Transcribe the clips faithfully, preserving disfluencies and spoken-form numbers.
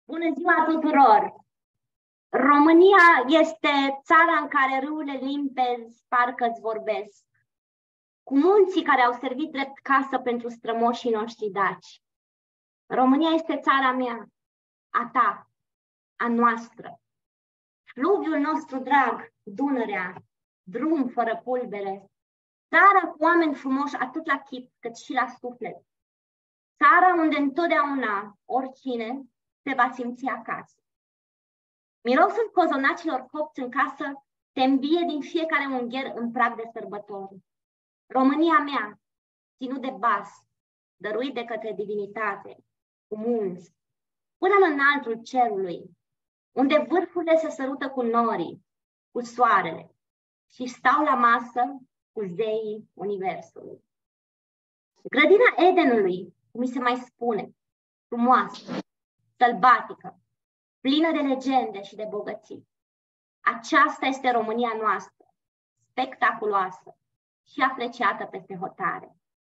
Bună ziua tuturor! România este țara în care râurile limpezi parcă îți vorbesc, cu munții care au servit drept casă pentru strămoșii noștri daci. România este țara mea, a ta, a noastră. Fluviul nostru drag, Dunărea, drum fără pulbere, țara cu oameni frumoși atât la chip cât și la suflet. Țara unde întotdeauna oricine se va simți acasă. Mirosul cozonacilor copți în casă te îmbie din fiecare ungher în prag de sărbători. România mea, ținut de bas, dăruit de către divinitate, cu munți, până în înaltul cerului, unde vârfurile se sărută cu norii, cu soarele și stau la masă cu zeii universului. Grădina Edenului, cum mi se mai spune, frumoasă, sălbatică, plină de legende și de bogății. Aceasta este România noastră, spectaculoasă și apreciată peste hotare.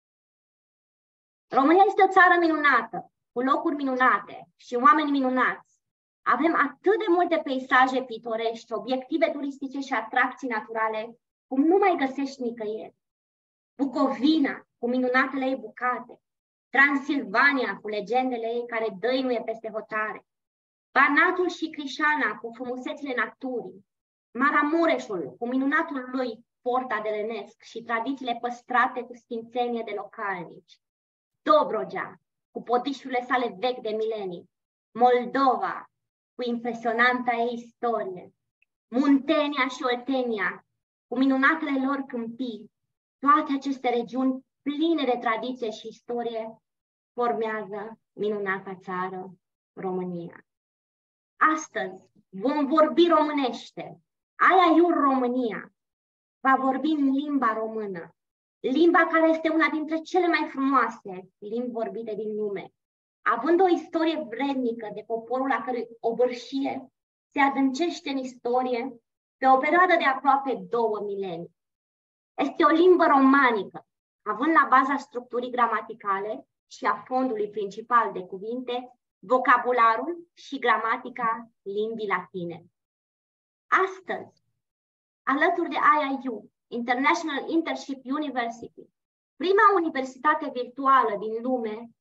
România este o țară minunată, cu locuri minunate și oameni minunați. Avem atât de multe peisaje pitorești, obiective turistice și atracții naturale, cum nu mai găsești nicăieri. Bucovina, cu minunatele ei bucate, Transilvania, cu legendele ei care dăinuie peste hotare, Banatul și Crișana, cu frumusețile naturii, Maramureșul, cu minunatul lui port adelenesc și tradițiile păstrate cu sfințenie de localnici, Dobrogea, cu podișurile sale vechi de milenii, Moldova, cu impresionanta ei istorie, Muntenia și Oltenia, cu minunatele lor câmpii. Toate aceste regiuni pline de tradiție și istorie formează minunata țară România. Astăzi vom vorbi românește. Aia-iur România va vorbi în limba română, limba care este una dintre cele mai frumoase limbi vorbite din lume, având o istorie vrednică de poporul a cărui obârșie se adâncește în istorie pe o perioadă de aproape două milenii. Este o limbă romanică, având la baza structurii gramaticale și a fondului principal de cuvinte vocabularul și gramatica limbii latine. Astăzi, alături de I I U, International Internship University, prima universitate virtuală din lume,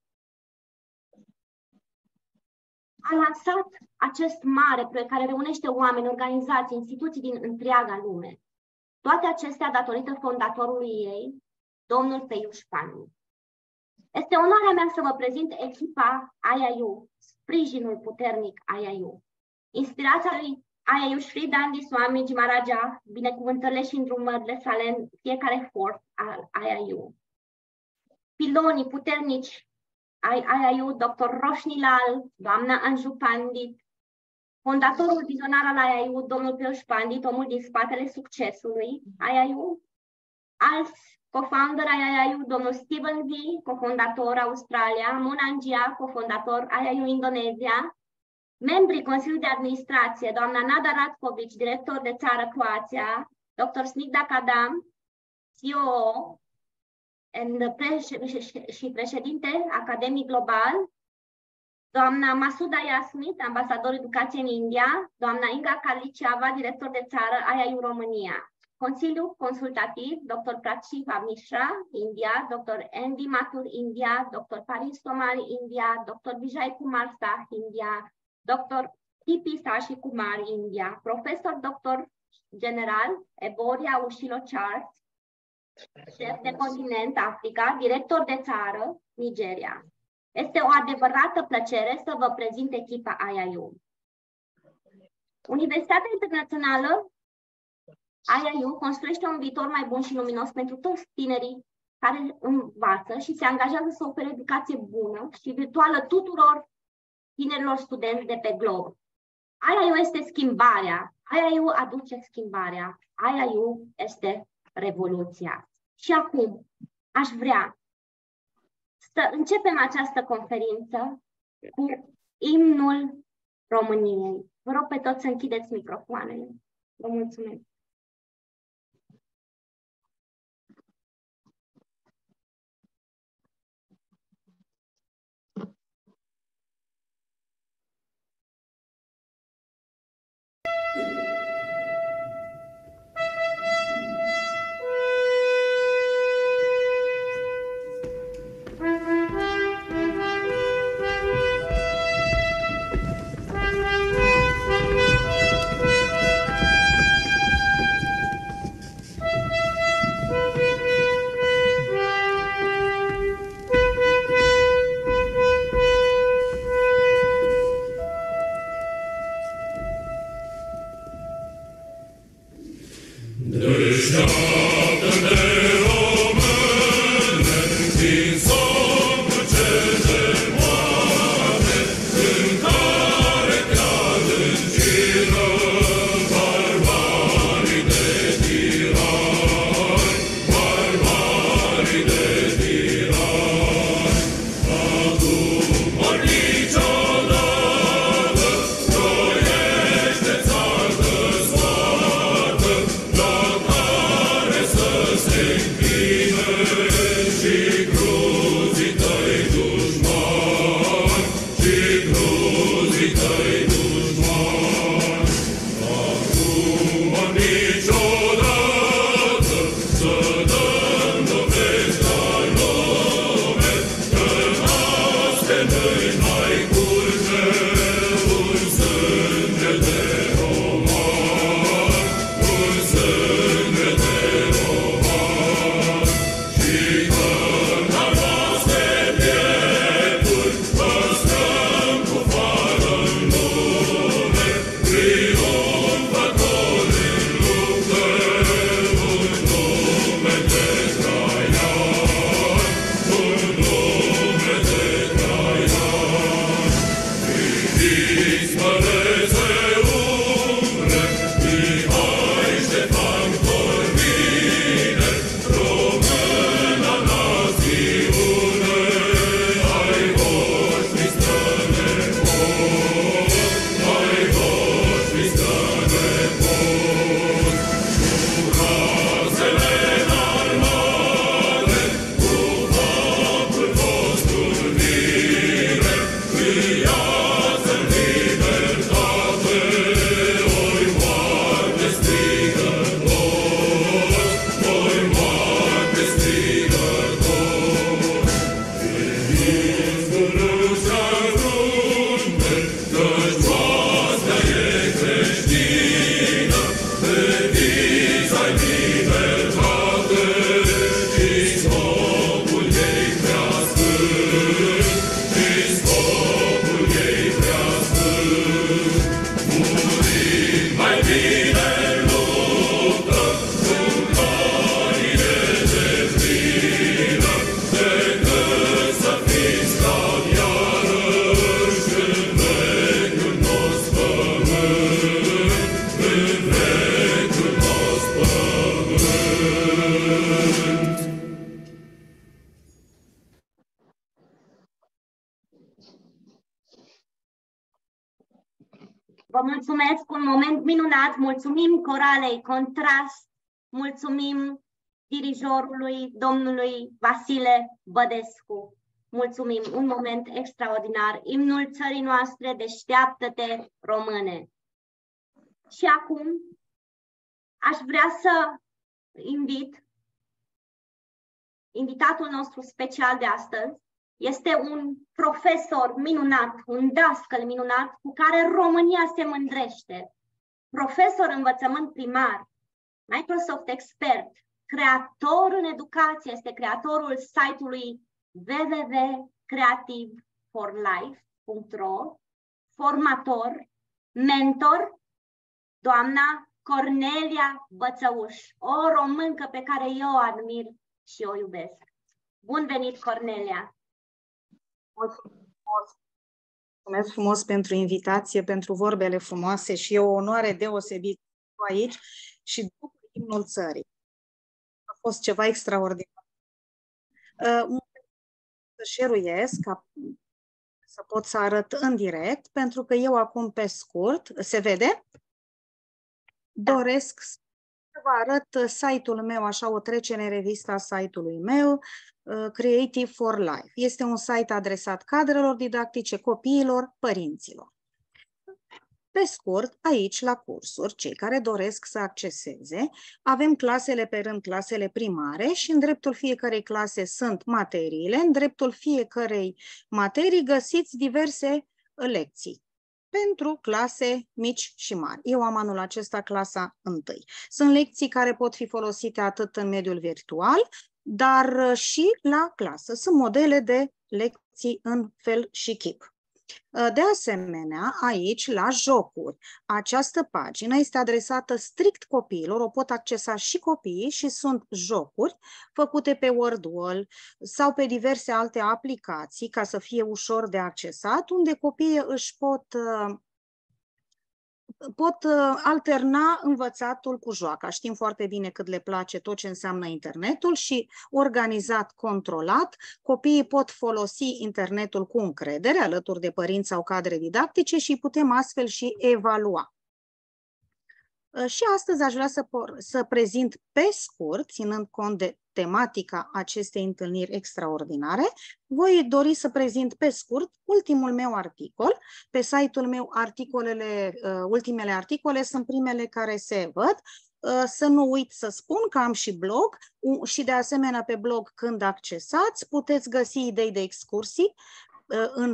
a lansat acest mare proiect care reunește oameni, organizații, instituții din întreaga lume. Toate acestea datorită fondatorului ei, domnul Peiuș Pandic. Este onoarea mea să vă prezint echipa I I U, sprijinul puternic I I U. Inspirația lui I I U Sri Dandi Swamiji Maharaja, binecuvântările și îndrumările sale în fiecare efort al I I U. Pilonii puternici ai I I U, doctor Roshni Lal, doamna Anju Pandit, fondatorul vizionar al I I U, domnul Peiuș Pandit, omul din spatele succesului I I U, alți co-founder I I U, domnul Steven V, cofondator Australia, Monangia, cofondator I I U Indonezia, membrii Consiliului de Administrație, doamna Nada Ratkovic, director de țară Croația, doctor Snigda Kadam, C O O and și președinte academic global, doamna Masuda Yasmit, ambasador educației în India, doamna Inga Kaliciava, director de țară I I U România. Consiliu consultativ, doctor Prachiva Mishra, India, doctor Andy Mathur, India, doctor Paris Tomari, India, doctor Vijay Kumar Sah, India, doctor T P Sashi Kumar, India, profesor doctor general Eboria Ushilo Charles, șef de continent Africa, director de țară Nigeria. Este o adevărată plăcere să vă prezint echipa I I U. Universitatea Internațională I I U construiește un viitor mai bun și luminos pentru toți tinerii care învață și se angajează să ofere educație bună și virtuală tuturor tinerilor studenți de pe glob. I I U este schimbarea. I I U aduce schimbarea. I I U este revoluția. Și acum aș vrea să începem această conferință cu imnul României. Vă rog pe toți să închideți microfoanele. Vă mulțumesc. Vă mulțumesc, un moment minunat, mulțumim coralei Contrast, mulțumim dirijorului, domnului Vasile Bădescu. Mulțumim, un moment extraordinar, imnul țării noastre, Deșteaptă-te, române. Și acum aș vrea să invit invitatul nostru special de astăzi. Este un profesor minunat, un dascăl minunat cu care România se mândrește. Profesor învățământ primar, Microsoft expert, creator în educație, este creatorul site-ului w w w punct creative for life punct ro, formator, mentor, doamna Cornelia Bățăuș, o româncă pe care eu o admir și o iubesc. Bun venit, Cornelia! Mulțumesc frumos pentru invitație, pentru vorbele frumoase și e o onoare deosebită aici și după imnul țării. A fost ceva extraordinar. Uh, să share-uiesc ca să pot să arăt în direct, pentru că eu acum pe scurt, se vede? Doresc să vă arăt site-ul meu, așa o trecere în revista site-ului meu, Creative for Life. Este un site adresat cadrelor didactice, copiilor, părinților. Pe scurt, aici, la cursuri, cei care doresc să acceseze, avem clasele pe rând, clasele primare și în dreptul fiecărei clase sunt materiile, în dreptul fiecărei materii găsiți diverse lecții pentru clase mici și mari. Eu am anul acesta clasa întâi. Sunt lecții care pot fi folosite atât în mediul virtual, dar și la clasă. Sunt modele de lecții în fel și chip. De asemenea, aici, la jocuri, această pagină este adresată strict copiilor, o pot accesa și copiii și sunt jocuri făcute pe Wordwall sau pe diverse alte aplicații ca să fie ușor de accesat, unde copiii își pot, pot alterna învățatul cu joaca. Știm foarte bine cât le place tot ce înseamnă internetul și organizat, controlat, copiii pot folosi internetul cu încredere alături de părinți sau cadre didactice și putem astfel și evalua. Și astăzi aș vrea să, să prezint pe scurt, ținând cont de tematica acestei întâlniri extraordinare, voi dori să prezint pe scurt ultimul meu articol. Pe site-ul meu, articolele, ultimele articole sunt primele care se văd. Să nu uit să spun că am și blog și de asemenea pe blog, când accesați, puteți găsi idei de excursii în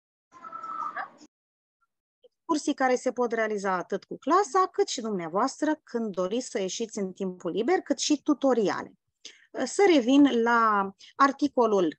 excursii care se pot realiza atât cu clasa, cât și dumneavoastră când doriți să ieșiți în timpul liber, cât și tutoriale. Să revin la articolul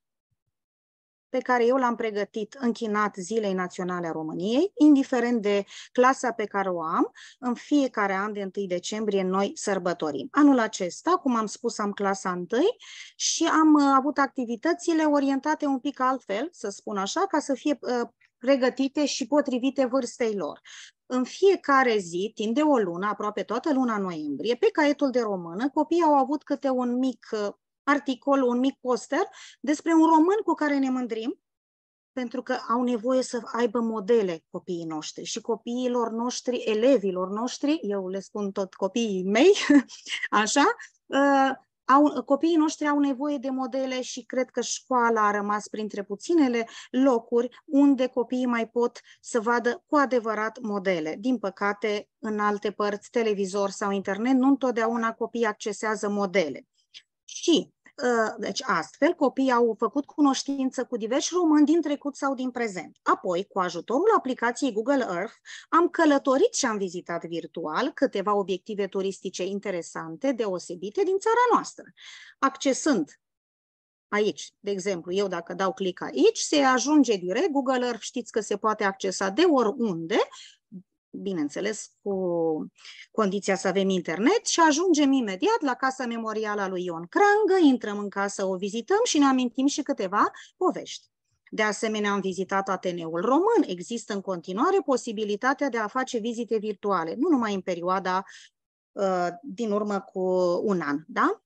pe care eu l-am pregătit închinat Zilei Naționale a României, indiferent de clasa pe care o am, în fiecare an de întâi decembrie noi sărbătorim. Anul acesta, cum am spus, am clasa întâi și am avut activitățile orientate un pic altfel, să spun așa, ca să fie uh, pregătite și potrivite vârstei lor. În fiecare zi, timp de o lună, aproape toată luna noiembrie, pe caietul de română, copiii au avut câte un mic uh, articol, un mic poster despre un român cu care ne mândrim, pentru că au nevoie să aibă modele copiii noștri și copiilor noștri, elevilor noștri, eu le spun tot copiii mei, așa, uh, au, copiii noștri au nevoie de modele și cred că școala a rămas printre puținele locuri unde copiii mai pot să vadă cu adevărat modele. Din păcate, în alte părți, televizor sau internet, nu întotdeauna copiii accesează modele. Și, deci astfel, copiii au făcut cunoștință cu diversi români din trecut sau din prezent. Apoi, cu ajutorul aplicației Google Earth, am călătorit și am vizitat virtual câteva obiective turistice interesante, deosebite din țara noastră. Accesând aici, de exemplu, eu dacă dau click aici, se ajunge direct. Google Earth știți că se poate accesa de oriunde, bineînțeles, cu condiția să avem internet, și ajungem imediat la Casa Memorială a lui Ion Crangă, intrăm în casă, o vizităm și ne amintim și câteva povești. De asemenea, am vizitat Ateneul Român. Există în continuare posibilitatea de a face vizite virtuale, nu numai în perioada uh, din urmă cu un an, da?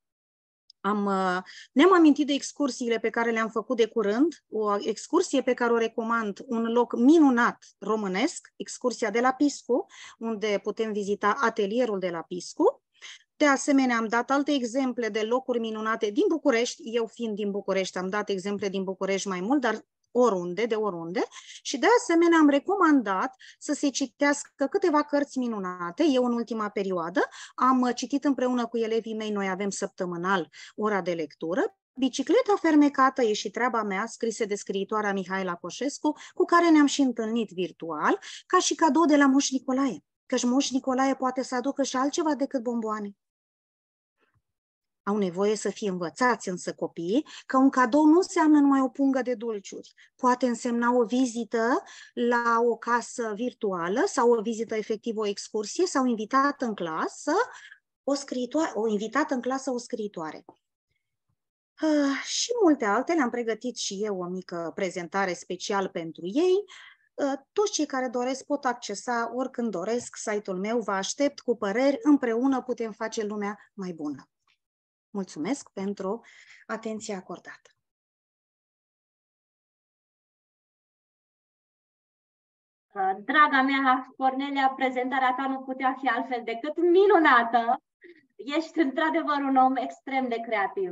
Am, ne-am amintit de excursiile pe care le-am făcut de curând, o excursie pe care o recomand, un loc minunat românesc, excursia de la Piscu, unde putem vizita atelierul de la Piscu. De asemenea, am dat alte exemple de locuri minunate din București, eu fiind din București, am dat exemple din București mai mult, dar oriunde, de oriunde, și de asemenea am recomandat să se citească câteva cărți minunate. Eu în ultima perioadă am citit împreună cu elevii mei, noi avem săptămânal ora de lectură, Bicicleta fermecată e și treaba mea, scrise de scriitoarea Mihaela Coșescu, cu care ne-am și întâlnit virtual, ca și cadou de la Moș Nicolae, căci Moș Nicolae poate să aducă și altceva decât bomboane. Au nevoie să fie învățați însă copiii că un cadou nu înseamnă numai o pungă de dulciuri. Poate însemna o vizită la o casă virtuală sau o vizită efectivă, o excursie sau invitată în clasă, o scriitoare, o invitată în clasă o scriitoare. Uh, și multe altele, am pregătit și eu o mică prezentare special pentru ei. Uh, toți cei care doresc pot accesa oricând doresc site-ul meu, vă aștept cu păreri, împreună putem face lumea mai bună. Mulțumesc pentru atenția acordată. Draga mea, Cornelia, prezentarea ta nu putea fi altfel decât minunată. Ești într-adevăr un om extrem de creativ.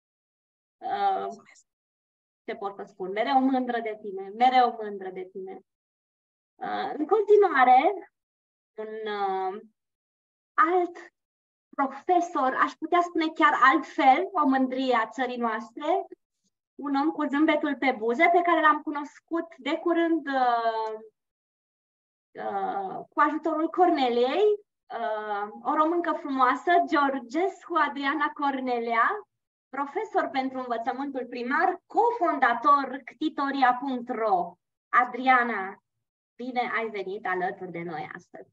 Ce pot să spun? Mereu mândră de tine, mereu mândră de tine. În continuare, un alt profesor, aș putea spune chiar altfel, o mândrie a țării noastre, un om cu zâmbetul pe buze, pe care l-am cunoscut de curând uh, uh, cu ajutorul Corneliei, uh, o româncă frumoasă, Georgescu Adriana Cornelia, profesor pentru învățământul primar, cofondator ctitoria punct ro. Adriana, bine ai venit alături de noi astăzi.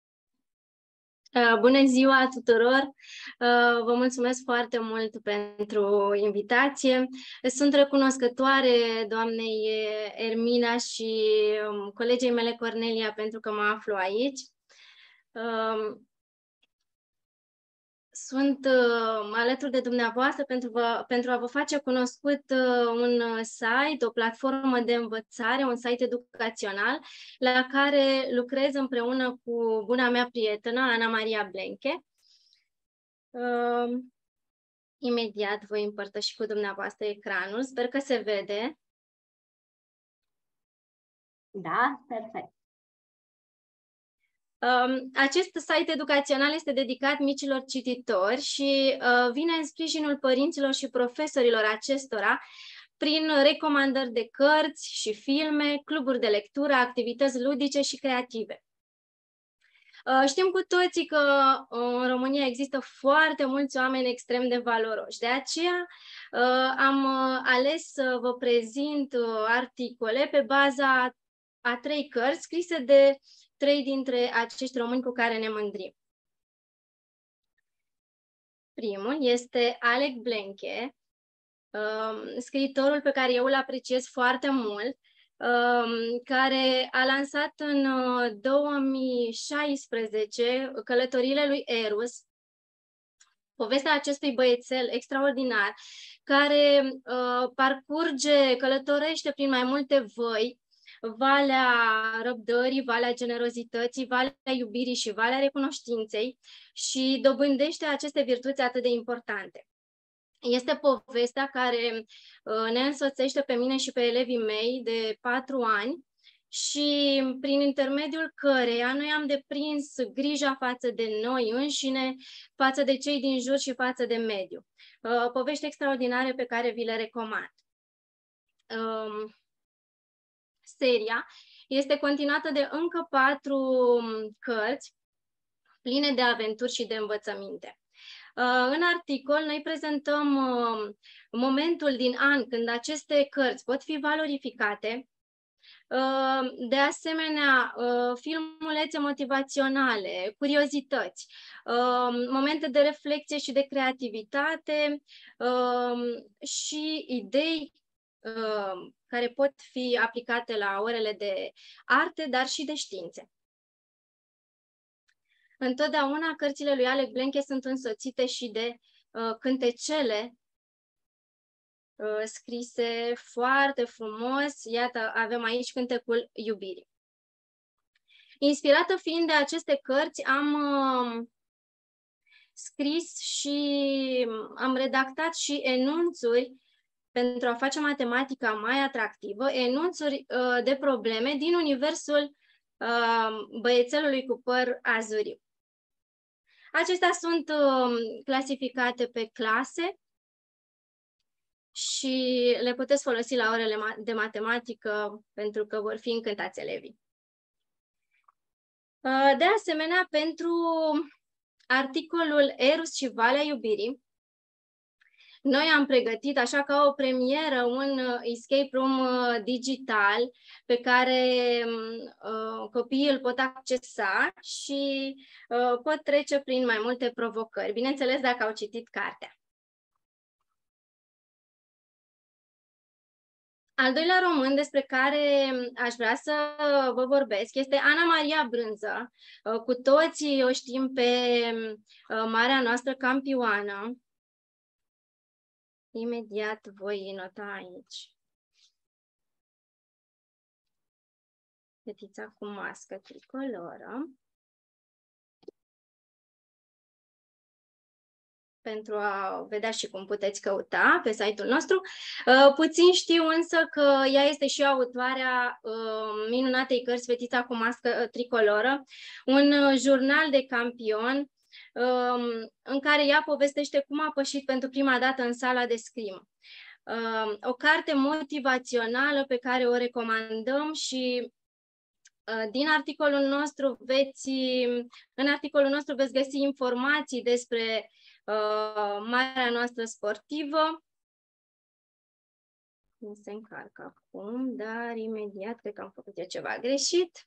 Bună ziua tuturor! Vă mulțumesc foarte mult pentru invitație. Sunt recunoscătoare doamnei Ermina și colegei mele Cornelia pentru că mă aflu aici. sunt uh, alături de dumneavoastră pentru, vă, pentru a vă face cunoscut uh, un site, o platformă de învățare, un site educațional la care lucrez împreună cu buna mea prietenă, Ana Maria Blenche. Uh, imediat voi împărtăși cu dumneavoastră ecranul, sper că se vede. Da, perfect. Um, acest site educațional este dedicat micilor cititori și uh, vine în sprijinul părinților și profesorilor acestora prin recomandări de cărți și filme, cluburi de lectură, activități ludice și creative. Uh, știm cu toții că uh, în România există foarte mulți oameni extrem de valoroși. De aceea uh, am uh, ales să vă prezint uh, articole pe baza a trei cărți scrise de trei dintre acești români cu care ne mândrim. Primul este Alec Blenche, um, scriitorul pe care eu îl apreciez foarte mult, um, care a lansat în uh, două mii șaisprezece Călătoriile lui Eros, povestea acestui băiețel extraordinar, care uh, parcurge, călătorește prin mai multe văi, valea răbdării, valea generozității, valea iubirii și valea recunoștinței și dobândește aceste virtuți atât de importante. Este povestea care uh, ne însoțește pe mine și pe elevii mei de patru ani și prin intermediul căreia noi am deprins grija față de noi înșine, față de cei din jur și față de mediu. Uh, povești extraordinare pe care vi le recomand. Uh, Seria este continuată de încă patru cărți pline de aventuri și de învățăminte. În articol noi prezentăm momentul din an când aceste cărți pot fi valorificate, de asemenea filmulețe motivaționale, curiozități, momente de reflexie și de creativitate și idei care pot fi aplicate la orele de arte, dar și de științe. Întotdeauna cărțile lui Alec Blenche sunt însoțite și de uh, cântecele uh, scrise foarte frumos. Iată, avem aici cântecul iubirii. Inspirată fiind de aceste cărți, am uh, scris și am redactat și enunțuri pentru a face matematica mai atractivă, enunțuri uh, de probleme din universul uh, băiețelului cu păr azuriu. Acestea sunt uh, clasificate pe clase și le puteți folosi la orele de matematică pentru că vor fi încântați elevii. Uh, de asemenea, pentru articolul Eros și Valea Iubirii, noi am pregătit, așa ca o premieră, un escape room digital pe care uh, copiii îl pot accesa și uh, pot trece prin mai multe provocări, bineînțeles dacă au citit cartea. Al doilea român despre care aș vrea să vă vorbesc este Ana Maria Brânză. Uh, cu toții o știm pe uh, marea noastră campioană. Imediat voi nota aici. Fetița cu mască tricoloră. Pentru a vedea și cum puteți căuta pe site-ul nostru. Puțin știu însă că ea este și autoarea minunatei cărți Fetița cu mască tricoloră, un jurnal de campion în care ea povestește cum a pășit pentru prima dată în sala de scrimă. O carte motivațională pe care o recomandăm și din articolul nostru veți, în articolul nostru veți găsi informații despre uh, marea noastră sportivă. Nu se încarcă acum, dar imediat cred că am făcut eu ceva greșit.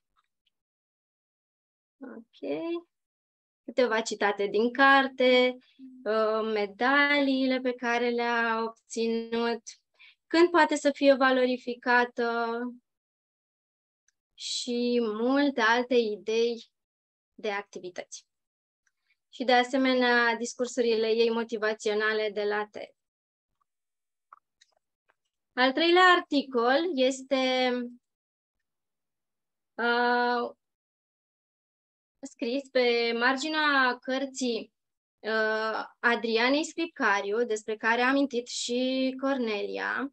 Ok. Câteva citate din carte, uh, medaliile pe care le-a obținut, când poate să fie valorificată și multe alte idei de activități. și de asemenea discursurile ei motivaționale de la TED. Al treilea articol este uh, scris pe marginea cărții uh, Adrianei Scripcariu, despre care a amintit și Cornelia.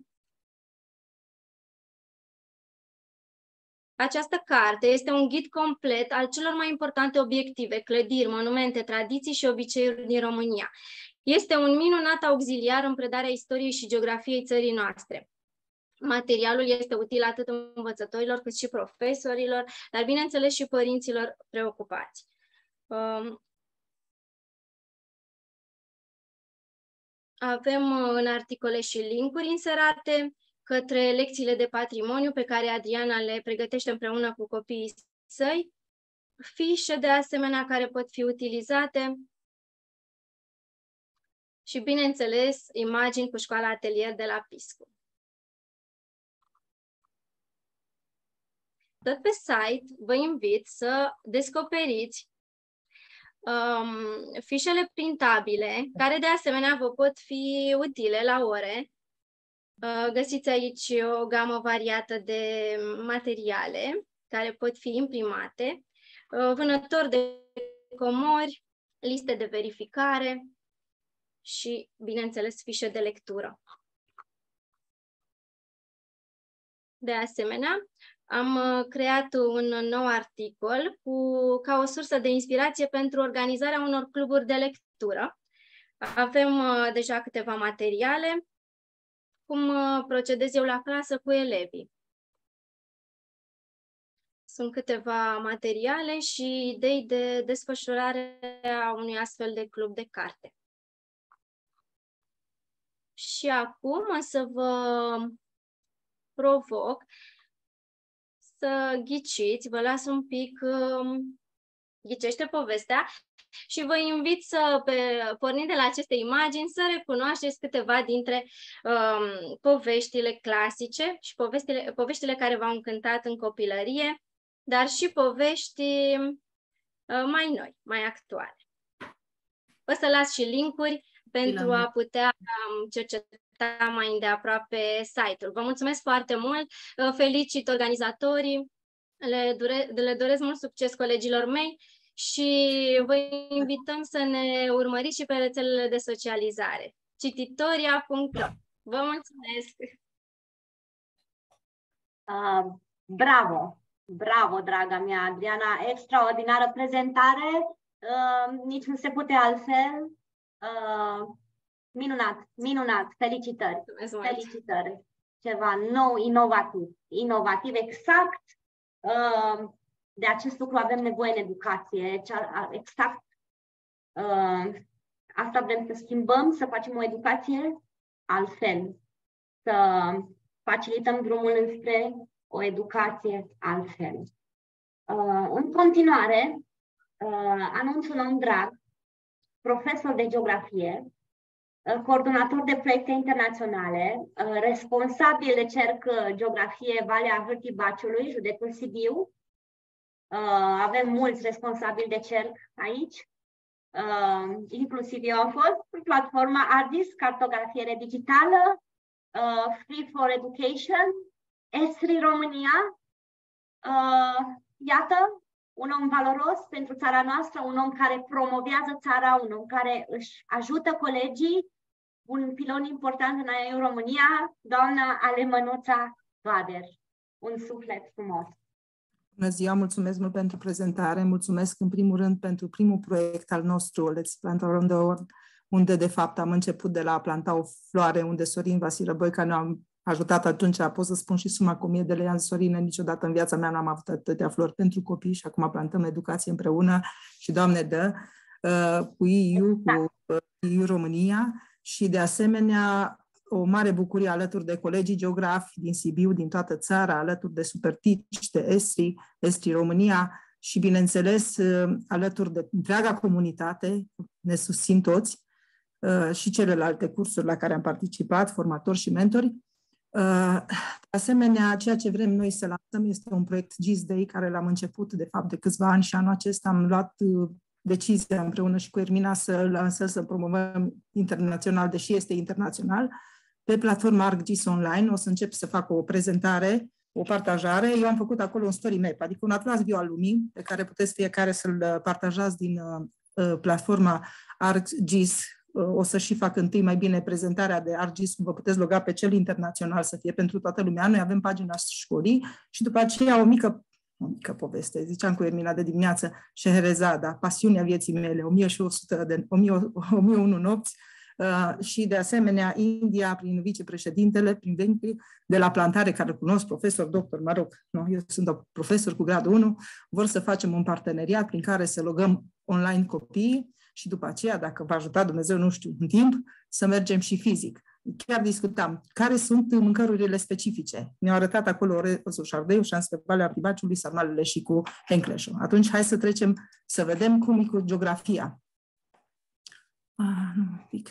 Această carte este un ghid complet al celor mai importante obiective, clădiri, monumente, tradiții și obiceiuri din România. Este un minunat auxiliar în predarea istoriei și geografiei țării noastre. Materialul este util atât învățătorilor cât și profesorilor, dar bineînțeles și părinților preocupați. Um, avem în articole și linkuri inserate către lecțiile de patrimoniu pe care Adriana le pregătește împreună cu copiii săi, fișe de asemenea care pot fi utilizate și, bineînțeles, imagini cu școala atelier de la Piscu. Tot pe site vă invit să descoperiți um, fișele printabile, care de asemenea vă pot fi utile la ore. Uh, găsiți aici o gamă variată de materiale care pot fi imprimate, uh, vânători de comori, liste de verificare și, bineînțeles, fișe de lectură. De asemenea, am creat un nou articol cu, ca o sursă de inspirație pentru organizarea unor cluburi de lectură. Avem uh, deja câteva materiale, cum uh, procedez eu la clasă cu elevii. Sunt câteva materiale și idei de desfășurare a unui astfel de club de carte. Și acum o să vă provoc să ghiciți, vă las un pic, um, ghicește povestea și vă invit să, pe, pornind de la aceste imagini, să recunoașteți câteva dintre um, poveștile clasice și poveștile, poveștile care v-au încântat în copilărie, dar și povești uh, mai noi, mai actuale. O să las și linkuri pentru a putea um, cerceta mai îndeaproape site-ul. Vă mulțumesc foarte mult, felicit organizatorii, le, dure, le doresc mult succes colegilor mei și vă invităm să ne urmăriți și pe rețelele de socializare. cititoria punct ro. Vă mulțumesc! Uh, bravo! Bravo, draga mea Adriana! Extraordinară prezentare! Uh, nici nu se putea altfel. Uh, Minunat, minunat, felicitări, felicitări, ceva nou, inovativ, inovativ, exact, uh, de acest lucru avem nevoie în educație, exact, uh, asta vrem să schimbăm, să facem o educație altfel, să facilităm drumul înspre o educație altfel. Uh, în continuare, uh, anunț un om drag, profesor de geografie, coordonator de proiecte internaționale, responsabil de cerc geografie Valea Hârtii Baciului, județul Sibiu. Avem mulți responsabili de cerc aici, inclusiv eu am fost, în platforma ARDIS, cartografiere digitală, Free for Education, ESRI România. Iată, un om valoros pentru țara noastră, un om care promovează țara, un om care își ajută colegii, un pilon important în România, doamna Alemănuța Vader. Un suflet frumos. Bună ziua, mulțumesc mult pentru prezentare, mulțumesc în primul rând pentru primul proiect al nostru, Let's Plant Our Own World, unde de fapt am început de la a planta o floare, unde Sorin Vasilă Boica ne-a ajutat atunci, pot să spun și suma cu mie de lei, Sorine, niciodată în viața mea n-am avut atâtea flori pentru copii și acum plantăm educație împreună și Doamne dă, cu E U, cu E U România și de asemenea o mare bucurie alături de colegii geografi din Sibiu, din toată țara, alături de Supertici, de ESRI, ESRI România și bineînțeles alături de întreaga comunitate, ne susțin toți și celelalte cursuri la care am participat, formatori și mentori. De asemenea, ceea ce vrem noi să lansăm este un proiect G I S Day, care l-am început de fapt de câțiva ani și anul acesta am luat decizia împreună și cu Ermina să lansăm, să promovăm internațional, deși este internațional, pe platforma ArcGIS Online. O să încep să fac o prezentare, o partajare. Eu am făcut acolo un story map, adică un atlas viu al lumii, pe care puteți fiecare să-l partajați din uh, platforma ArcGIS. Uh, o să și fac întâi mai bine prezentarea de ArcGIS, cum vă puteți loga pe cel internațional să fie pentru toată lumea. Noi avem pagina școlii și după aceea o mică O mică poveste. Ziceam cu Ermina de dimineață, Scheherazada, pasiunea vieții mele, o mie o sută de, o mie o unu nopți, uh, și de asemenea India, prin vicepreședintele, prin Venkri, de la plantare, care îl cunosc, profesor, doctor, mă rog, nu, eu sunt profesor cu gradul unu, vor să facem un parteneriat prin care să logăm online copiii și după aceea, dacă va ajuta Dumnezeu, nu știu, în timp, să mergem și fizic. Chiar discutam care sunt mâncărurile specifice. Ne-au arătat acolo Osul Șardeiu, șans pe Valea Pribaciului, sarmalele și cu Hencleșul. Atunci, hai să trecem să vedem cum e cu geografia. Ah, nu, un pic.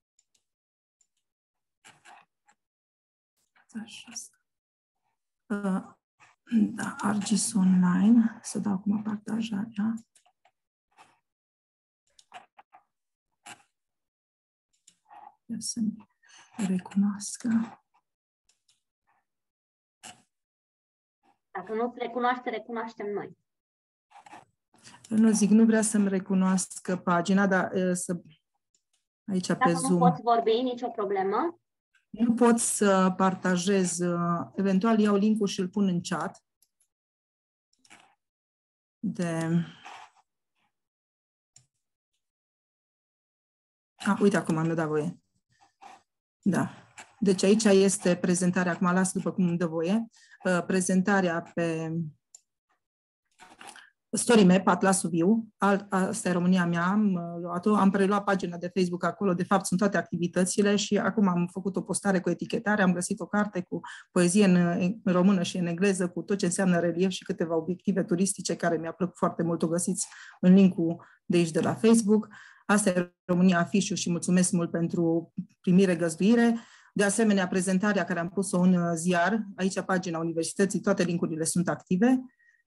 Așa. Uh, da, ArcGIS Online. Să dau acum partajarea. Ia să-mi recunoască. Dacă nu îți recunoaște, recunoaștem noi. Nu zic, nu vrea să-mi recunoască pagina, dar să... aici Dacă pe nu Zoom. poți vorbi, nicio problemă. Nu pot să partajez. Eventual iau link-ul și îl pun în chat. De... Ah, uite, acum mi-a dat voie. Da. Deci aici este prezentarea, acum las după cum îmi dă voie, uh, prezentarea pe Story Map, Atlasul Viu. Asta e România mea, am, luat-o, am preluat pagina de Facebook acolo, de fapt sunt toate activitățile și acum am făcut o postare cu etichetare, am găsit o carte cu poezie în, în română și în engleză, cu tot ce înseamnă relief și câteva obiective turistice care mi-a plăcut foarte mult, o găsiți în link-ul de aici de la Facebook. Asta e România afișul și mulțumesc mult pentru primire, găzduire. De asemenea, prezentarea care am pus-o în ziar, aici pagina universității, toate link-urile sunt active.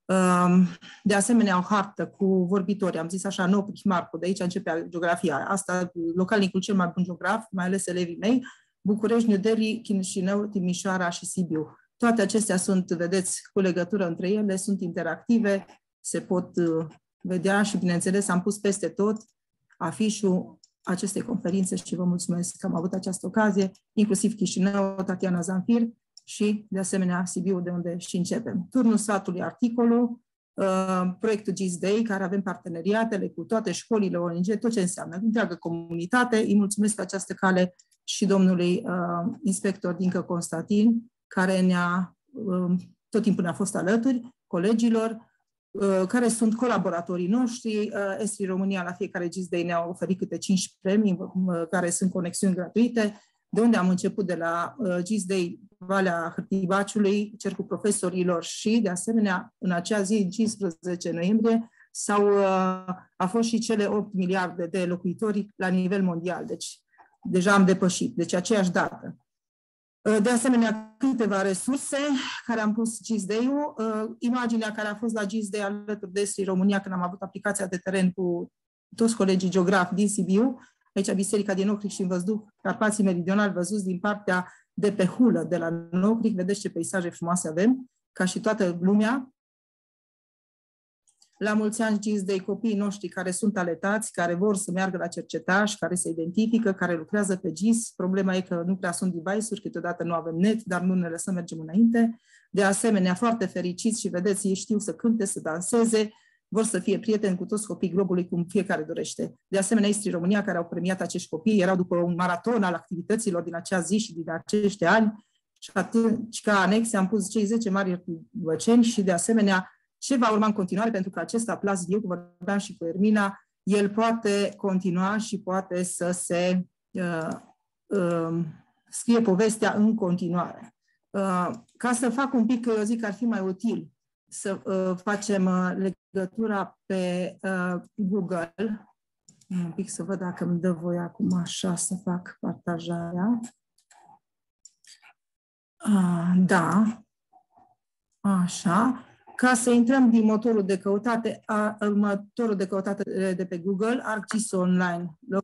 De asemenea, o hartă cu vorbitori, am zis așa, Nopric Marco, de aici începe geografia. Asta, localnicul cel mai bun geograf, mai ales elevii mei, București, New Delhi, Chișinău, Timișoara și Sibiu. Toate acestea sunt, vedeți, cu legătură între ele, sunt interactive, se pot vedea și, bineînțeles, am pus peste tot afișul acestei conferințe și vă mulțumesc că am avut această ocazie, inclusiv Chișinău, Tatiana Zanfir și, de asemenea, Sibiu, de unde și începem. Turnul satului, articolul, uh, proiectul GIS Day, care avem parteneriatele cu toate școlile, O N G, tot ce înseamnă, întreagă comunitate. Îi mulțumesc pe această cale și domnului uh, inspector Dincă Constantin, care ne-a, uh, tot timpul ne-a fost alături, colegilor, care sunt colaboratorii noștri. Estri România la fiecare GIS Day ne-a oferit câte cinci premii, care sunt conexiuni gratuite, de unde am început de la GIS Day Valea Hârtibaciului, Cercul Profesorilor și, de asemenea, în acea zi, cincisprezece noiembrie, sau a fost și cele opt miliarde de locuitori la nivel mondial. Deci, deja am depășit. Deci, aceeași dată. De asemenea, câteva resurse care am pus GIS Day-ul, imaginea care a fost la GIS Day alături de Estri România, când am avut aplicația de teren cu toți colegii geografi din Sibiu, aici Biserica din Ocric și în Văzduh, Carpații Meridionali, văzuți din partea de pe Hulă, de la Ocric, vedeți ce peisaje frumoase avem, ca și toată lumea. La mulți ani GIS Day, copiii noștri care sunt aletați, care vor să meargă la cercetaș, care se identifică, care lucrează pe GIS. Problema e că nu prea sunt device-uri, câteodată nu avem net, dar nu ne lăsăm mergem înainte. De asemenea, foarte fericiți și vedeți, ei știu să cânte, să danseze, vor să fie prieteni cu toți copiii globului, cum fiecare dorește. De asemenea, Estri România, care au premiat acești copii, erau după un maraton al activităților din acea zi și din acești ani. Și atunci, ca anexe, am pus cei zece mari băceni și, de asemenea, ce va urma în continuare, pentru că acest atlas viu, cum vorbeam și cu Ermina, el poate continua și poate să se uh, uh, scrie povestea în continuare. Uh, ca să fac un pic, eu zic că ar fi mai util să uh, facem uh, legătura pe uh, Google. Un pic să văd dacă îmi dă voie acum așa să fac partajarea. Uh, da. Așa. Ca să intrăm din motorul de căutare, a, motorul de căutare de pe Google, ArcGIS Online, log,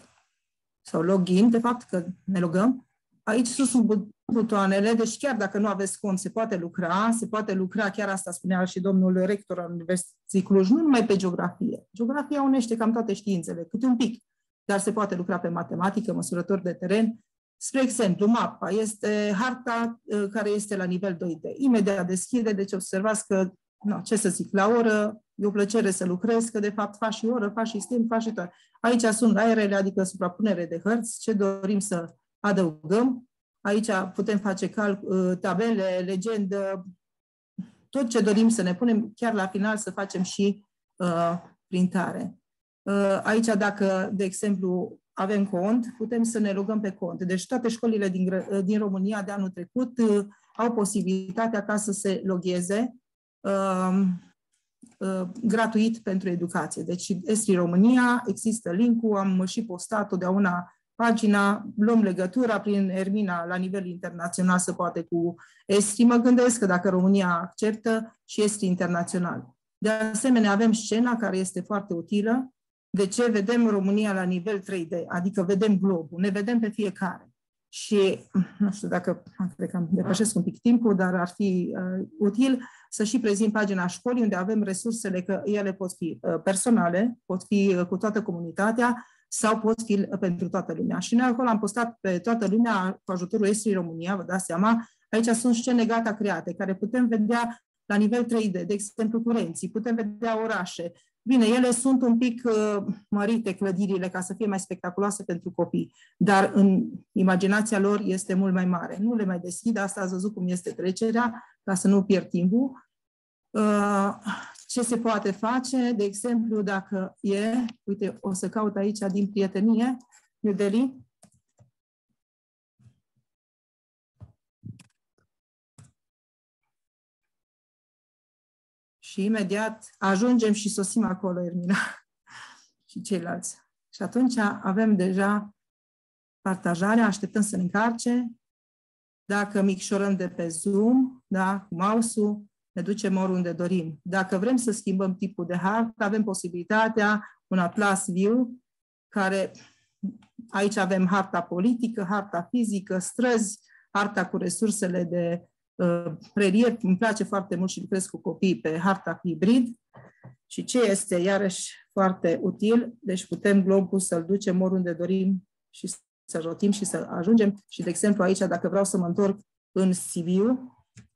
sau login, de fapt că ne logăm. Aici sus sunt butoanele, deci chiar dacă nu aveți cont, se poate lucra, se poate lucra, chiar asta spunea și domnul rector al Universității Cluj, nu numai pe geografie. Geografia unește cam toate științele, câte un pic, dar se poate lucra pe matematică, măsurători de teren. Spre exemplu, mapa este harta uh, care este la nivel doi D. Imediat deschide, deci observați că, no, ce să zic, la oră e o plăcere să lucrez, că de fapt faci și oră, faci și timp, faci și tot. Aici sunt aerele, adică suprapunere de hărți, ce dorim să adăugăm. Aici putem face cal, uh, tabele, legendă, tot ce dorim să ne punem, chiar la final să facem și uh, printare. Uh, aici, dacă, de exemplu, avem cont, putem să ne logăm pe cont. Deci toate școlile din, din România de anul trecut uh, au posibilitatea ca să se logheze uh, uh, gratuit pentru educație. Deci Estri România, există link-ul, am și postat totdeauna pagina, luăm legătura prin Ermina la nivel internațional, se poate cu Estri. Mă gândesc că dacă România acceptă și Estri internațional. De asemenea, avem scena care este foarte utilă. De ce? Vedem România la nivel trei D, adică vedem globul, ne vedem pe fiecare. Și, nu știu dacă, cred că am depășesc un pic timpul, dar ar fi uh, util să și prezint pagina școlii, unde avem resursele, că ele pot fi uh, personale, pot fi uh, cu toată comunitatea, sau pot fi uh, pentru toată lumea. Și noi acolo am postat pe toată lumea, cu ajutorul Estri România, vă dați seama, aici sunt scene gata create, care putem vedea la nivel trei D, de exemplu curenții, putem vedea orașe. Bine, ele sunt un pic uh, mărite, clădirile, ca să fie mai spectaculoase pentru copii, dar în imaginația lor este mult mai mare. Nu le mai deschid, asta ați văzut cum este trecerea, ca să nu pierd timpul. Uh, ce se poate face? De exemplu, dacă e, uite, o să caut aici din prietenie, New Delhi. Și imediat ajungem și sosim acolo, Ermina, și ceilalți. Și atunci avem deja partajarea, așteptăm să ne încarce. Dacă micșorăm de pe Zoom, da, cu mouse-ul, ne ducem oriunde dorim. Dacă vrem să schimbăm tipul de hartă, avem posibilitatea, un atlas view, care aici avem harta politică, harta fizică, străzi, harta cu resursele de relief, îmi place foarte mult și lucrez cu copii pe harta hibrid. Și ce este iarăși foarte util, deci putem globul să-l ducem oriunde dorim și să rotim și să ajungem. Și de exemplu aici, dacă vreau să mă întorc în Sibiu,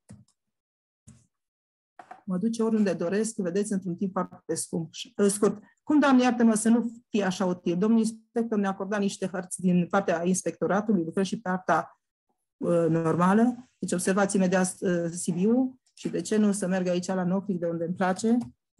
mă duce oriunde doresc, vedeți, într-un timp foarte scump, scurt. Cum, Doamne, iartă-mă să nu fie așa util? Domnul inspector ne-a acordat niște hărți din partea inspectoratului, lucrăm și pe harta uh, normală. Deci observați imediat uh, Sibiu și de ce nu să merg aici la Nocric, de unde îmi place.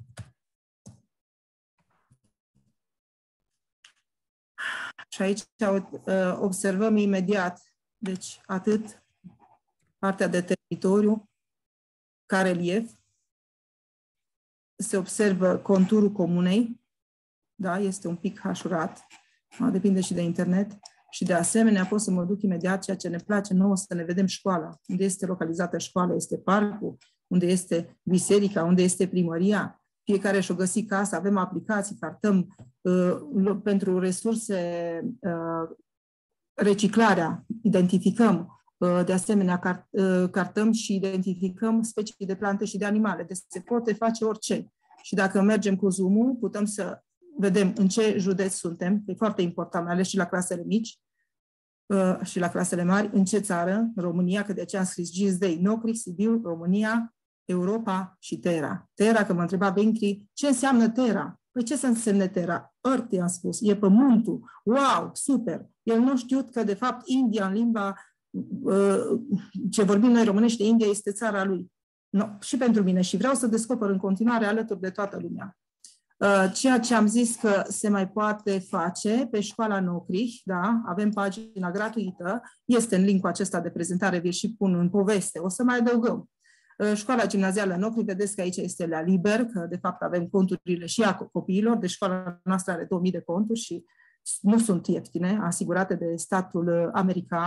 Și aici uh, observăm imediat, deci atât partea de teritoriu, ca relief, se observă conturul comunei, da, este un pic hașurat, da, depinde și de internet, și de asemenea pot să mă duc imediat, ceea ce ne place nouă, să ne vedem școala, unde este localizată școala, este parcul, unde este biserica, unde este primăria, fiecare și-o găsi casa, avem aplicații, cartăm uh, pentru resurse, uh, reciclarea, identificăm, de asemenea, cartăm și identificăm specii de plante și de animale. Deci se poate face orice. Și dacă mergem cu Zoom-ul, putem să vedem în ce județ suntem. E foarte important, mai ales și la clasele mici și la clasele mari, în ce țară, România, că de aceea am scris G I S D E I, Nocric, Sibiu, România, Europa și Terra. Terra, că mă întreba Bencri, ce înseamnă Terra? Păi ce să însemne Terra? Earth, i-am spus, e pământul. Wow, super! El nu știu că, de fapt, India, în limba ce vorbim noi românește, India este țara lui. No, și pentru mine. Și vreau să descoper în continuare alături de toată lumea. Ceea ce am zis că se mai poate face pe școala Nocric, da, avem pagina gratuită, este în linkul acesta de prezentare, vi-l și pun în poveste, o să mai adăugăm. Școala gimnazială Nocric, vedeți că aici este la liber, că de fapt avem conturile și a copiilor, deci școala noastră are două mii de conturi și nu sunt ieftine, asigurate de statul american.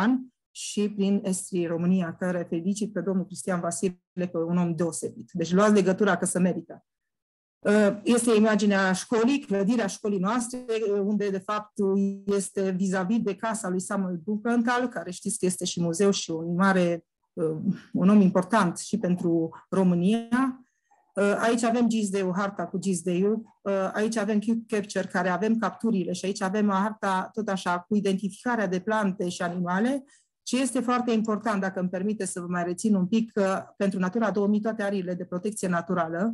și prin Estrie România, care felicit pe domnul Cristian Vasile, că e un om deosebit. Deci luați legătura că se merită. Este imaginea școlii, clădirea școlii noastre, unde de fapt este vis-a-vis de casa lui Samuel Buchenthal, care știți că este și muzeu și un mare, un om important și pentru România. Aici avem G S D-ul, harta cu G S D-ul, aici avem Cube Capture, care avem capturile și aici avem harta tot așa cu identificarea de plante și animale. Și este foarte important, dacă îmi permite să vă mai rețin un pic, că pentru Natura două mii toate ariile de protecție naturală,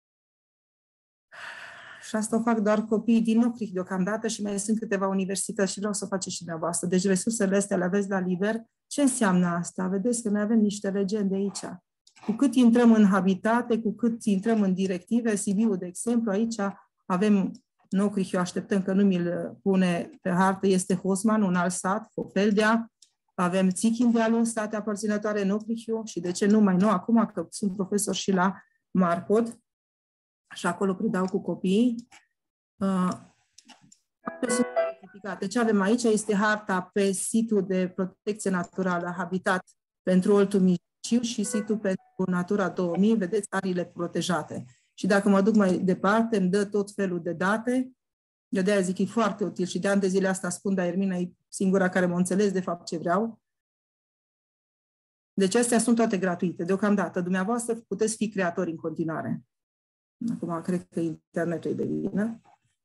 și asta o fac doar copiii din Ocrich deocamdată și mai sunt câteva universități și vreau să o faceți și dumneavoastră. Deci resursele astea le aveți la liber. Ce înseamnă asta? Vedeți că noi avem niște legende aici. Cu cât intrăm în habitate, cu cât intrăm în directive, Sibiu, de exemplu, aici avem în Ocrich, eu așteptăm că nu mi-l pune pe hartă, este Hosman, un alt sat, Fofeldea. Avem Țichindealul, state aparținătoare în Ocrichiu și de ce nu mai nou acum, că sunt profesor și la Marpod și acolo predau cu copiii. Uh, ce avem aici este harta pe situl de protecție naturală, habitat pentru Oltul Mijlociu și situl pentru Natura două mii, vedeți ariile protejate. Și dacă mă duc mai departe, îmi dă tot felul de date. Eu de-aia zic, e foarte util și de ani de zile asta spun, dar Ermina e singura care mă înțeles de fapt ce vreau. Deci astea sunt toate gratuite. Deocamdată, dumneavoastră puteți fi creatori în continuare. Acum cred că internetul e de vină.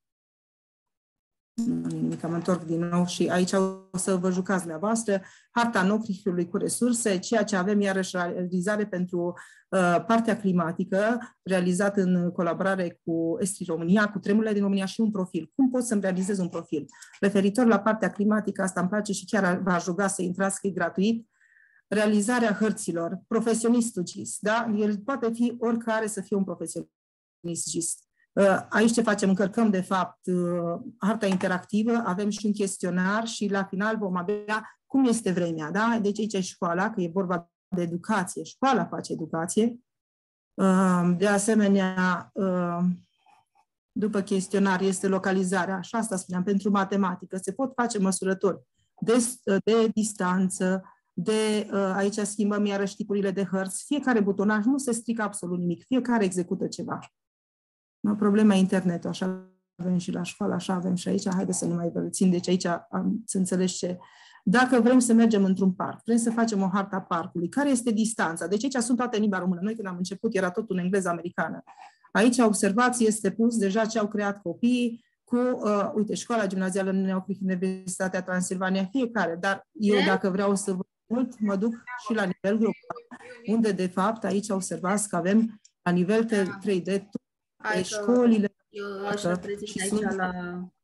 Nu nimic, mă întorc din nou și aici o să vă jucați dumneavoastră. Harta Nocrichului cu resurse, ceea ce avem iarăși realizare pentru uh, partea climatică, realizat în colaborare cu Estrie România, cu Tremurile din România și un profil. Cum pot să-mi realizez un profil? Referitor la partea climatică, asta îmi place și chiar v-aș ruga să intrați, că e gratuit. Realizarea hărților, profesionistul G I S, da? El poate fi oricare să fie un profesionist G I S. Aici ce facem? Încărcăm, de fapt, harta interactivă, avem și un chestionar și la final vom avea cum este vremea. Da? Deci aici e școala, că e vorba de educație. Școala face educație. De asemenea, după chestionar este localizarea, și asta spuneam, pentru matematică. Se pot face măsurători de, de distanță, de aici schimbăm iarăși tipurile de hărți. Fiecare butonaj nu se strică absolut nimic. Fiecare execută ceva. Problema internetul, așa avem și la școală, așa avem și aici. Haideți să nu mai vă țin, deci aici am să înțelegi ce. Dacă vrem să mergem într-un parc, vrem să facem o harta parcului, care este distanța? Deci aici sunt toate în limba română. Noi când am început era tot în engleză americană. Aici, observați, este pus deja ce au creat copiii cu, uh, uite, școala gimnazială în Neocrich, Universitatea Transilvania, fiecare. Dar eu, dacă vreau să văd mult, mă duc și la nivel global, unde, de fapt, aici observați că avem la nivel trei D Hai școlile. Eu aș reprezint aici sunt... la...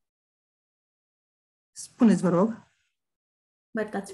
Spuneți, vă rog. Mercați.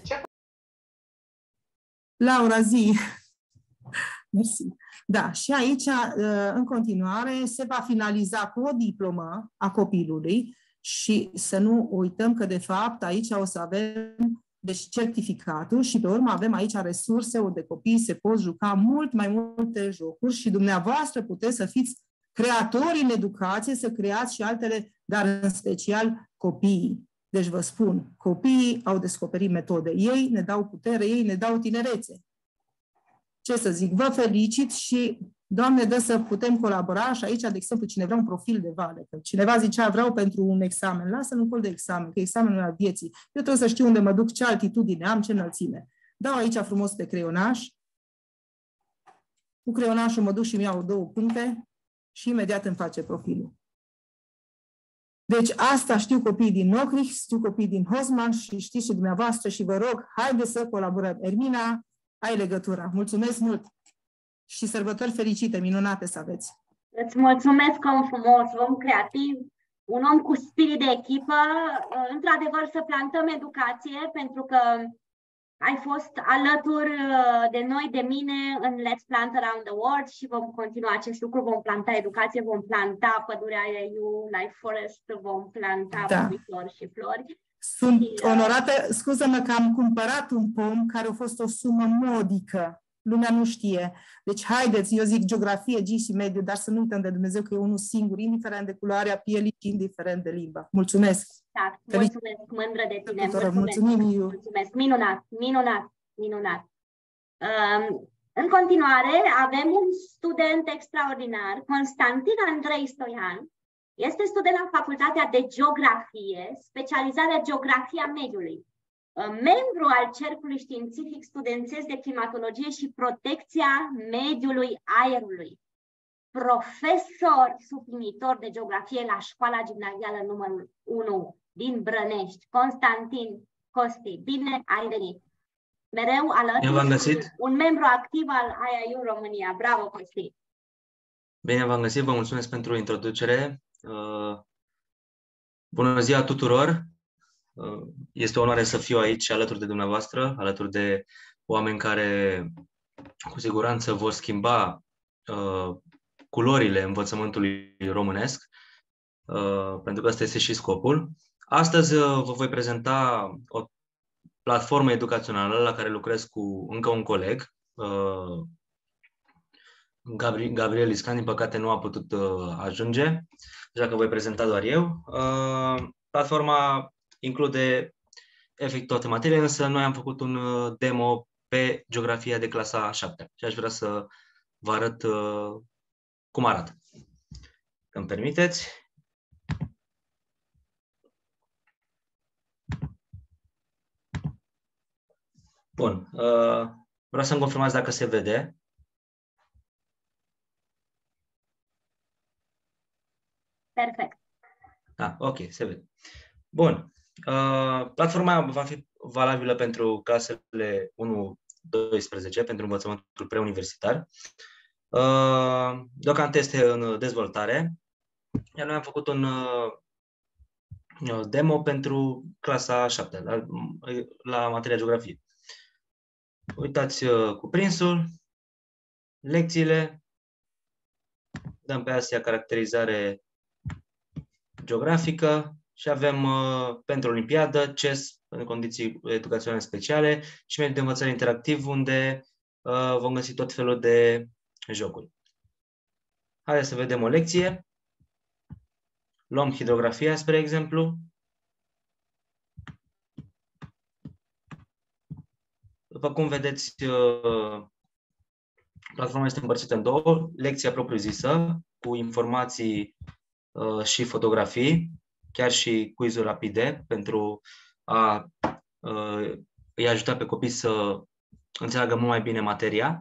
Laura, zi. Mersi. Da, și aici, în continuare, se va finaliza cu o diplomă a copilului și să nu uităm că, de fapt, aici o să avem deci certificatul și pe urmă avem aici resurse unde copiii se pot juca mult mai multe jocuri și dumneavoastră puteți să fiți creatori în educație, să creați și altele, dar în special copiii. Deci vă spun, copiii au descoperit metode. Ei ne dau putere, ei ne dau tinerețe. Ce să zic, vă felicit și, Doamne, dă să putem colabora și aici, de exemplu, cine vrea un profil de vale, că cineva zicea, vreau pentru un examen, lasă-l un col de examen, că examenul al vieții. Eu trebuie să știu unde mă duc, ce altitudine am, ce înălțime. Dau aici frumos pe creionaș. Cu creionașul mă duc și mi-au două puncte și imediat îmi face profilul. Deci asta știu copiii din Nocrich, știu copiii din Hosman și știți și dumneavoastră și vă rog, haideți să colaborăm. Ermina, ai legătura. Mulțumesc mult și sărbători fericite, minunate să aveți. Îți mulțumesc, om frumos, om creativ, un om cu spirit de echipă. Într-adevăr, să plantăm educație, pentru că ai fost alături de noi, de mine, în Let's Plant Around the World și vom continua acest lucru. Vom planta educație, vom planta pădurea You, Life Forest, vom planta da. flori și flori. Sunt și, onorată, scuză-mă că am cumpărat un pom care a fost o sumă modică. lumea nu știe. Deci haideți, eu zic geografie, G și mediu, dar să nu uităm de Dumnezeu că e unul singur, indiferent de culoarea pielii și indiferent de limba. Mulțumesc! Da, mulțumesc, mândră de tine. Tuturor, Mulțumesc, mulțumim, Iu. mulțumesc. Minunat, minunat, minunat. Um, în continuare, avem un student extraordinar, Constantin Andrei Stoian. Este student la Facultatea de Geografie, specializarea Geografia Mediului. Membru al Cercului Științific Studențesc de Climatologie și Protecția Mediului Aerului. Profesor suplinitor de geografie la Școala Gimnazială numărul unu din Brănești. Constantin Costi, bine ai venit! Mereu alături de un membru activ al I A U România. Bravo, Costi! Bine v-am găsit, vă mulțumesc pentru introducere. Bună ziua tuturor! Este o onoare să fiu aici alături de dumneavoastră, alături de oameni care cu siguranță vor schimba uh, culorile învățământului românesc, uh, pentru că ăsta este și scopul. Astăzi uh, vă voi prezenta o platformă educațională la care lucrez cu încă un coleg, uh, Gabri Gabriel Iscan, din păcate nu a putut uh, ajunge, așa că voi prezenta doar eu. Uh, platforma include efect toate materiile, însă noi am făcut un demo pe geografia de clasa a șaptea și aș vrea să vă arăt uh, cum arată. Îmi permiteți? Bun. Uh, vreau să-mi confirmați dacă se vede. Perfect. Ah, ok, se vede. Bun. Uh, platforma va fi valabilă pentru clasele unu doisprezece, pentru învățământul preuniversitar. Uh, deocamdată este în dezvoltare, iar noi am făcut un uh, demo pentru clasa a șaptea, la, la materia geografie. Uitați uh, cuprinsul, lecțiile, dăm pe astea caracterizare geografică, și avem uh, pentru Olimpiadă, C E S, pentru condiții educaționale speciale și mediul de învățare interactiv, unde uh, vom găsi tot felul de jocuri. Haideți să vedem o lecție. Luăm hidrografia, spre exemplu. După cum vedeți, uh, platforma este împărțită în două. Lecția propriu-zisă, cu informații uh, și fotografii, chiar și quiz-uri rapide, pentru a uh, îi ajuta pe copii să înțeleagă mult mai bine materia.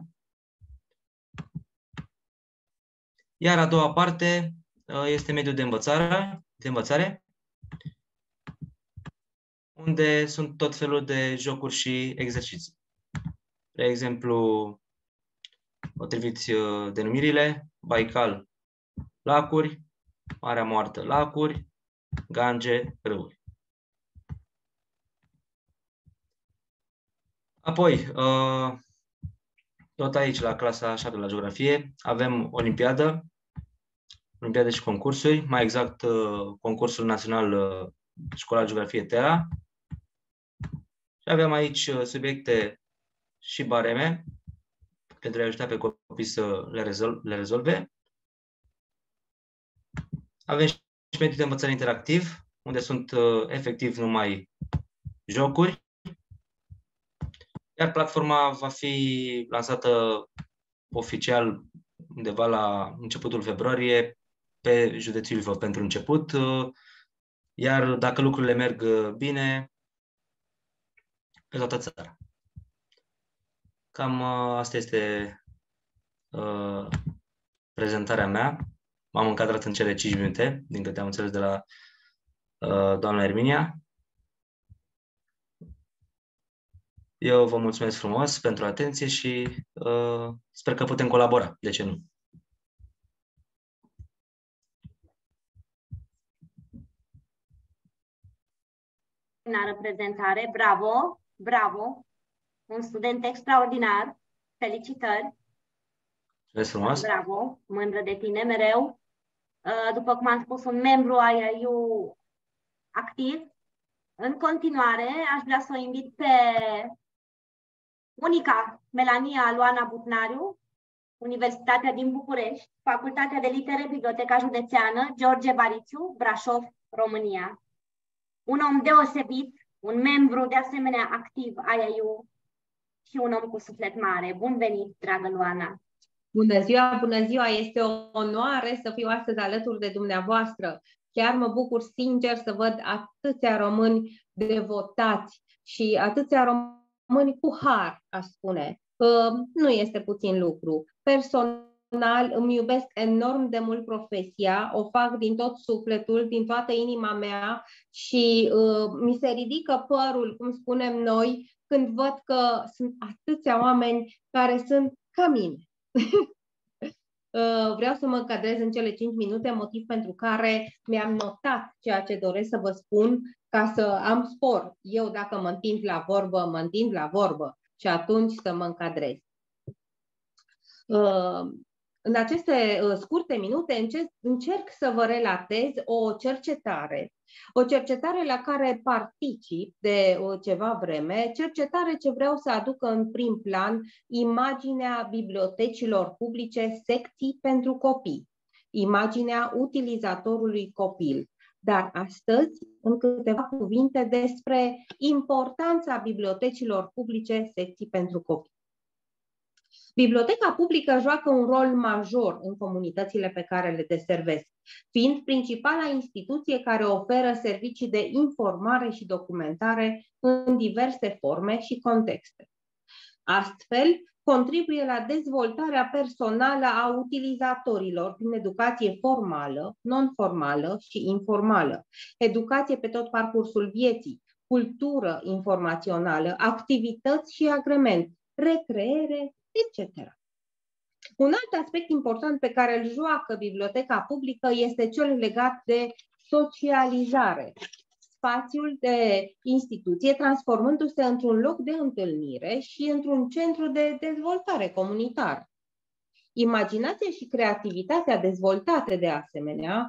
Iar a doua parte uh, este mediul de învățare, de învățare, unde sunt tot felul de jocuri și exerciții. De exemplu, potriviți uh, denumirile, Baikal, lacuri, Marea Moartă, lacuri, Gange, râuri. Apoi, tot aici, la clasa a șaptea la geografie, avem Olimpiadă, Olimpiade și concursuri, mai exact concursul național Școala Geografie Terra. Și avem aici subiecte și bareme pentru a ajuta pe copii să le, rezol le rezolve. Avem și mediul de învățare interactiv, unde sunt uh, efectiv numai jocuri. Iar platforma va fi lansată oficial undeva la începutul februarie pe județul Ilfov pentru început. Uh, iar dacă lucrurile merg bine, pe toată țara. Cam uh, asta este uh, prezentarea mea. M-am încadrat în cele cinci minute, din câte am înțeles de la uh, doamna Erminia. Eu vă mulțumesc frumos pentru atenție și uh, sper că putem colabora. De ce nu? Extraordinară prezentare, bravo, bravo, un student extraordinar, felicitări. Mulțumesc frumos. Bravo, mândră de tine mereu. După cum am spus, un membru I A U activ. În continuare, aș vrea să o invit pe Unica Melania Luana Butnariu, Universitatea din București, Facultatea de Litere, Biblioteca Județeană, George Barițiu, Brașov, România. Un om deosebit, un membru de asemenea activ I A U și un om cu suflet mare. Bun venit, dragă Luana! Bună ziua, bună ziua! Este o onoare să fiu astăzi alături de dumneavoastră. Chiar mă bucur sincer să văd atâția români devotați și atâția români cu har, aș spune. Nu este puțin lucru. Personal îmi iubesc enorm de mult profesia, o fac din tot sufletul, din toată inima mea și uh, mi se ridică părul, cum spunem noi, când văd că sunt atâția oameni care sunt ca mine. Vreau să mă încadrez în cele cinci minute, motiv pentru care mi-am notat ceea ce doresc să vă spun ca să am spor. Eu dacă mă întind la vorbă, mă întind la vorbă și atunci să mă încadrez. În aceste scurte minute încerc, încerc să vă relatez o cercetare, o cercetare la care particip de ceva vreme, cercetare ce vreau să aducă în prim plan imaginea bibliotecilor publice secții pentru copii, imaginea utilizatorului copil. Dar astăzi, în câteva cuvinte despre importanța bibliotecilor publice secții pentru copii. Biblioteca publică joacă un rol major în comunitățile pe care le deservesc, fiind principala instituție care oferă servicii de informare și documentare în diverse forme și contexte. Astfel, contribuie la dezvoltarea personală a utilizatorilor prin educație formală, non-formală și informală, educație pe tot parcursul vieții, cultură informațională, activități și agrement, recreere, et cetera. Un alt aspect important pe care îl joacă biblioteca publică este cel legat de socializare. Spațiul de instituție transformându-se într-un loc de întâlnire și într-un centru de dezvoltare comunitară. Imaginația și creativitatea dezvoltate de asemenea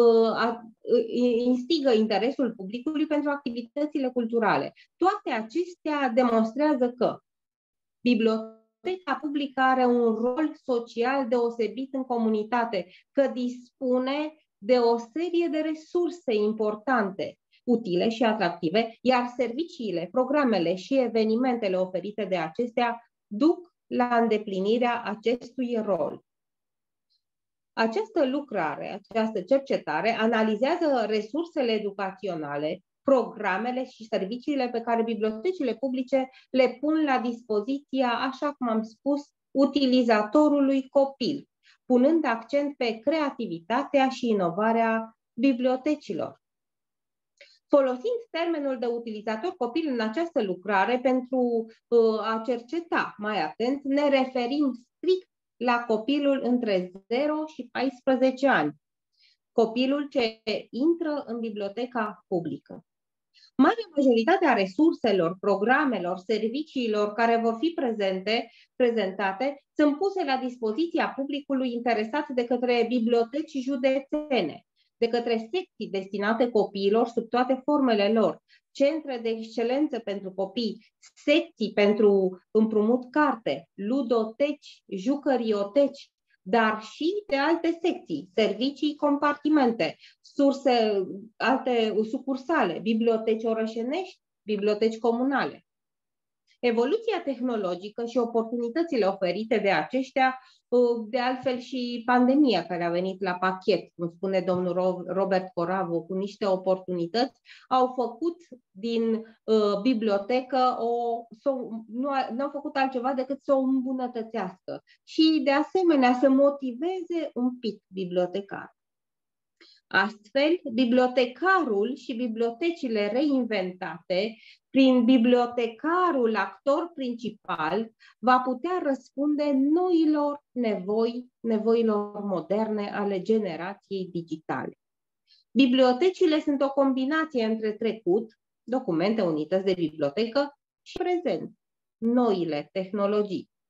instigă interesul publicului pentru activitățile culturale. Toate acestea demonstrează că biblioteca Biblioteca publică are un rol social deosebit în comunitate, că dispune de o serie de resurse importante, utile și atractive, iar serviciile, programele și evenimentele oferite de acestea duc la îndeplinirea acestui rol. Această lucrare, această cercetare analizează resursele educaționale, programele și serviciile pe care bibliotecile publice le pun la dispoziția, așa cum am spus, utilizatorului copil, punând accent pe creativitatea și inovarea bibliotecilor. Folosind termenul de utilizator copil în această lucrare pentru uh, a cerceta mai atent, ne referim strict la copilul între zero și paisprezece ani, copilul ce intră în biblioteca publică. Marea majoritate a resurselor, programelor, serviciilor care vor fi prezente, prezentate sunt puse la dispoziția publicului interesat de către biblioteci județene, de către secții destinate copiilor sub toate formele lor, centre de excelență pentru copii, secții pentru împrumut carte, ludoteci, jucărioteci, dar și de alte secții, servicii, compartimente, surse, alte sucursale, biblioteci orășenești, biblioteci comunale. Evoluția tehnologică și oportunitățile oferite de aceștia, de altfel și pandemia care a venit la pachet, cum spune domnul Robert Coravo, cu niște oportunități, au făcut din uh, bibliotecă, o, nu, a, nu au făcut altceva decât să o îmbunătățească și de asemenea să motiveze un pic bibliotecar. Astfel, bibliotecarul și bibliotecile reinventate, prin bibliotecarul actor principal, va putea răspunde noilor nevoi, nevoilor moderne ale generației digitale. Bibliotecile sunt o combinație între trecut, documente, unități de bibliotecă, și prezent, noile tehnologii.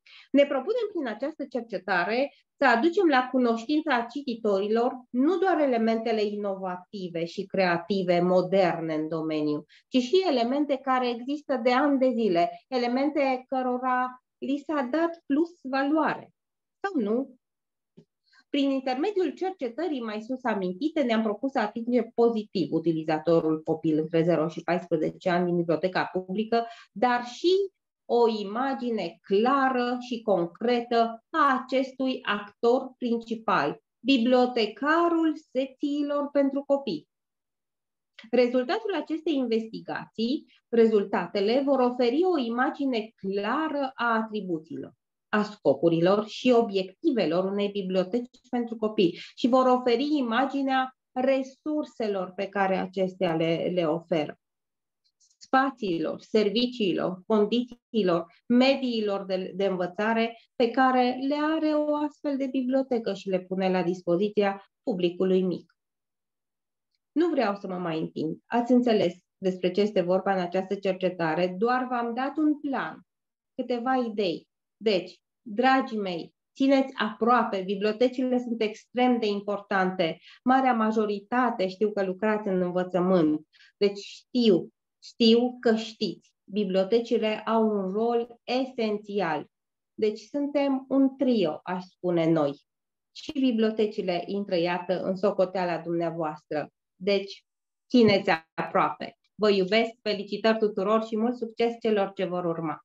Ne propunem prin această cercetare să aducem la cunoștința cititorilor nu doar elementele inovative și creative, moderne în domeniu, ci și elemente care există de ani de zile, elemente cărora li s-a dat plus valoare. Sau nu? Prin intermediul cercetării mai sus amintite, ne-am propus să atingem pozitiv utilizatorul copil între zero și paisprezece ani din biblioteca publică, dar și o imagine clară și concretă a acestui actor principal, bibliotecarul secțiilor pentru copii. Rezultatul acestei investigații, rezultatele vor oferi o imagine clară a atribuțiilor, a scopurilor și obiectivelor unei biblioteci pentru copii și vor oferi imaginea resurselor pe care acestea le, le oferă, spațiilor, serviciilor, condițiilor, mediilor de, de învățare pe care le are o astfel de bibliotecă și le pune la dispoziția publicului mic. Nu vreau să mă mai întind. Ați înțeles despre ce este vorba în această cercetare, doar v-am dat un plan, câteva idei. Deci, dragii mei, țineți aproape, bibliotecile sunt extrem de importante. Marea majoritate știu că lucrați în învățământ, deci știu, știu că știți. Bibliotecile au un rol esențial. Deci suntem un trio, aș spune noi. Și bibliotecile intră, iată, în socoteala dumneavoastră. Deci, țineți aproape. Vă iubesc, felicitări tuturor și mult succes celor ce vor urma.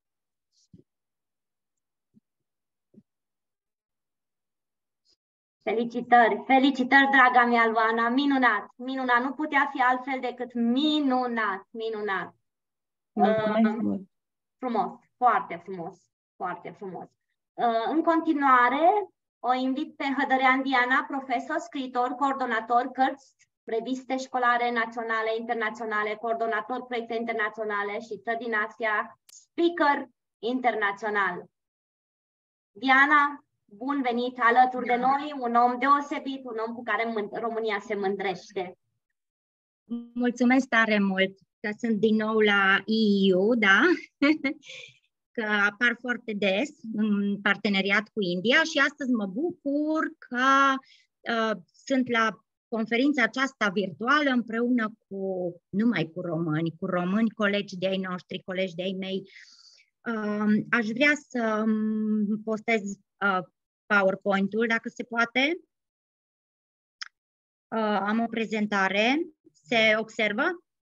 Felicitări, felicitări, draga mea Luana, minunat, minunat, nu putea fi altfel decât minunat, minunat. Mulțumesc Uh, mult. frumos, foarte frumos, foarte frumos. Uh, în continuare, o invit pe Hădărean Diana, profesor, scriitor, coordonator, cărți, reviste școlare naționale, internaționale, coordonator proiecte internaționale și țări din Asia, speaker internațional. Diana, bun venit alături de noi, un om deosebit, un om cu care România se mândrește. Mulțumesc tare mult că sunt din nou la E U, da? Că apar foarte des în parteneriat cu India și astăzi mă bucur că uh, sunt la conferința aceasta virtuală împreună cu, numai cu români, cu români, colegi de-ai noștri, colegi de-ai mei. Uh, aș vrea să postez uh, PowerPoint-ul, dacă se poate. Uh, am o prezentare. Se observă?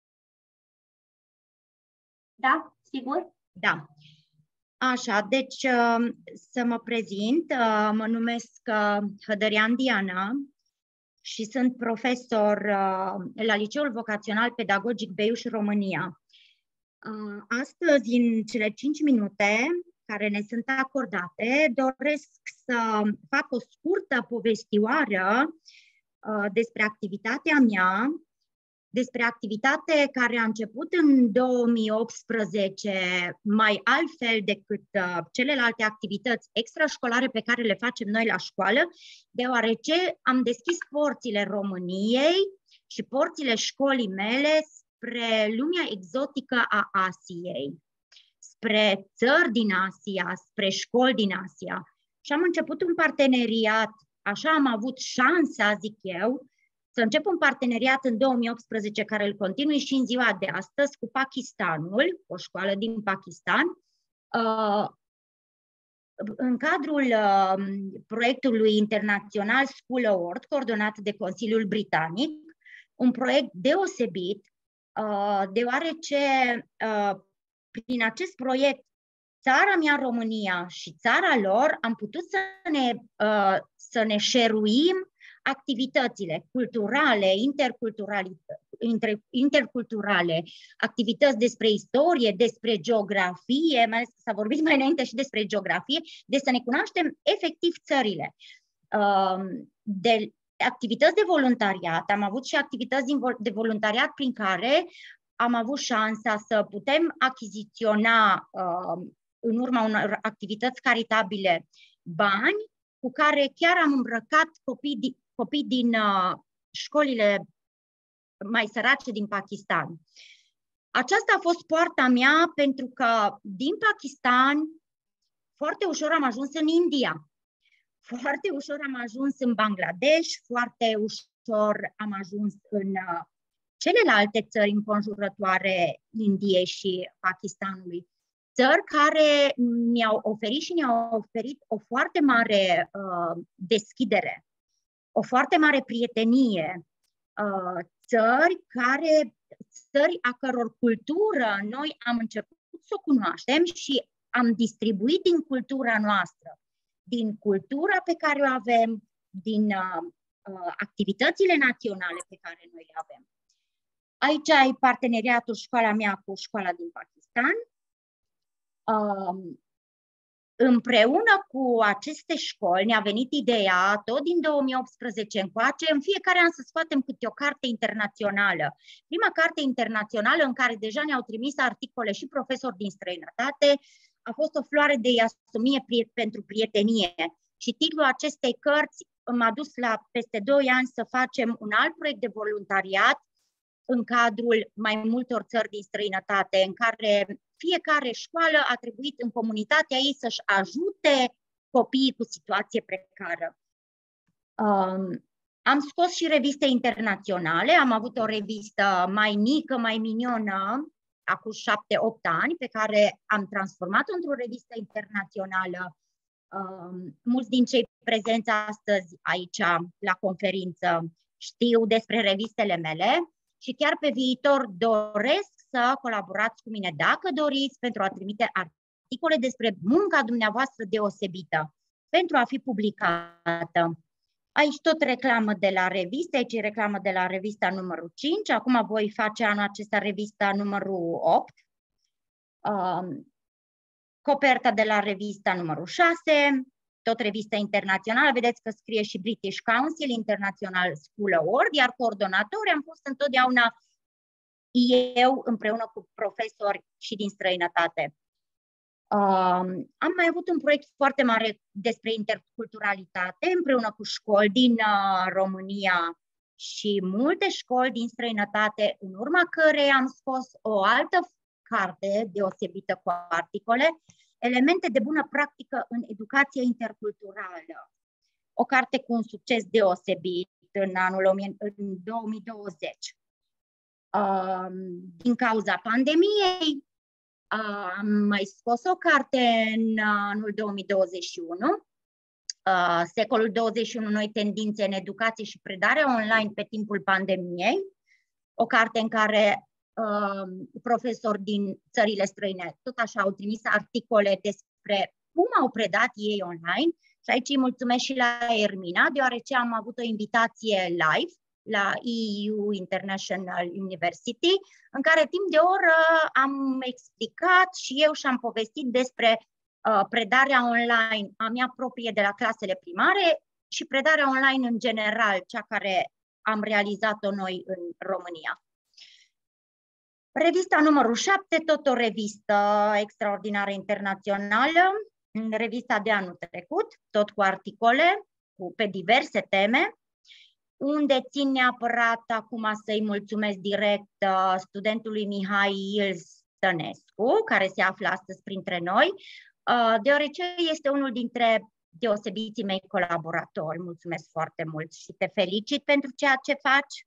Da, sigur? Da. Așa, deci uh, să mă prezint. Uh, mă numesc uh, Hădărean Diana și sunt profesor uh, la Liceul Vocațional Pedagogic Beiuș, România. Uh, astăzi, în cele cinci minute care ne sunt acordate, doresc să fac o scurtă povestioară uh, despre activitatea mea, despre activitate care a început în două mii optsprezece, mai altfel decât uh, celelalte activități extrașcolare pe care le facem noi la școală, deoarece am deschis porțile României și porțile școlii mele spre lumea exotică a Asiei, spre țări din Asia, spre școli din Asia. Și am început un parteneriat, așa am avut șansa, zic eu, să încep un parteneriat în două mii optsprezece, care îl continui și în ziua de astăzi, cu Pakistanul, o școală din Pakistan, în cadrul proiectului internațional School Award, coordonat de Consiliul Britanic, un proiect deosebit, deoarece prin acest proiect țara mea, România, și țara lor am putut să ne, să ne share-uim activitățile culturale, interculturale, inter, interculturale, activități despre istorie, despre geografie, mai ales că s-a vorbit mai înainte și despre geografie, de să ne cunoaștem efectiv țările. De activități de voluntariat, am avut și activități de voluntariat prin care am avut șansa să putem achiziționa în urma unor activități caritabile bani cu care chiar am îmbrăcat copii copii din uh, școlile mai sărace din Pakistan. Aceasta a fost poarta mea pentru că din Pakistan, foarte ușor am ajuns în India, foarte ușor am ajuns în Bangladesh, foarte ușor am ajuns în uh, celelalte țări înconjurătoare Indiei și Pakistanului. Țări care mi-au oferit și ne-au oferit o foarte mare uh, deschidere, o foarte mare prietenie, uh, țări, care, țări a căror cultură noi am început să o cunoaștem și am distribuit din cultura noastră, din cultura pe care o avem, din uh, uh, activitățile naționale pe care noi le avem. Aici ai parteneriatul școala mea cu școala din Pakistan. Um, împreună cu aceste școli ne-a venit ideea, tot din două mii optsprezece încoace, în fiecare an să scoatem câte o carte internațională. Prima carte internațională în care deja ne-au trimis articole și profesori din străinătate a fost O floare de iasomie pentru prietenie. Și titlul acestei cărți m-a dus la peste doi ani să facem un alt proiect de voluntariat în cadrul mai multor țări din străinătate, în care fiecare școală a trebuit în comunitatea ei să-și ajute copiii cu situație precară. Um, am scos și reviste internaționale, am avut o revistă mai mică, mai minionă, acum șapte, opt ani, pe care am transformat-o într-o revistă internațională. Um, mulți din cei prezenți astăzi aici la conferință știu despre revistele mele și chiar pe viitor doresc să colaborați cu mine, dacă doriți, pentru a trimite articole despre munca dumneavoastră deosebită, pentru a fi publicată. Aici tot reclamă de la revistă, aici reclamă de la revista numărul cinci, acum voi face anul acesta revista numărul opt, um, coperta de la revista numărul șase, tot revista internațională, vedeți că scrie și British Council, International School Award, iar coordonatori am fost întotdeauna eu împreună cu profesori și din străinătate. Um, am mai avut un proiect foarte mare despre interculturalitate împreună cu școli din uh, România și multe școli din străinătate, în urma cărei am scos o altă carte deosebită cu articole, Elemente de bună practică în educație interculturală. O carte cu un succes deosebit în anul în două mii douăzeci. Uh, din cauza pandemiei, uh, am mai scos o carte în anul două mii douăzeci și unu, uh, Secolul douăzeci și unu, noi tendințe în educație și predare online pe timpul pandemiei, o carte în care uh, profesori din țările străine tot așa au trimis articole despre cum au predat ei online. Și aici îi mulțumesc și la Ermina, deoarece am avut o invitație live la E U International University, în care timp de o oră am explicat și eu și am povestit despre uh, predarea online a mea proprie de la clasele primare și predarea online în general, cea care am realizat-o noi în România. Revista numărul șapte, tot o revistă extraordinară internațională, revista de anul trecut, tot cu articole cu, pe diverse teme, unde țin neapărat acum să-i mulțumesc direct uh, studentului Mihail Stănescu, care se află astăzi printre noi, uh, deoarece este unul dintre deosebiții mei colaboratori. Mulțumesc foarte mult și te felicit pentru ceea ce faci.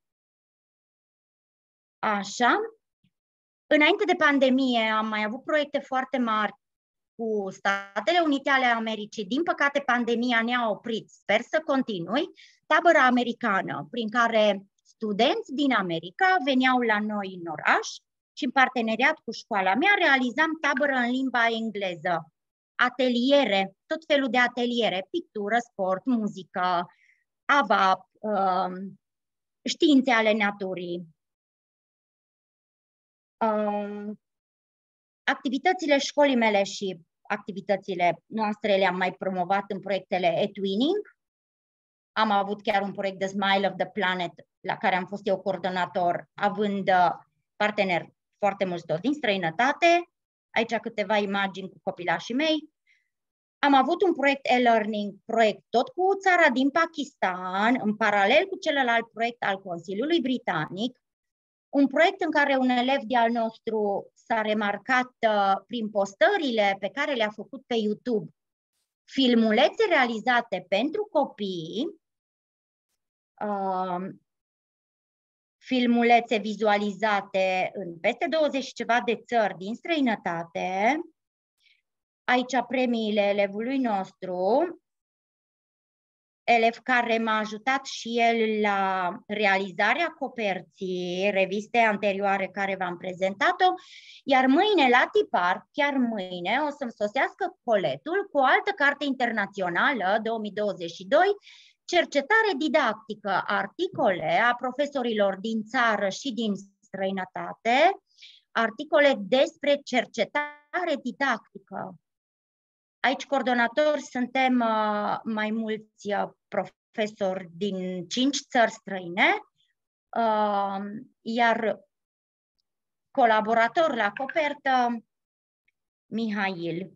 Așa. Înainte de pandemie am mai avut proiecte foarte mari cu Statele Unite ale Americii. Din păcate, pandemia ne-a oprit. Sper să continui. Tabăra americană, prin care studenți din America veneau la noi în oraș și în parteneriat cu școala mea realizam tabără în limba engleză. Ateliere, tot felul de ateliere, pictură, sport, muzică, A V A P, uh, științe ale naturii. Uh, activitățile școlii mele și activitățile noastre le-am mai promovat în proiectele eTwinning. Am avut chiar un proiect de Smile of the Planet, la care am fost eu coordonator, având parteneri foarte mulți tot din străinătate. Aici câteva imagini cu copilașii mei. Am avut un proiect e-learning, proiect tot cu țara din Pakistan, în paralel cu celălalt proiect al Consiliului Britanic, un proiect în care un elev de-al nostru s-a remarcat uh, prin postările pe care le-a făcut pe YouTube filmulețe realizate pentru copii, uh, filmulețe vizualizate în peste douăzeci și ceva de țări din străinătate. Aici premiile elevului nostru, elev care m-a ajutat și el la realizarea coperții revistei anterioare care v-am prezentat-o, iar mâine la tipar, chiar mâine, o să-mi sosească coletul cu o altă carte internațională, două mii douăzeci și doi, cercetare didactică, articole a profesorilor din țară și din străinătate, articole despre cercetare didactică. Aici coordonatori suntem uh, mai mulți uh, profesori din cinci țări străine, uh, iar colaborator la copertă, Mihail.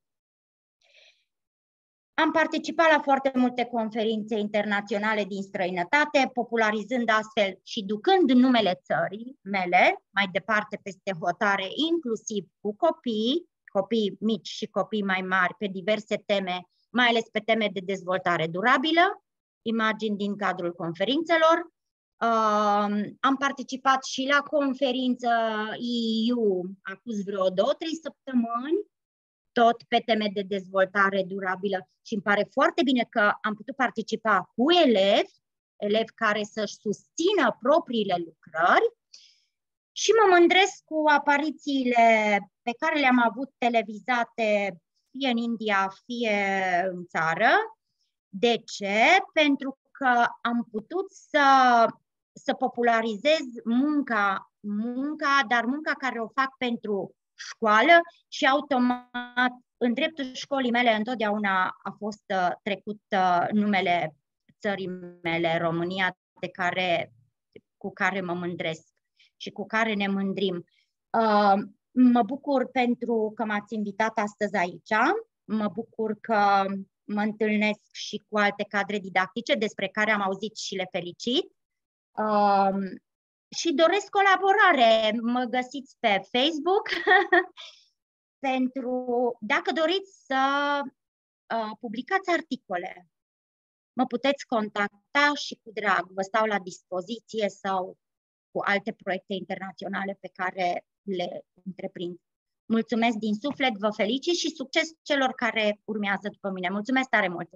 Am participat la foarte multe conferințe internaționale din străinătate, popularizând astfel și ducând numele țării mele mai departe peste hotare, inclusiv cu copii, copii mici și copii mai mari pe diverse teme, mai ales pe teme de dezvoltare durabilă, imagini din cadrul conferințelor. Uh, am participat și la conferință E U acum vreo două, trei săptămâni, tot pe teme de dezvoltare durabilă și îmi pare foarte bine că am putut participa cu elevi, elevi care să-și susțină propriile lucrări și mă mândresc cu aparițiile pe care le-am avut televizate fie în India, fie în țară. De ce? Pentru că am putut să, să popularizez munca, munca, dar munca care o fac pentru școală și automat în dreptul școlii mele întotdeauna a fost uh, trecut uh, numele țării mele, România, de care, cu care mă mândresc și cu care ne mândrim. Uh, mă bucur pentru că m-ați invitat astăzi aici, mă bucur că mă întâlnesc și cu alte cadre didactice despre care am auzit și le felicit. Uh, Și doresc colaborare. Mă găsiți pe Facebook pentru, dacă doriți să uh, publicați articole, mă puteți contacta și cu drag vă stau la dispoziție sau cu alte proiecte internaționale pe care le întreprind. Mulțumesc din suflet, vă felicit și succes celor care urmează după mine. Mulțumesc tare mult!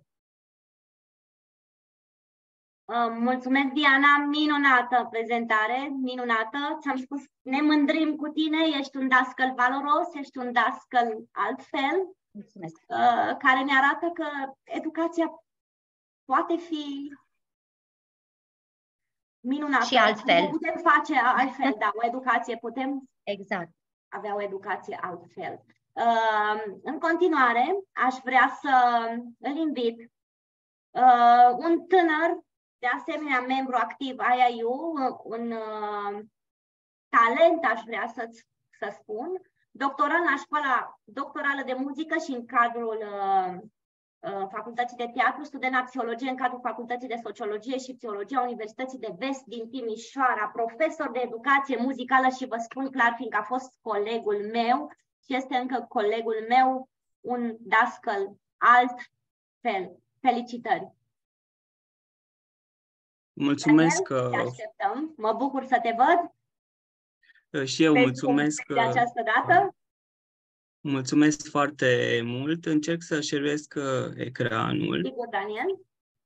Mulțumesc, Diana, minunată prezentare, minunată. Ți-am spus, ne mândrim cu tine, ești un dascăl valoros, ești un dascăl altfel. Mulțumesc. Care ne arată că educația poate fi minunată. Și altfel. Putem face altfel, da, o educație, putem exact. avea o educație altfel. În continuare, aș vrea să îl invit un tânăr, de asemenea, membru activ I I U, un uh, talent, aș vrea să, să spun, doctorand la școala doctorală de muzică și în cadrul uh, uh, Facultății de Teatru, student la psihologie în cadrul Facultății de Sociologie și Psihologie a Universității de Vest din Timișoara, profesor de educație muzicală și vă spun clar, fiindcă a fost colegul meu și este încă colegul meu, un dascăl altfel. Felicitări! Mulțumesc că... Te așteptăm. Mă bucur să te văd. Și eu mulțumesc de această dată. Mulțumesc foarte mult. Încerc să șeruiesc ecranul. Sigur, Daniel.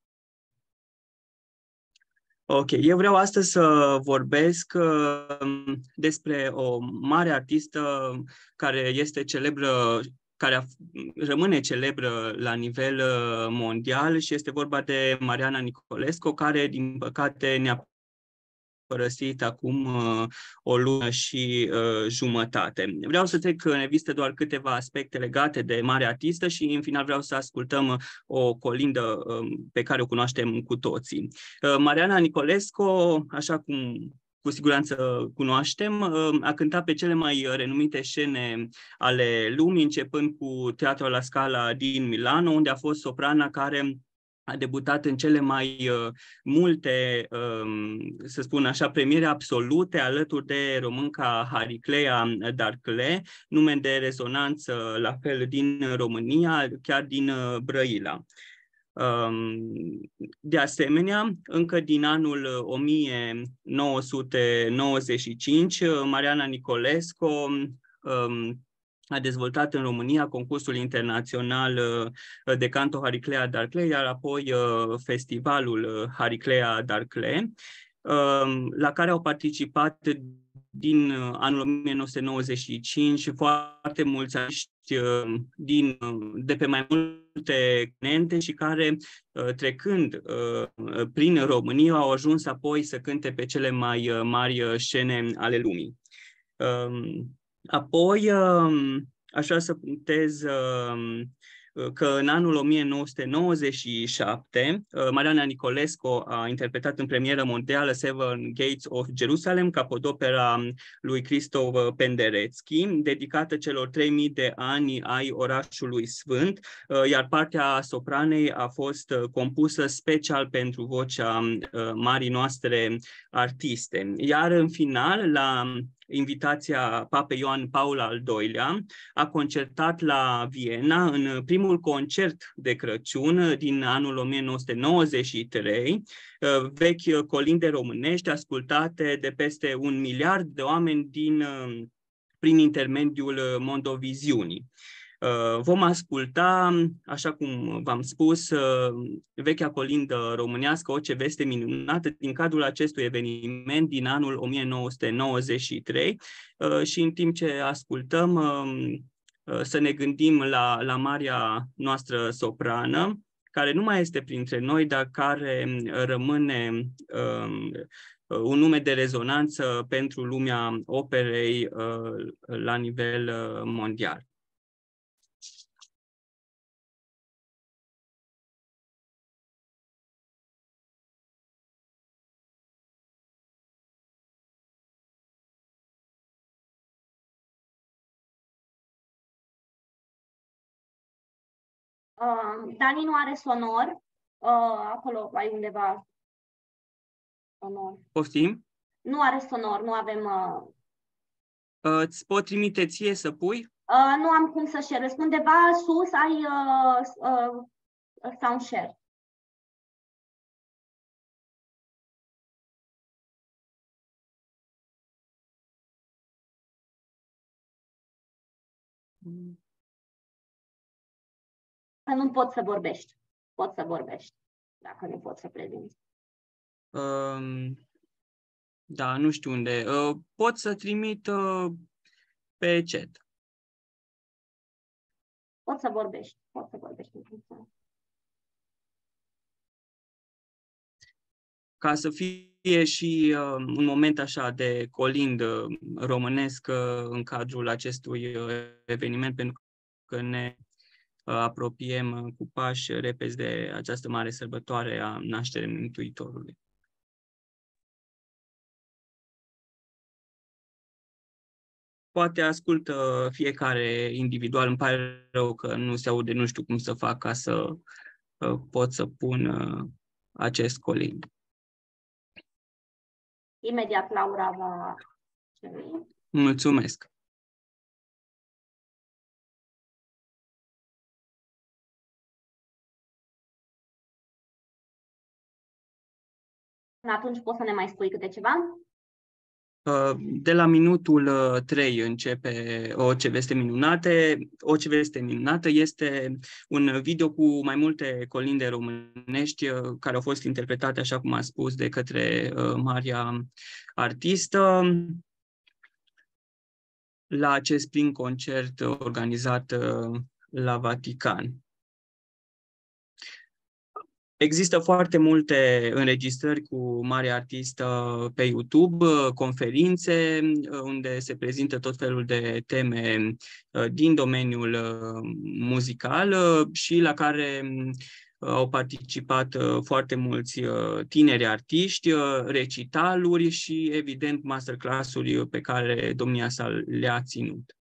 Ok, eu vreau astăzi să vorbesc despre o mare artistă care este celebră, care rămâne celebră la nivel mondial și este vorba de Mariana Nicolescu, care, din păcate, ne-a părăsit acum uh, o lună și uh, jumătate. Vreau să trec în revistă doar câteva aspecte legate de mare artistă și, în final, vreau să ascultăm o colindă uh, pe care o cunoaștem cu toții. Uh, Mariana Nicolescu, așa cum cu siguranță cunoaștem, a cântat pe cele mai renumite scene ale lumii, începând cu Teatrul La Scala din Milano, unde a fost soprana care a debutat în cele mai uh, multe, um, să spun așa, premiere absolute, alături de românca Hariclea Darcle, nume de rezonanță la fel din România, chiar din uh, Brăila. Um, de asemenea, încă din anul o mie nouă sute nouăzeci și cinci, Mariana Nicolescu um, a dezvoltat în România concursul internațional de canto Hariclea Darcle, iar apoi festivalul Hariclea Darcle, la care au participat din anul o mie nouă sute nouăzeci și cinci foarte mulți artiști din, de pe mai multe continente și care, trecând prin România, au ajuns apoi să cânte pe cele mai mari scene ale lumii. Apoi, aș vrea să punctez că în anul o mie nouă sute nouăzeci și șapte, Mariana Nicolescu a interpretat în premieră mondială Seven Gates of Jerusalem, capodopera lui Christoph Penderecki, dedicată celor trei mii de ani ai orașului sfânt, iar partea sopranei a fost compusă special pentru vocea marii noastre artiste. Iar în final, la invitația Papei Ioan Paul al doilea, a concertat la Viena în primul concert de Crăciun din anul o mie nouă sute nouăzeci și trei, vechi colinde românești ascultate de peste un miliard de oameni din, prin intermediul Mondoviziunii. Vom asculta, așa cum v-am spus, vechea colindă românească, O ce veste minunată, din cadrul acestui eveniment din anul o mie nouă sute nouăzeci și trei și în timp ce ascultăm să ne gândim la, la marea noastră soprană, care nu mai este printre noi, dar care rămâne um, un nume de rezonanță pentru lumea operei uh, la nivel uh, mondial. Uh, Dani nu are sonor. Uh, acolo ai undeva sonor. Poftim? Nu are sonor, nu avem... Uh... Uh, îți pot trimite ție să pui? Uh, nu am cum să share. Undeva sus ai uh, uh, sound share. Mm. Nu poți să vorbești. Poți să vorbești, dacă nu poți să prezinți. Um, da, nu știu unde. Uh, pot să trimit uh, pe chat. Poți să vorbești. Poți să vorbești. Ca să fie și uh, un moment așa de colind uh, românesc uh, în cadrul acestui uh, eveniment, pentru că ne apropiem cu pași repezi de această mare sărbătoare a nașterii Mântuitorului. Poate ascultă fiecare individual, îmi pare rău că nu se aude, nu știu cum să fac ca să pot să pun acest colind. Imediat Laura va... Mulțumesc! Atunci poți să ne mai spui câte ceva? De la minutul trei începe O ce veste minunate. O ce veste minunată este un video cu mai multe colinde românești care au fost interpretate, așa cum a spus, de către maria artistă la acest prim concert organizat la Vatican. Există foarte multe înregistrări cu mare artistă pe YouTube, conferințe unde se prezintă tot felul de teme din domeniul muzical și la care au participat foarte mulți tineri artiști, recitaluri și, evident, masterclass-uri pe care domnia sa le-a ținut.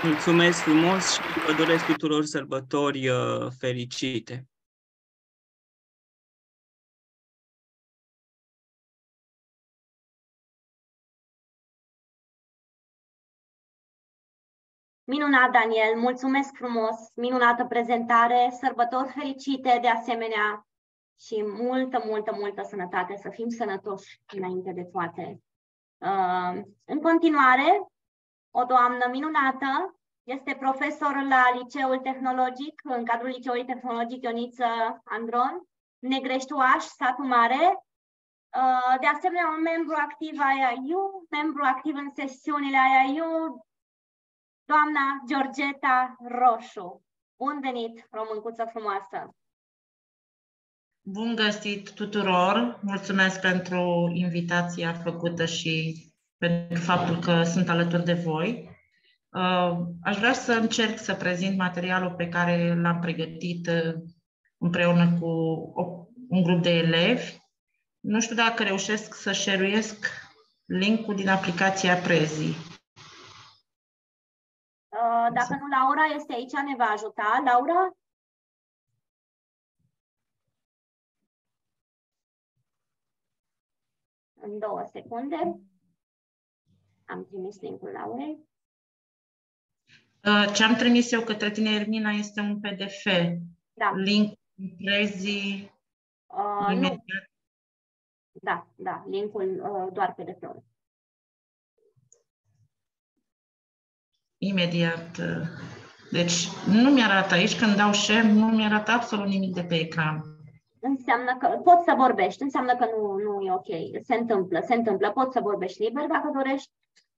Mulțumesc frumos și vă doresc tuturor sărbători uh, fericite. Minunat, Daniel, mulțumesc frumos, minunată prezentare, sărbători fericite de asemenea și multă, multă, multă sănătate, să fim sănătoși înainte de toate. Uh, în continuare, o doamnă minunată, este profesor la Liceul Tehnologic, în cadrul Liceului Tehnologic Ioniță Andron, Negrești Oaș, satul Mare. Uh, de asemenea, un membru activ I I U, membru activ în sesiunile I I U, doamna Georgeta Roșu. Bun venit, româncuță frumoasă! Bun găsit tuturor! Mulțumesc pentru invitația făcută și pentru faptul că sunt alături de voi. Aș vrea să încerc să prezint materialul pe care l-am pregătit împreună cu un grup de elevi. Nu știu dacă reușesc să share-uiesc link-ul din aplicația Prezi. Dacă nu, Laura este aici, ne va ajuta. Laura? În două secunde. Am trimis link-ul Laurei. Ce am trimis eu către tine, Ermina, este un P D F. Da. Link Prezi. Uh, nu. Da, da, link-ul uh, doar P D F-ul. Imediat. Deci nu mi-arată aici, când dau share, nu mi-arată absolut nimic de pe ecran. Înseamnă că poți să vorbești, înseamnă că nu, nu e ok. Se întâmplă, se întâmplă. Poți să vorbești liber dacă dorești.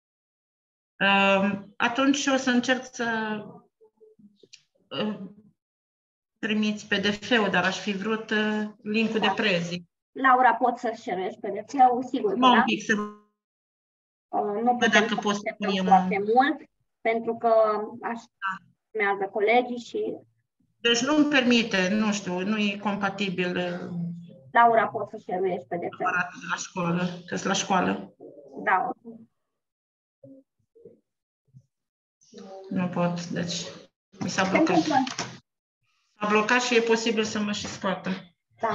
Uh, atunci o să încerc să uh, trimiți P D F-ul, dar aș fi vrut uh, link-ul da. de Prezi. Laura, poți să share-ești P D F-ul, sigur că da? da. Un pic, să... uh, nu putem dacă pot să punem foarte mult, pentru că așa urmează colegii și... Deci nu-mi permite, nu știu, nu e compatibil. Laura, poți să share-uiești P D F-ul. La școală, că la școală. Da. Nu pot, deci mi s-a blocat. S-a blocat și e posibil să mă și scoată. Da.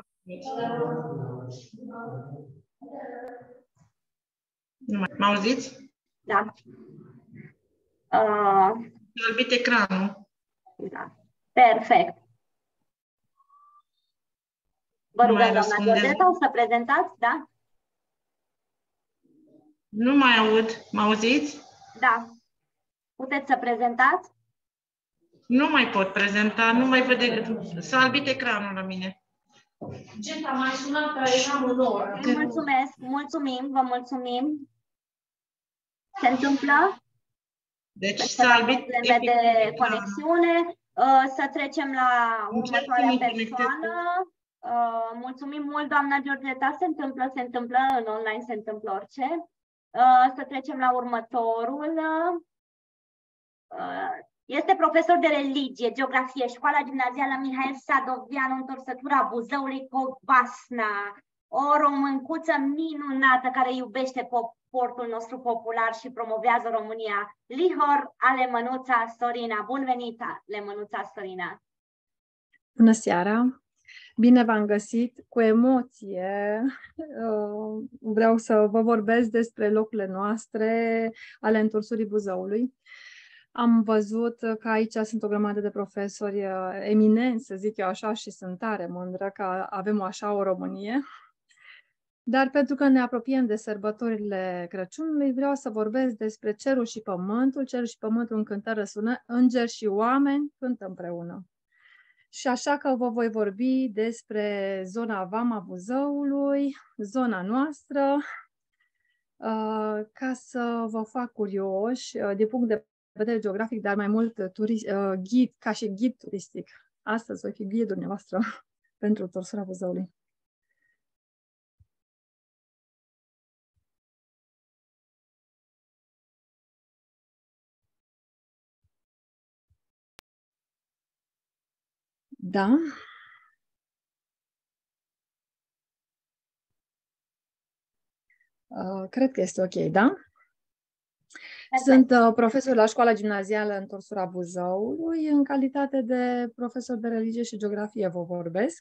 Mă auziți? Da. Uh, albit ecranul. Da. Perfect. Vă rugăm, doamna Georgeta, să prezentați, da? Nu mai aud. Mă auziți? Da. Puteți să prezentați? Nu mai pot prezenta, nu mai văd. S-a albit ecranul la mine. Geta, m-ai sunat că eram în oră. Mulțumesc, mulțumim, vă mulțumim. Se întâmplă? Deci s-a albit probleme de conexiune. Să trecem la următoarea persoană. Mulțumim mult, doamna Georgeta. Se întâmplă, se întâmplă, în online se întâmplă orice. Să trecem la următorul. Este profesor de religie, geografie, școala gimnazială Mihail Sadoveanu, întorsătura Buzăului, Covasna. O româncuță minunată care iubește portul nostru popular și promovează România. Lihor Alemănuța Sorina. Bun venit, Alemănuța Sorina! Bună seara! Bine v-am găsit! Cu emoție vreau să vă vorbesc despre locurile noastre ale întorsurii Buzăului. Am văzut că aici sunt o grămadă de profesori eminenți, să zic eu așa, și sunt tare mândră că avem așa o Românie. Dar pentru că ne apropiem de sărbătorile Crăciunului, vreau să vorbesc despre cerul și pământul. Cerul și pământul în cântare răsună, îngeri și oameni cântă împreună. Și așa că vă voi vorbi despre zona Vama Buzăului, zona noastră, ca să vă fac curioși din punct de vedere geografic, dar mai mult turist, ghid, ca și ghid turistic. Astăzi voi fi ghidul dumneavoastră pentru întorsura Buzăului. Da. Uh, cred că este ok, da? Sunt uh, profesor la școala gimnazială Întorsura Buzăului. În calitate de profesor de religie și geografie vă vorbesc.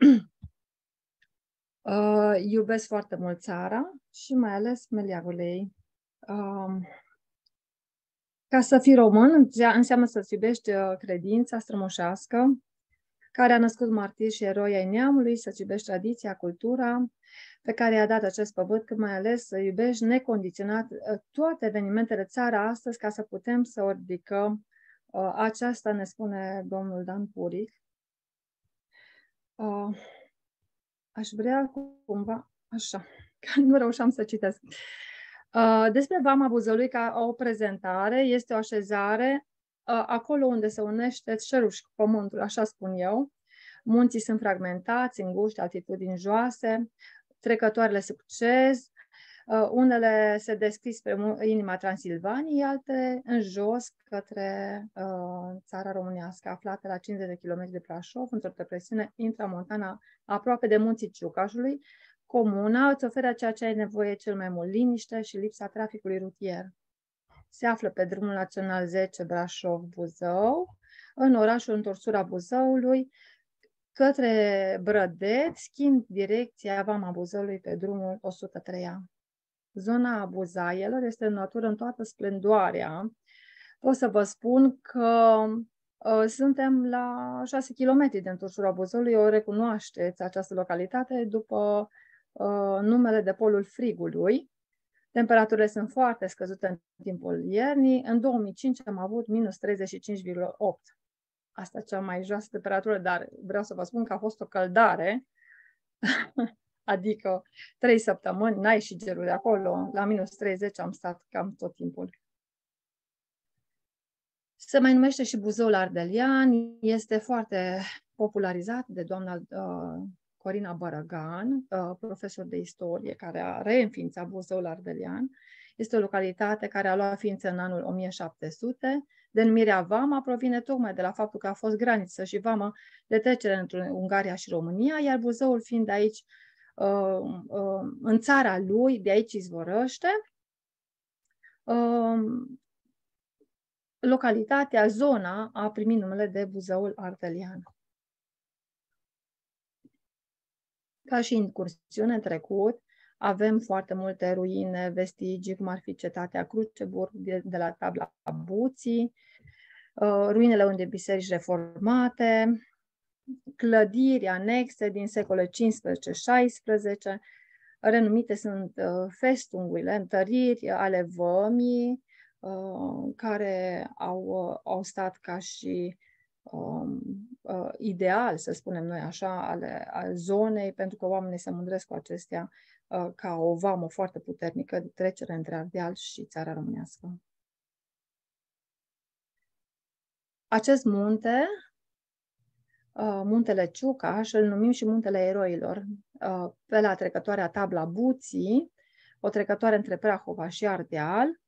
uh, iubesc foarte mult țara și mai ales meleagul ei. Uh, ca să fii român înseamnă să-ți iubești uh, credința strămoșească, care a născut martiri și eroi ai neamului, să-ți iubești tradiția, cultura pe care i-a dat acest pământ, cât mai ales să iubești necondiționat toate evenimentele țara astăzi, ca să putem să o ridicăm. Aceasta ne spune domnul Dan Puric. Aș vrea cumva, așa, că nu reușeam să citesc. Despre Vama Buzăului, ca o prezentare, este o așezare acolo unde se unește cerul și pământul, așa spun eu. Munții sunt fragmentați, înguști, altitudini joase, trecătoarele succes, unele se deschid spre inima Transilvaniei, alte în jos către uh, țara românească, aflată la cincizeci de kilometri de Brașov, într-o depresiune intramontană aproape de munții Ciucașului. Comuna îți oferă ceea ce ai nevoie cel mai mult, liniște și lipsa traficului rutier. Se află pe drumul național zece Brașov-Buzău, în orașul Întorsura Buzăului, către Brădeț, schimb direcția Vama Buzăului pe drumul o sută trei A. Zona Buzaielor este în natură în toată splendoarea. Pot să vă spun că uh, suntem la șase kilometri de Întorsura Buzăului. O recunoașteți această localitate după uh, numele de polul frigului. Temperaturile sunt foarte scăzute în timpul iernii. În două mii cinci am avut minus treizeci și cinci virgulă opt. Asta cea mai joasă temperatură, dar vreau să vă spun că a fost o căldare, adică trei săptămâni, n-ai și gerul de acolo, la minus treizeci am stat cam tot timpul. Se mai numește și Buzăul Ardelian, este foarte popularizat de doamna uh, Corina Bărăgan, uh, profesor de istorie, care a reînființat Buzăul Ardelian. Este o localitate care a luat ființă în anul o mie șapte sute. Denumirea Vama provine tocmai de la faptul că a fost graniță și vamă de trecere între Ungaria și România, iar Buzăul fiind aici, uh, uh, în țara lui, de aici izvorăște, uh, localitatea, zona, a primit numele de Buzăul Ardelian. Ca și incursiune trecut, avem foarte multe ruine, vestigii, cum ar fi cetatea Cruceburg de, de la tabla Buții, uh, ruinele unde biserici reformate, clădiri anexe din secolele cincisprezece șaisprezece, renumite sunt uh, festungurile, întăriri ale vămii, uh, care au, uh, au stat ca și um, uh, ideal, să spunem noi așa, ale, ale zonei, pentru că oamenii se mândresc cu acestea ca o vamă foarte puternică de trecere între Ardeal și țara românească. Acest munte, muntele Ciucaș, îl numim și muntele eroilor. Pe la trecătoarea tabla Buții, o trecătoare între Prahova și Ardeal,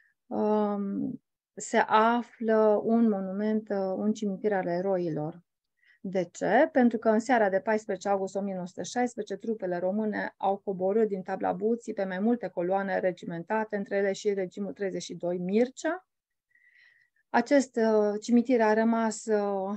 se află un monument, un cimitir al eroilor. De ce? Pentru că în seara de paisprezece august o mie nouă sute șaisprezece, trupele române au coborât din tabla Buții pe mai multe coloane regimentate, între ele și regimul treizeci și doi Mircea. Acest uh, cimitir a rămas uh,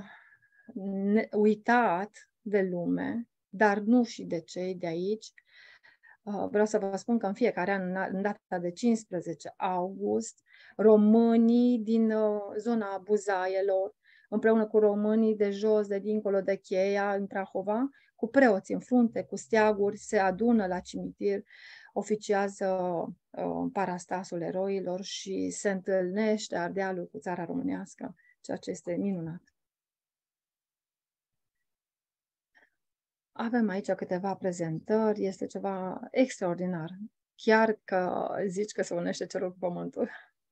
uitat de lume, dar nu și de cei de aici. Uh, vreau să vă spun că în fiecare an, în data de cincisprezece august, românii din uh, zona Buzaielor, împreună cu românii de jos, de dincolo de Cheia, în Prahova, cu preoți în frunte, cu steaguri, se adună la cimitir, oficiază uh, parastasul eroilor și se întâlnește Ardealul cu țara românească, ceea ce este minunat. Avem aici câteva prezentări, este ceva extraordinar. Chiar că zici că se unește cerul cu pământul.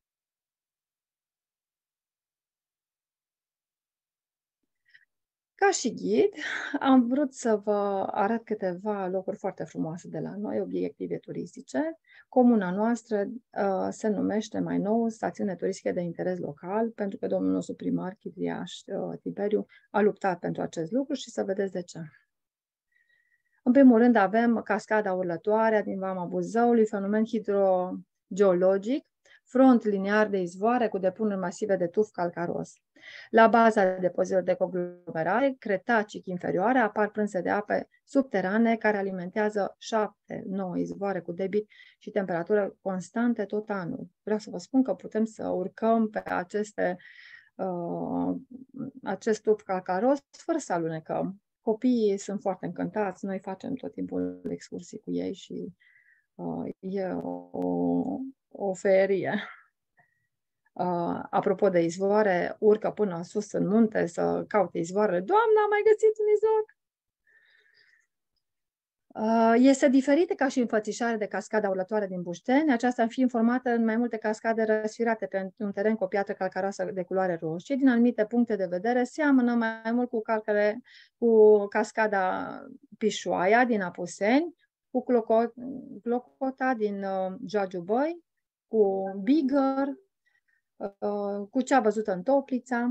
Ca și ghid, am vrut să vă arăt câteva locuri foarte frumoase de la noi, obiective turistice. Comuna noastră uh, se numește mai nou Stațiune Turistică de Interes Local, pentru că domnul nostru primar, Chiriaș uh, Tiberiu, a luptat pentru acest lucru și să vedeți de ce. În primul rând avem cascada Urlătoarea din Vama Buzăului, fenomen hidrogeologic front liniar de izvoare cu depuneri masive de tuf calcaros. La baza depozitelor de conglomerare cretacic inferioare apar prânze de ape subterane care alimentează șapte nouă izvoare cu debit și temperatură constante tot anul. Vreau să vă spun că putem să urcăm pe aceste, uh, acest tuf calcaros fără să alunecăm. Copiii sunt foarte încântați, noi facem tot timpul excursii cu ei și uh, e o, o ferie. Uh, apropo de izvoare, urcă până sus în munte să caute izvoarele. Doamne, am mai găsit un izvor! Uh, este diferită ca și înfățișare de cascada urlătoare din Bușteni, aceasta fiind formată în mai multe cascade răsfirate pe un teren cu o piatră calcaroasă de culoare roșie. Din anumite puncte de vedere, seamănă mai mult cu, calcare, cu cascada Pișoaia din Apuseni, cu Clocota din uh, Joagiubăi, cu Bigăr, uh, cu cea văzută în Toplița.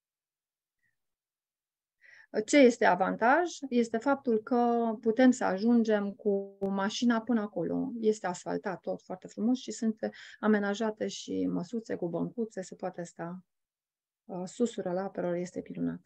Ce este avantaj? Este faptul că putem să ajungem cu mașina până acolo. Este asfaltat tot foarte frumos și sunt amenajate și măsuțe cu băncuțe, se poate sta. Susură la apelor este minunat.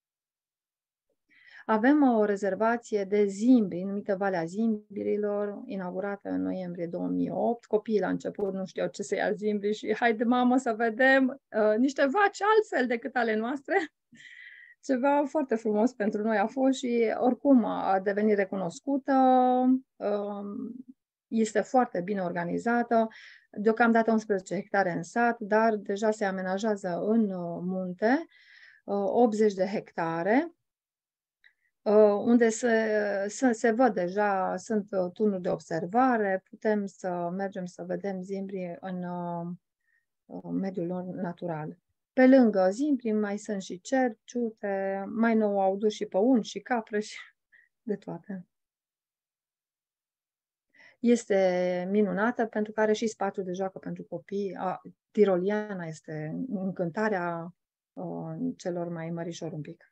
Avem o rezervație de zimbri, numită Valea Zimbirilor, inaugurată în noiembrie două mii opt. Copiii la început nu știau ce să ia zimbri și haide mamă să vedem uh, niște vaci altfel decât ale noastre. Ceva foarte frumos pentru noi a fost și oricum a devenit recunoscută, este foarte bine organizată, deocamdată unsprezece hectare în sat, dar deja se amenajează în munte optzeci de hectare, unde se, se, se văd deja, sunt turnuri de observare, putem să mergem să vedem zimbrii în mediul lor natural. Pe lângă zimbri mai sunt și cerci, ciute, mai nou au dus și păuni și capre și de toate. Este minunată pentru că are și spațiu de joacă pentru copii. A, tiroliana este încântarea uh, celor mai mărișori un pic.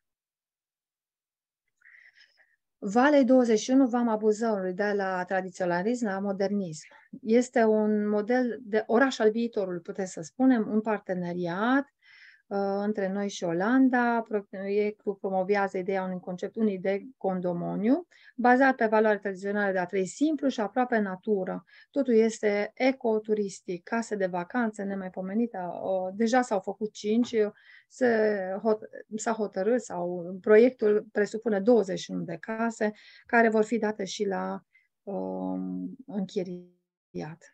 Valei douăzeci și unu, Vama Buzăului, de la tradiționalism la modernism. Este un model de oraș al viitorului, puteți să spunem, un parteneriat între noi și Olanda. Proiectul promovează ideea unui concept unic de condominiu, bazat pe valoare tradiționale de a trăi simplu și aproape natură. Totul este ecoturistic, case de vacanțe nemaipomenită. Deja s-au făcut cinci, s-a hotărât sau proiectul presupune douăzeci și unu de case care vor fi date și la um, închiriat.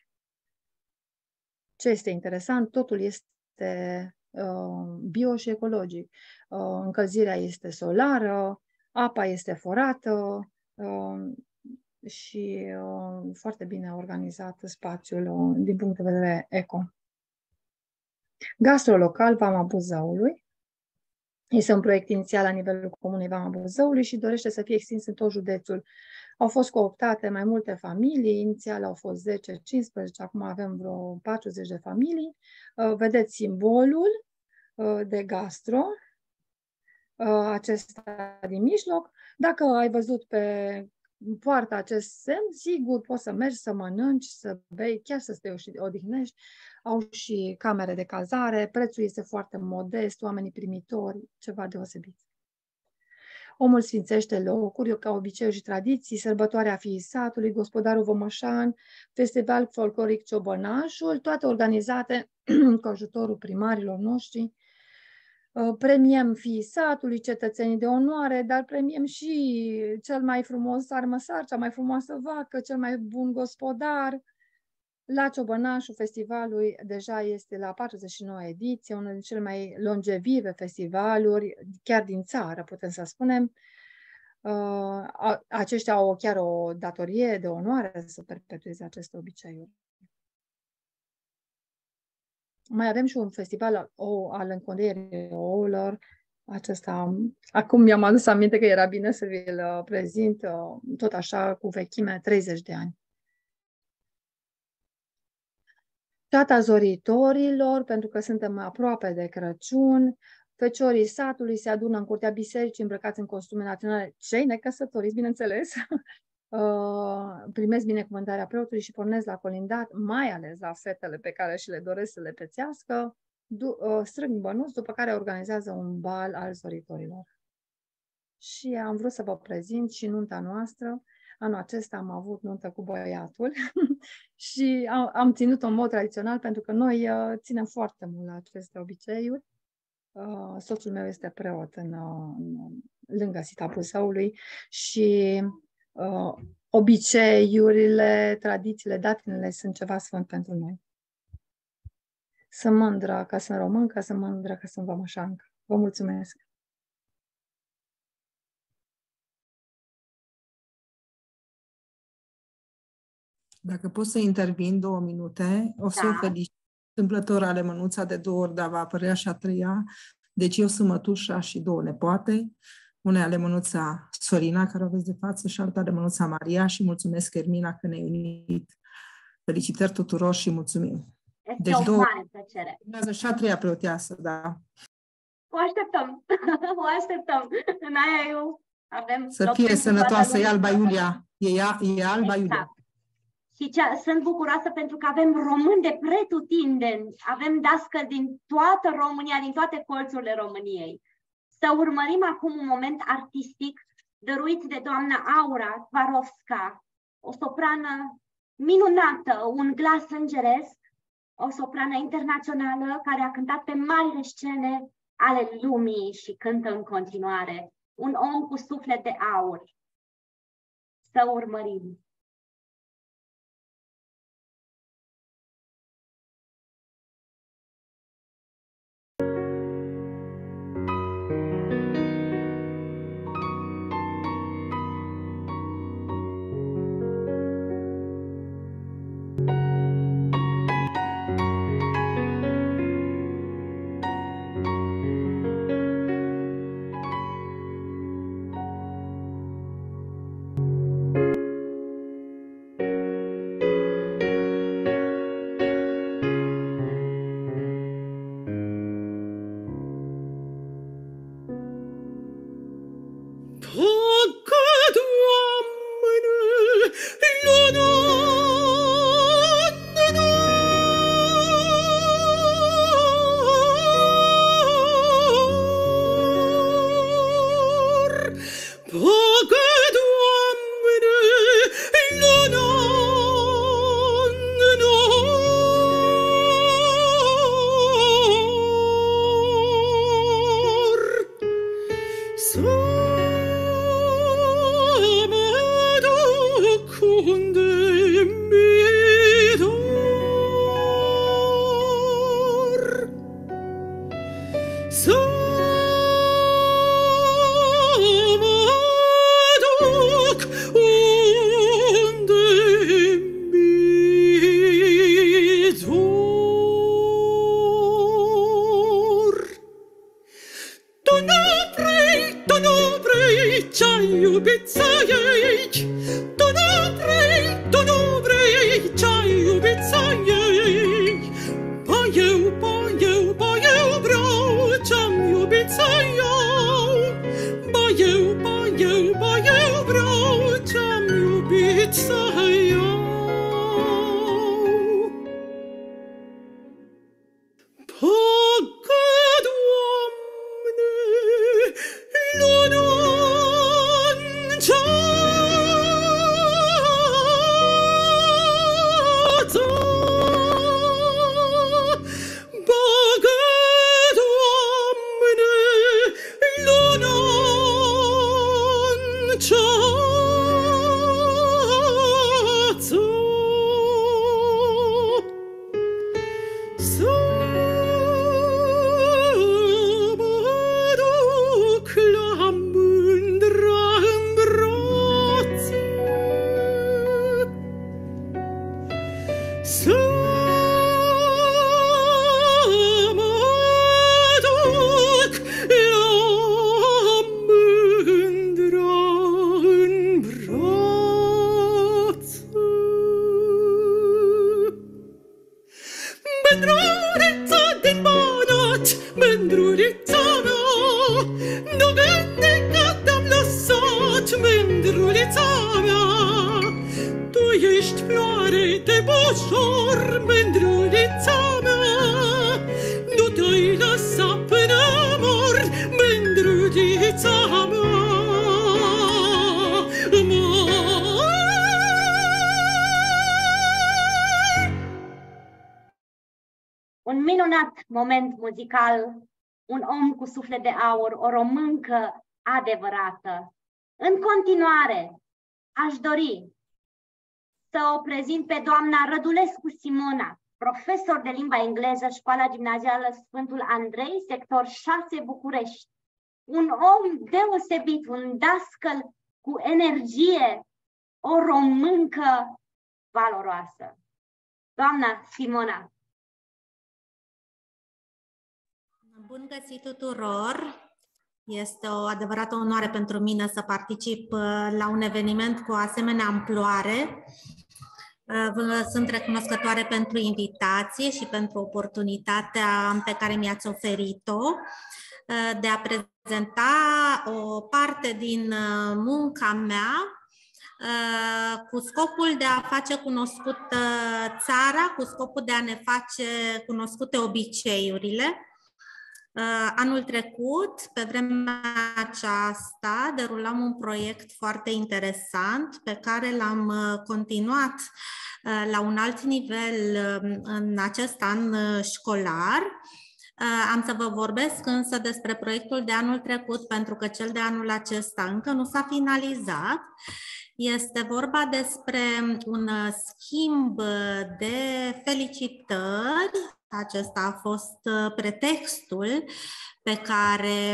Ce este interesant, totul este bio și ecologic. Încălzirea este solară, apa este forată și foarte bine organizat spațiul din punct de vedere eco. Gastrolocal Vama Buzăului este un proiect inițial la nivelul Comunei Vama Buzăului și dorește să fie extins în tot județul. Au fost cooptate mai multe familii, inițial au fost zece cincisprezece, acum avem vreo patruzeci de familii. Vedeți simbolul de gastro, acesta din mijloc. Dacă ai văzut pe poartă acest semn, sigur poți să mergi, să mănânci, să bei, chiar să te odihnești. Au și camere de cazare, prețul este foarte modest, oamenii primitori, ceva deosebit. Omul sfințește locuri, ca obiceiuri și tradiții, sărbătoarea fiii satului, gospodarul Vămășan, festival folcloric Ciobănașul, toate organizate cu ajutorul primarilor noștri. Premiem fiii satului, cetățenii de onoare, dar premiem și cel mai frumos armăsar, cea mai frumoasă vacă, cel mai bun gospodar. La Ciobănașul festivalul deja este la patruzeci și nouă ediție, unul din cele mai longevive festivaluri, chiar din țară, putem să spunem. Aceștia au chiar o datorie de onoare să perpetueze aceste obiceiuri. Mai avem și un festival al, al înconderii ouălor. Acesta, acum mi-am adus aminte că era bine să vi-l prezint, tot așa cu vechime, treizeci de ani. Ceata zoritorilor, pentru că suntem aproape de Crăciun, feciorii satului se adună în curtea bisericii îmbrăcați în costume naționale, cei necăsătoriți, bineînțeles, uh, primesc binecuvântarea preotului și pornesc la colindat, mai ales la fetele pe care și le doresc să le pețească, du- uh, strâng bănuți, după care organizează un bal al zoritorilor. Și am vrut să vă prezint și nunta noastră. Anul acesta am avut nuntă cu băiatul și am, am ținut-o în mod tradițional pentru că noi uh, ținem foarte mult la aceste obiceiuri. Uh, soțul meu este preot în, uh, în, lângă Sita Buzăului și uh, obiceiurile, tradițiile, datinele sunt ceva sfânt pentru noi. Sunt mândră că sunt româncă, sunt mândră că sunt vămășancă. Vă mulțumesc! Dacă pot să intervin două minute, o să Da. o felicit. Întâmplător ale Mănuța de două ori, dar va apărea și a treia. Deci eu sunt mătușa și două nepoate. Una ale Mănuța Sorina, care o aveți de față, și alta ale Mănuța Maria, și mulțumesc, Ermina, că ne-ai unit. Felicitări tuturor și mulțumim. Este Deci o două- mare plăcere. Urmează și a treia preoteasă, da. O așteptăm. O așteptăm. În aia eu avem... Să loc fie pentru sănătoasă, toată e Alba lumea. Iulia. E, ea, e Alba Exact. Iulia. Și cea, sunt bucuroasă pentru că avem români de pretutindeni, avem dascăli din toată România, din toate colțurile României. Să urmărim acum un moment artistic dăruit de doamna Aura Tvarovska, o soprană minunată, un glas îngeresc, o soprană internațională care a cântat pe marile scene ale lumii și cântă în continuare. Un om cu suflet de aur. Să urmărim. Mândrulița mea, minunat moment muzical, un om cu suflet de aur, o româncă adevărată. În continuare, aș dori să o prezint pe doamna Rădulescu Simona, profesor de limba engleză, Școala Gimnazială Sfântul Andrei, sector șase, București. Un om deosebit, un dascăl cu energie, o româncă valoroasă. Doamna Simona. Bun găsit tuturor! Este o adevărată onoare pentru mine să particip la un eveniment cu o asemenea amploare. Vă sunt recunoscătoare pentru invitație și pentru oportunitatea pe care mi-ați oferit-o de a prezenta o parte din munca mea cu scopul de a face cunoscută țara, cu scopul de a ne face cunoscute obiceiurile. Anul trecut, pe vremea aceasta, derulam un proiect foarte interesant pe care l-am continuat la un alt nivel în acest an școlar. Am să vă vorbesc însă despre proiectul de anul trecut, pentru că cel de anul acesta încă nu s-a finalizat. Este vorba despre un schimb de felicitări. Acesta a fost pretextul pe care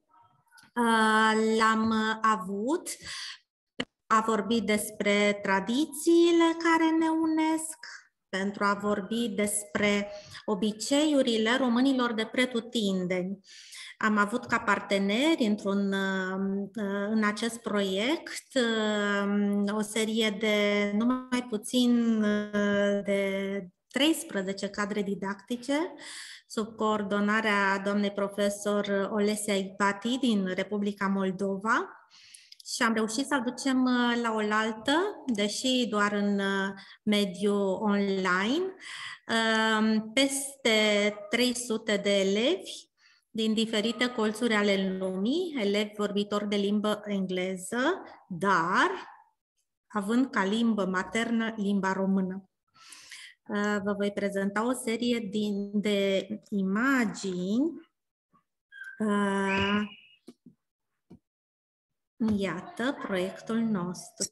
l-am avut a vorbi despre tradițiile care ne unesc, pentru a vorbi despre obiceiurile românilor de pretutindeni. Am avut ca parteneri într-un, în acest proiect o serie de numai puțin de treisprezece cadre didactice sub coordonarea doamnei profesor Olesia Ipati din Republica Moldova și am reușit să aducem la oaltă, deși doar în mediul online, peste trei sute de elevi din diferite colțuri ale lumii, elevi vorbitori de limbă engleză, dar având ca limbă maternă limba română. Vă voi prezenta o serie din, de imagini. Iată proiectul nostru.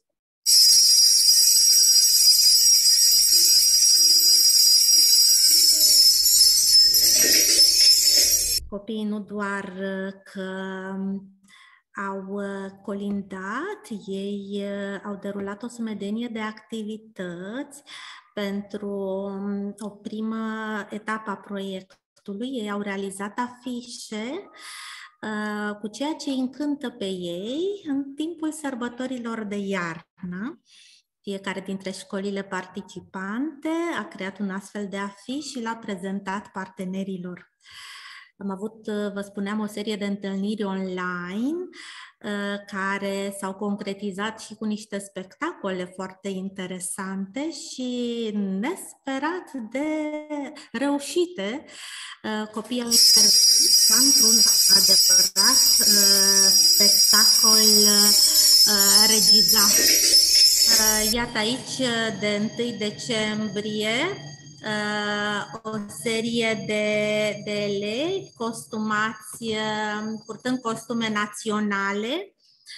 Copiii nu doar că au colindat, ei au derulat o sumedenie de activități pentru o primă etapă a proiectului. Ei au realizat afișe uh, cu ceea ce îi încântă pe ei în timpul sărbătorilor de iarnă. Fiecare dintre școlile participante a creat un astfel de afiș și l-a prezentat partenerilor. Am avut, vă spuneam, o serie de întâlniri online care s-au concretizat și cu niște spectacole foarte interesante și nesperat de reușite. Copiii au intervenit într-un adevărat spectacol regizat. Iată aici, de întâi decembrie, o serie de, de elevi costumați, purtând costume naționale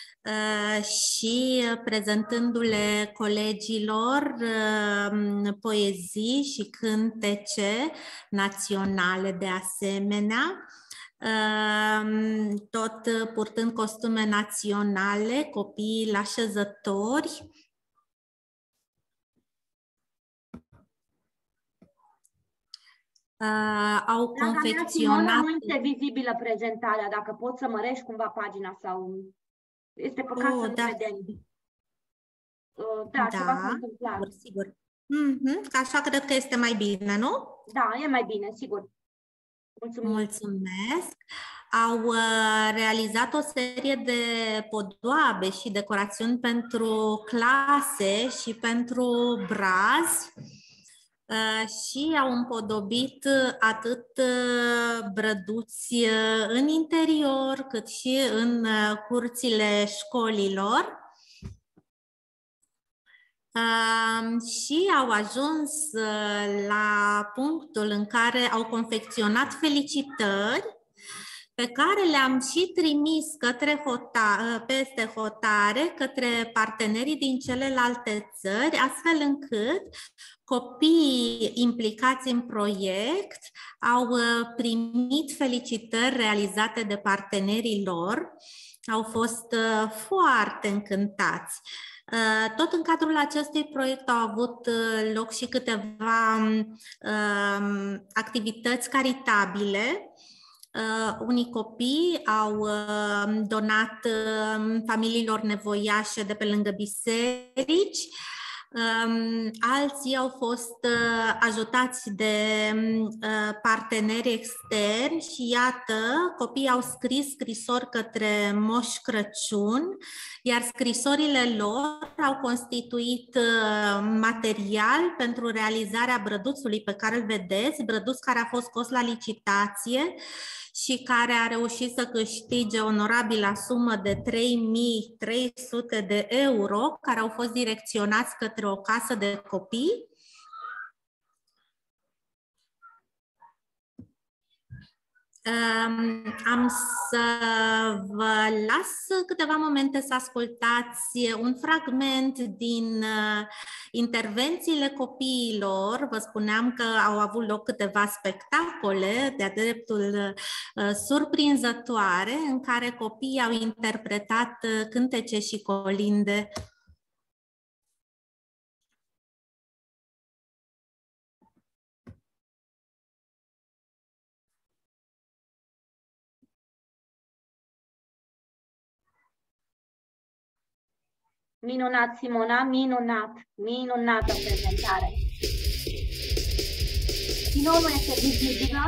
și prezentându-le colegilor poezii și cântece naționale de asemenea. Tot purtând costume naționale, copiii la așezători Uh, au Dacă confecționat... nu este vizibilă prezentarea, dacă poți să mărești cumva pagina sau... Este păcat oh, să da. nu vedem. Uh, da, da, ceva s-a întâmplat. sigur, sigur. Mm-hmm. Așa cred că este mai bine, nu? Da, e mai bine, sigur. Mulțumim. Mulțumesc. Au uh, realizat o serie de podoabe și decorațiuni pentru clase și pentru brazi. Uh, și au împodobit atât uh, brăduți uh, în interior, cât și în uh, curțile școlilor. Uh, și au ajuns uh, la punctul în care au confecționat felicitări pe care le-am și trimis către hota, peste hotare, către partenerii din celelalte țări, astfel încât copiii implicați în proiect au primit felicitări realizate de partenerii lor, au fost foarte încântați. Tot în cadrul acestui proiect au avut loc și câteva activități caritabile. Uh, unii copii au uh, donat uh, familiilor nevoiașe de pe lângă biserici, um, alții au fost uh, ajutați de uh, parteneri externi și iată, copiii au scris scrisori către Moș Crăciun, iar scrisorile lor au constituit uh, material pentru realizarea brăduțului pe care îl vedeți, brăduț care a fost scos la licitație și care a reușit să câștige onorabila sumă de trei mii trei sute de euro, care au fost direcționați către o casă de copii. Am să vă las câteva momente să ascultați un fragment din intervențiile copiilor. Vă spuneam că au avut loc câteva spectacole de-a dreptul surprinzătoare în care copiii au interpretat cântece și colinde. Minunat, Simona, minunat, minunată prezentare. Din nou nu este vizibilă.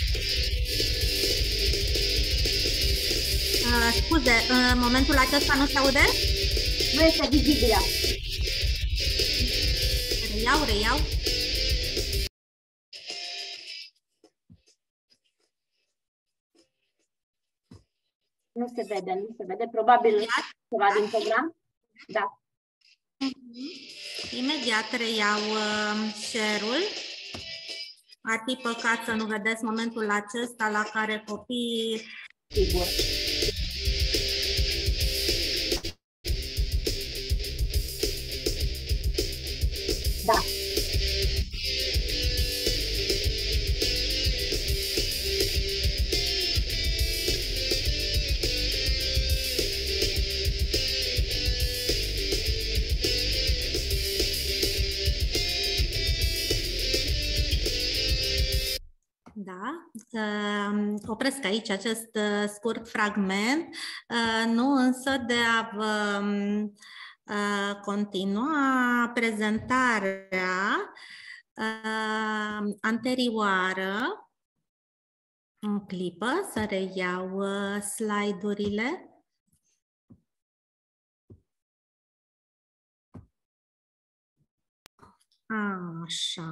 Uh, scuze, în momentul acesta nu se aude? Nu este vizibilă. Reiau, reiau. Nu se vede, nu se vede. Probabil ceva din program. Da. Imediat reiau uh, share-ul. Ar fi păcat să nu vedeți momentul acesta la care copiii... Sigur. Da. Da, opresc aici acest scurt fragment, nu însă de a vă continua prezentarea anterioară. O clipă să reiau slide-urile. Așa.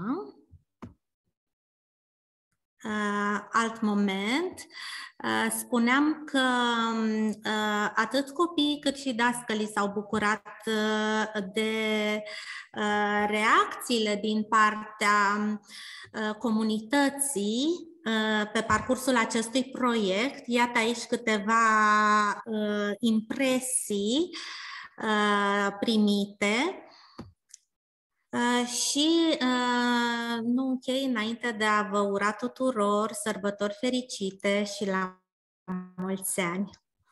Uh, alt moment, uh, spuneam că uh, atât copiii cât și dascălii s-au bucurat uh, de uh, reacțiile din partea uh, comunității uh, pe parcursul acestui proiect. Iată aici câteva uh, impresii uh, primite. Uh, și uh, nu închei înainte de a vă ura tuturor sărbători fericite și la mulți ani.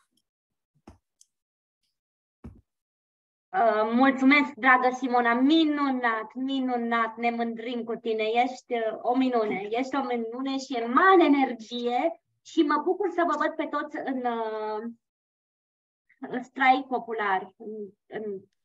Uh, mulțumesc, dragă Simona, minunat, minunat, ne mândrim cu tine, ești uh, o minune, ești o minune și în mare energie și mă bucur să vă văd pe toți în, uh, în straic popular, în, în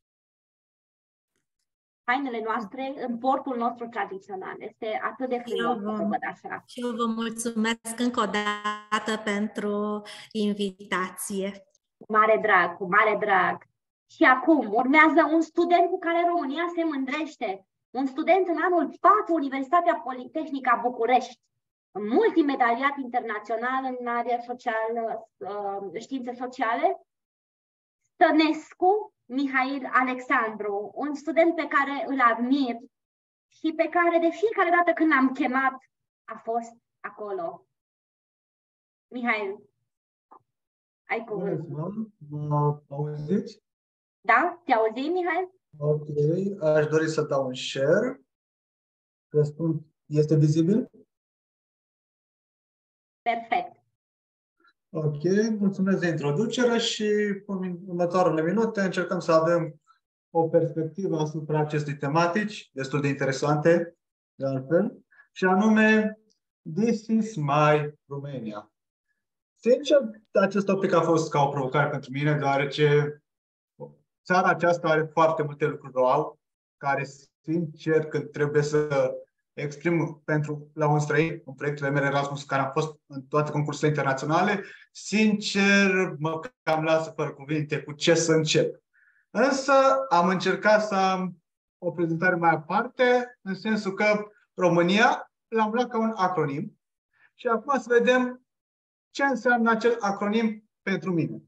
hainele noastre, în portul nostru tradițional. Este atât de frumos să vă văd așa. Și eu vă mulțumesc încă o dată pentru invitație. Cu mare drag, cu mare drag. Și acum urmează un student cu care România se mândrește. Un student în anul patru, Universitatea Politehnică a București. Multimedaliat internațional în area social, științe sociale. Tănescu Mihail Alexandru, un student pe care îl admir și pe care de fiecare dată când l-am chemat a fost acolo. Mihail, ai cuvântul. Mă auziți? Da? Te auzi, Mihail? Ok. Aș dori să dau un share. Răspund. Este vizibil? Perfect. Ok. Mulțumesc de introducere și în următoarele minute încercăm să avem o perspectivă asupra acestei tematici, destul de interesante, de altfel, și anume This is my Romania. Sincer, acest topic a fost ca o provocare pentru mine, deoarece țara aceasta are foarte multe lucruri wow, care, sincer, când trebuie să exprim pentru, la un străin, în proiectele mele Erasmus, care am fost în toate concursurile internaționale, sincer, mă cam lasă fără cuvinte cu ce să încep. Însă am încercat să am o prezentare mai aparte, în sensul că România l-am luat ca un acronim și acum să vedem ce înseamnă acel acronim pentru mine.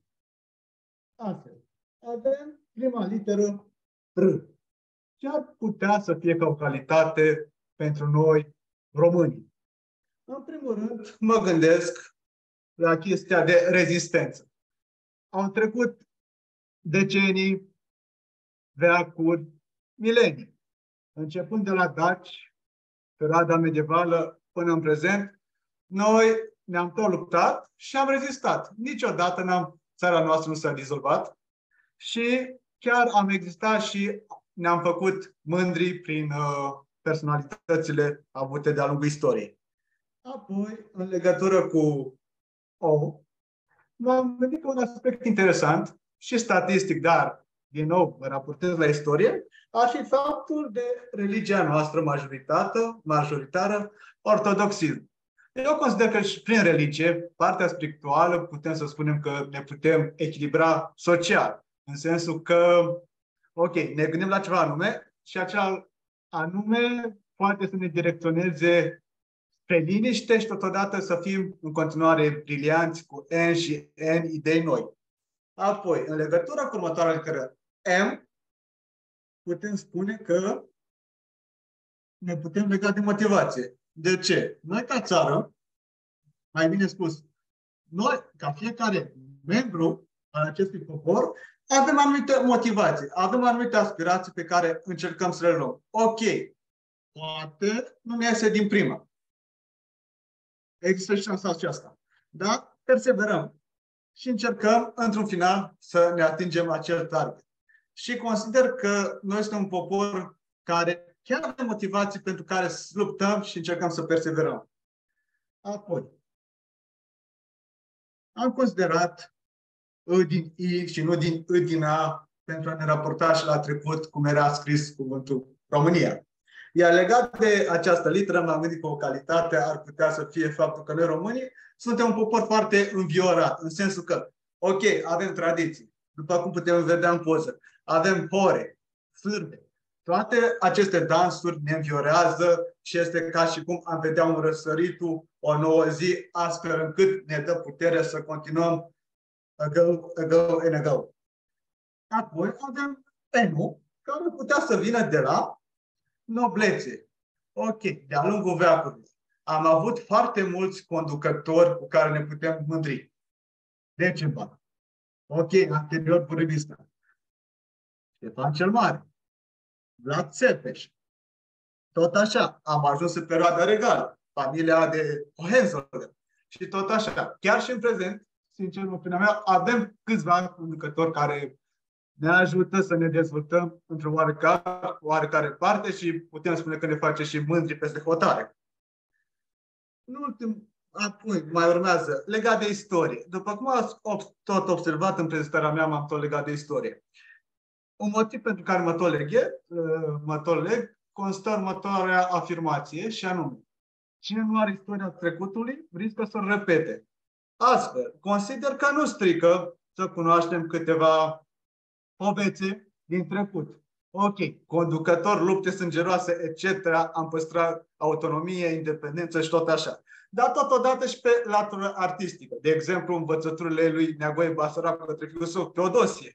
Astfel, avem prima literă R. Ce ar putea să fie ca o calitate pentru noi românii? În primul rând, mă gândesc la chestia de rezistență. Au trecut decenii, veacuri, milenii. Începând de la daci, perioada medievală până în prezent, noi ne-am tot luptat și am rezistat. Niciodată n-am, țara noastră nu s-a dizolvat și chiar am existat și ne-am făcut mândri prin uh, personalitățile avute de-a lungul istoriei. Apoi, în legătură cu O, m-am gândit că un aspect interesant și statistic, dar, din nou, mă raportez la istorie, ar fi faptul de religia noastră majoritară, majoritară ortodoxism. Eu consider că și prin religie, partea spirituală, putem să spunem că ne putem echilibra social. În sensul că, ok, ne gândim la ceva anume și acel anume poate să ne direcționeze spre liniște și totodată să fim în continuare brilianți cu N și N idei noi. Apoi, în legătură cu următoarea literă M, putem spune că ne putem lega de motivație. De ce? Noi ca țară, mai bine spus, noi, ca fiecare membru al acestui popor, avem anumite motivații, avem anumite aspirații pe care încercăm să le luăm. Ok, poate nu ne iese din prima. Există și șansa aceasta. Dar perseverăm și încercăm, într-un final, să ne atingem acel target. Și consider că noi suntem un popor care chiar avem motivații pentru care luptăm și încercăm să perseverăm. Apoi, am considerat I din I și nu din I din A pentru a ne raporta și la trecut cum era scris cuvântul România. Iar legat de această literă, m-am gândit că o calitate ar putea să fie faptul că noi românii suntem un popor foarte înviorat, în sensul că, ok, avem tradiții, după cum putem vedea în poză, avem hore, sârbe. Toate aceste dansuri ne înviorează și este ca și cum am vedea un răsăritul, o nouă zi, astfel încât ne dă putere să continuăm ago, ago, and ago. Apoi avem N-ul, care putea să vină de la noblețe. Ok, de-a lungul veacurilor am avut foarte mulți conducători cu care ne putem mândri. December. Ok, anterior cu revista. Ștefan cel Mare. Vlad Țepeș. Tot așa, am ajuns în perioada regală. Familia de Hohenzollern. Și tot așa. Chiar și în prezent, sincer, în opinia mea, avem câțiva conducători care ne ajută să ne dezvoltăm într-o oarecare, oarecare parte și putem spune că ne face și mândri peste hotare. În ultim, apoi mai urmează, legat de istorie. După cum ați tot observat în prezentarea mea, m-am tot legat de istorie. Un motiv pentru care mă tot leg, mă tot leg constă în următoarea afirmație și anume, cine nu are istoria trecutului, riscă să o repete. Astfel, consider că nu strică să cunoaștem câteva povețe din trecut. Ok, conducător, lupte sângeroase, et cetera. Am păstrat autonomie, independență și tot așa. Dar totodată și pe latura artistică. De exemplu, învățăturile lui Neagoe Basaracu către fiul său, Teodosie.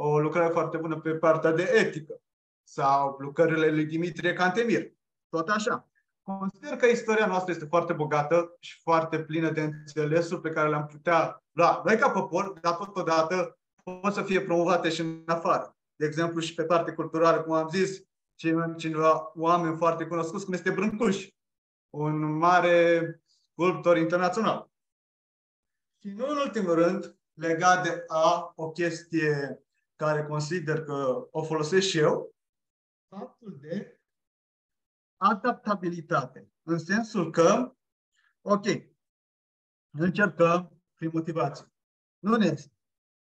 o lucrare foarte bună pe partea de etică sau lucrările lui Dimitrie Cantemir. Tot așa. Consider că istoria noastră este foarte bogată și foarte plină de înțelesuri pe care le-am putea lua noi ca popor, dar totodată pot să fie promovate și în afară. De exemplu, și pe parte culturală, cum am zis, cineva, oameni foarte cunoscuți, cum este Brâncuș, un mare sculptor internațional. Și nu în ultimul rând, legat de a o chestie care consider că o folosesc și eu, faptul de adaptabilitate. În sensul că, ok, încercăm prin motivație. Nu ne este.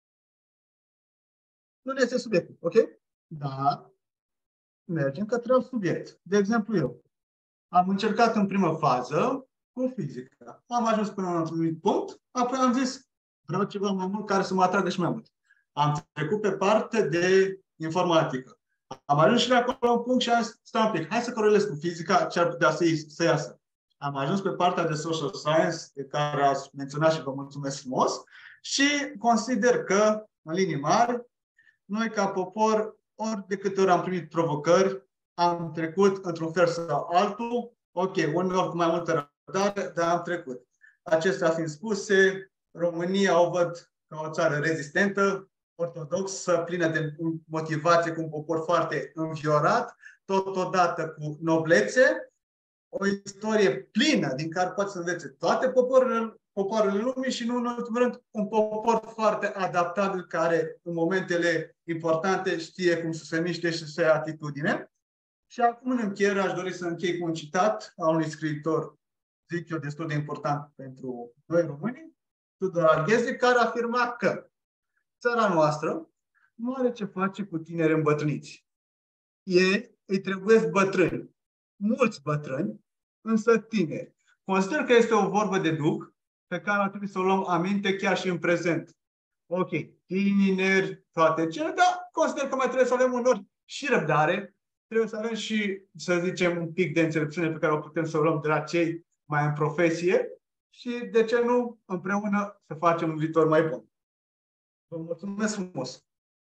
Nu ne este subiectul, ok? Dar mergem către alt subiect. De exemplu, eu am încercat în primă fază cu fizica. Am ajuns până la un anumit punct, apoi am zis, vreau ceva mai mult care să mă atragă și mai mult. Am trecut pe parte de informatică. Am ajuns și la acolo un punct și am zis, stai un pic, hai să corelez cu fizica ce ar putea să, să iasă. Am ajuns pe partea de social science, pe care ați menționat și vă mulțumesc frumos, și consider că, în linii mari, noi ca popor, ori de câte ori am primit provocări, am trecut într-un fel sau altul, ok, uneori cu mai multă răbdare, dar am trecut. Acestea fiind spuse, România o văd ca o țară rezistentă, ortodoxă, plină de motivație, cu un popor foarte înviorat, totodată cu noblețe, o istorie plină din care poate să învețe toate popoarele, popoarele lumii și, nu în ultimul rând, un popor foarte adaptabil care, în momentele importante, știe cum să se miște și să ia atitudine. Și acum, în încheiere, aș dori să închei cu un citat a unui scriitor, zic eu, destul de important pentru noi români, Tudor Alghezi, care afirma că țara noastră nu are ce face cu tineri îmbătrâniți. Ei îi trebuiesc bătrâni, mulți bătrâni, însă tineri. Consider că este o vorbă de duh pe care ar trebui să o luăm aminte chiar și în prezent. Ok, tineri, toate cele, dar consider că mai trebuie să avem unor și răbdare, trebuie să avem și, să zicem, un pic de înțelepciune pe care o putem să o luăm de la cei mai în profesie și, de ce nu, împreună să facem un viitor mai bun. Vă mulțumesc frumos!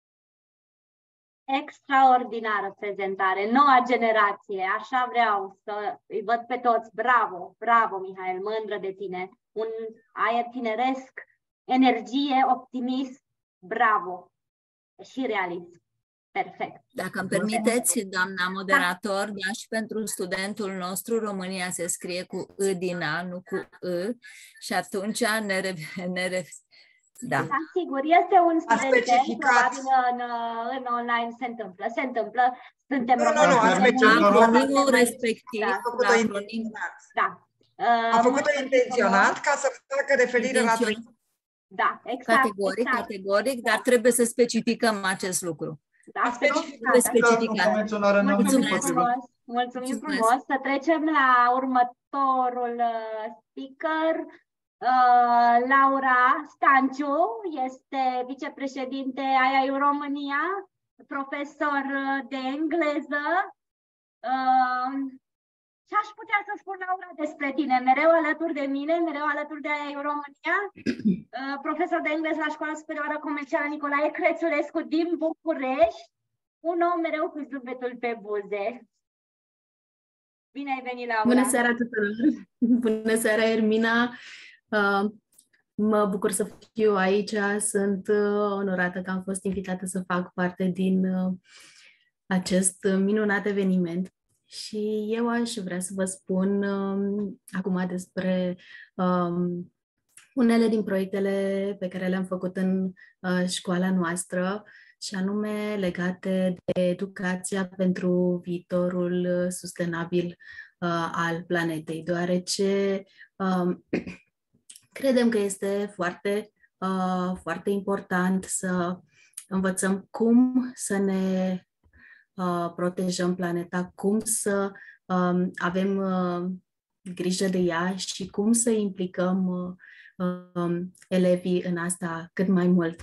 Extraordinară prezentare, noua generație, așa vreau să îi văd pe toți. Bravo, bravo, Mihail, mândră de tine. Un aer tineresc, energie, optimism, bravo și realism. Perfect. Dacă îmi permiteți, doamna moderator, da, și pentru studentul nostru, România se scrie cu I din A, nu cu I, și atunci ne, re, ne re, da. Da, sigur, este un student, probabil în, în online se întâmplă, se întâmplă, suntem români. Nu, nu, a specificat. Acronimul respectiv, da, la acronim, da. A făcut-o intenționat ca să facă referire la... Da, exact. Categoric, exact. categoric, dar trebuie să specificăm acest lucru. Da, trebuie specificat. Mulțumim frumos. Mulțumim frumos. Să trecem la următorul speaker. Uh, Laura Stanciu este vicepreședinte a I A U România, profesor de engleză. Uh, Ce aș putea să spun, Laura, despre tine? Mereu alături de mine, mereu alături de I A U România, uh, profesor de engleză la Școala Superioară Comercială Nicolae Crețulescu din București, un om mereu cu zâmbetul pe buze. Bine ai venit, Laura! Bună seara tuturor! Bună seara, Ermina! Uh, mă bucur să fiu aici, sunt uh, onorată că am fost invitată să fac parte din uh, acest minunat eveniment. Și eu aș vrea să vă spun um, acum despre um, unele din proiectele pe care le-am făcut în uh, școala noastră, și anume legate de educația pentru viitorul sustenabil uh, al planetei, deoarece um, credem că este foarte, uh, foarte important să învățăm cum să ne Uh, protejăm planeta, cum să um, avem uh, grijă de ea și cum să implicăm uh, um, elevii în asta cât mai mult.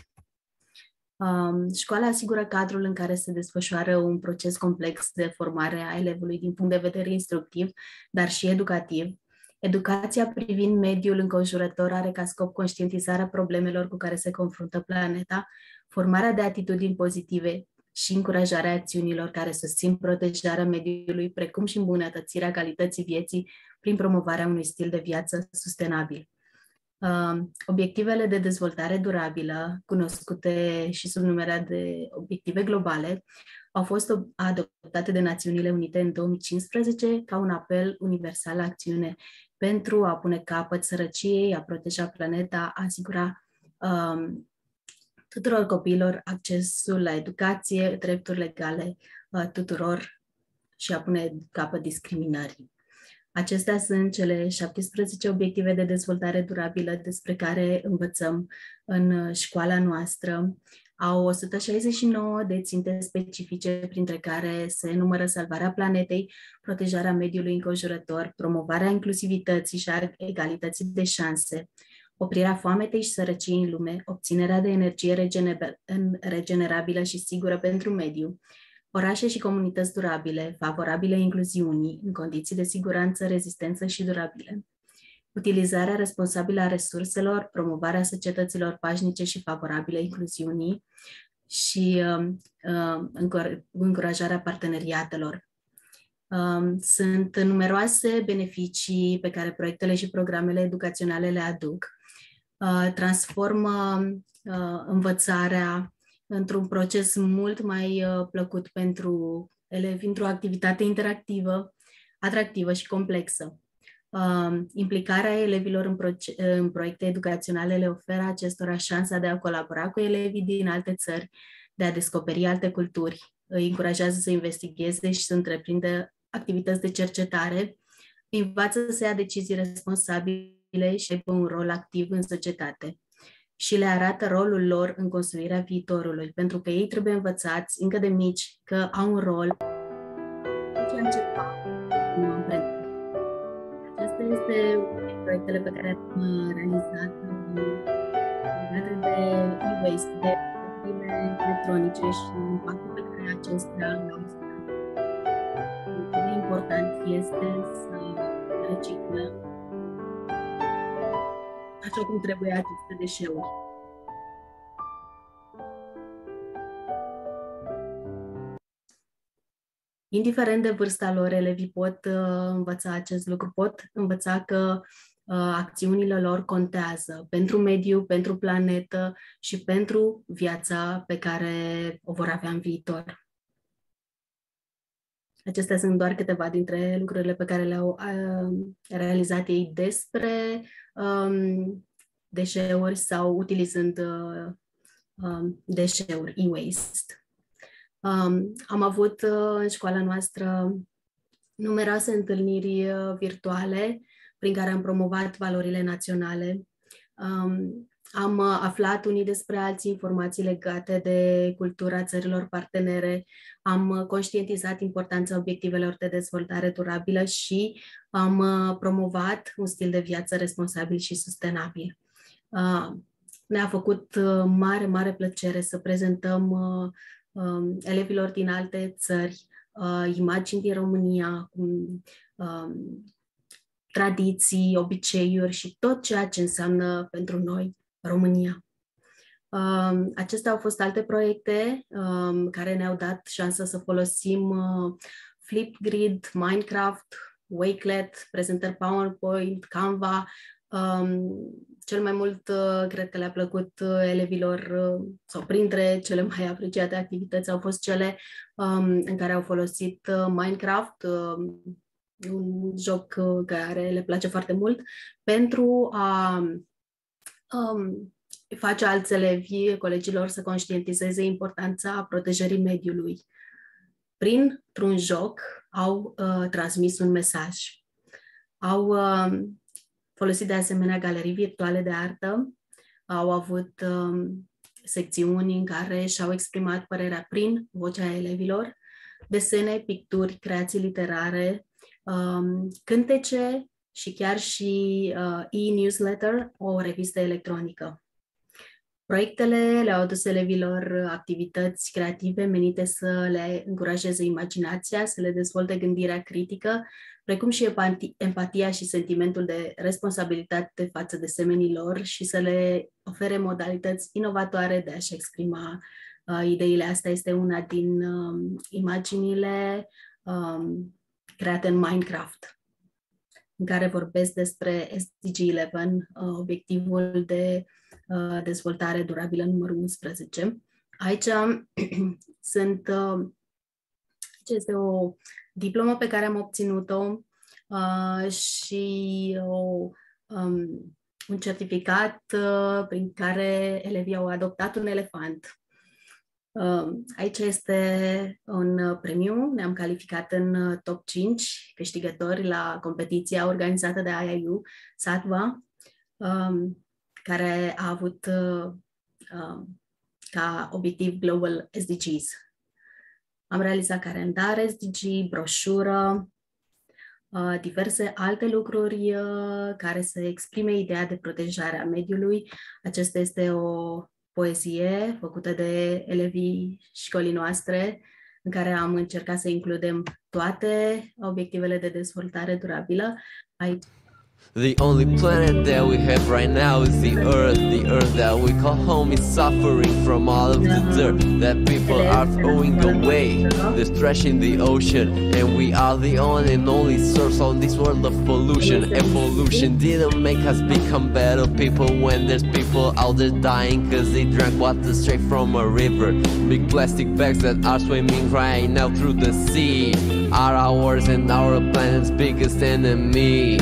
Um, școala asigură cadrul în care se desfășoară un proces complex de formare a elevului din punct de vedere instructiv, dar și educativ. Educația privind mediul înconjurător are ca scop conștientizarea problemelor cu care se confruntă planeta, formarea de atitudini pozitive și încurajarea acțiunilor care susțin protejarea mediului, precum și îmbunătățirea calității vieții prin promovarea unui stil de viață sustenabil. Obiectivele de dezvoltare durabilă, cunoscute și sub numerea de obiective globale, au fost adoptate de Națiunile Unite în două mii cincisprezece ca un apel universal la acțiune pentru a pune capăt sărăciei, a proteja planeta, a asigura um, tuturor copiilor accesul la educație, drepturi legale uh, tuturor și a pune capăt discriminării. Acestea sunt cele șaptesprezece obiective de dezvoltare durabilă despre care învățăm în școala noastră. Au o sută șaizeci și nouă de ținte specifice, printre care se numără salvarea planetei, protejarea mediului înconjurător, promovarea inclusivității și a egalității de șanse, oprirea foametei și sărăciei în lume, obținerea de energie regenerabilă și sigură pentru mediu, orașe și comunități durabile, favorabile incluziunii, în condiții de siguranță, rezistență și durabile, utilizarea responsabilă a resurselor, promovarea societăților pașnice și favorabile incluziunii și uh, uh, încurajarea parteneriatelor. Uh, sunt numeroase beneficii pe care proiectele și programele educaționale le aduc. Uh, transformă uh, învățarea într-un proces mult mai uh, plăcut pentru elevi, într-o activitate interactivă, atractivă și complexă. Uh, implicarea elevilor în, proce- în proiecte educaționale le oferă acestora șansa de a colabora cu elevii din alte țări, de a descoperi alte culturi, îi încurajează să investigheze și să întreprindă activități de cercetare, îi învață să ia decizii responsabile și aibă un rol activ în societate și le arată rolul lor în construirea viitorului, pentru că ei trebuie învățați încă de mici că au un rol în ceea ce fac în amprentă. Acesta este unul din proiectele pe care am realizat legate de e-waste, de deșeuri electronice și impactul pe care acestea l-au. Cât de important este să reciclăm așa cum trebuie aceste deșeuri. Indiferent de vârsta lor, elevii pot uh, învăța acest lucru, pot învăța că uh, acțiunile lor contează pentru mediu, pentru planetă și pentru viața pe care o vor avea în viitor. Acestea sunt doar câteva dintre lucrurile pe care le-au uh, realizat ei despre um, deșeuri sau utilizând uh, um, deșeuri, e-waste. Um, am avut uh, în școala noastră numeroase întâlniri uh, virtuale prin care am promovat valorile naționale. Um, am uh, aflat unii despre alții informații legate de cultura țărilor partenere, am uh, conștientizat importanța obiectivelor de dezvoltare durabilă și am uh, promovat un stil de viață responsabil și sustenabil. Uh, ne-a făcut uh, mare, mare plăcere să prezentăm uh, uh, elevilor din alte țări uh, imagini din România, cum uh, tradiții, obiceiuri și tot ceea ce înseamnă pentru noi România. Uh, acestea au fost alte proiecte uh, care ne-au dat șansa să folosim uh, Flipgrid, Minecraft, Wakelet, prezentări PowerPoint, Canva. Um, cel mai mult uh, cred că le-a plăcut uh, elevilor uh, sau printre cele mai apreciate activități au fost cele um, în care au folosit uh, Minecraft, uh, un joc uh, care le place foarte mult, pentru a um, face alți elevi, colegilor, să conștientizeze importanța protejării mediului. Printr-un joc au uh, transmis un mesaj. Au uh, folosit de asemenea galerii virtuale de artă, au avut um, secțiuni în care și-au exprimat părerea prin vocea elevilor, desene, picturi, creații literare, um, cântece și chiar și uh, e-newsletter, o revistă electronică. Proiectele le-au adus elevilor activități creative menite să le încurajeze imaginația, să le dezvolte gândirea critică, precum și empati- empatia și sentimentul de responsabilitate față de semenii lor și să le ofere modalități inovatoare de a-și exprima uh, ideile. Asta este una din um, imaginile um, create în Minecraft, în care vorbesc despre S D G unsprezece, uh, obiectivul de uh, dezvoltare durabilă numărul unsprezece. Aici sunt, uh, este o diplomă pe care am obținut-o uh, și o, um, un certificat uh, prin care elevii au adoptat un elefant. Uh, aici este un premiu, ne-am calificat în top cinci câștigători la competiția organizată de I I U, SATVA, um, care a avut uh, uh, ca obiectiv Global S D Gs. Am realizat calendar S D G, broșură, uh, diverse alte lucruri uh, care să exprime ideea de protejare a mediului. Acesta este o poezie făcută de elevii școlii noastre, în care am încercat să includem toate obiectivele de dezvoltare durabilă. Aici The only planet that we have right now is the Earth. The Earth that we call home is suffering from all of the dirt that people are throwing away. There's trash in the ocean, and we are the only and only source on this world of pollution. And pollution didn't make us become better people when there's people out there dying cause they drank water straight from a river. Big plastic bags that are swimming right now through the sea are ours and our planet's biggest enemy.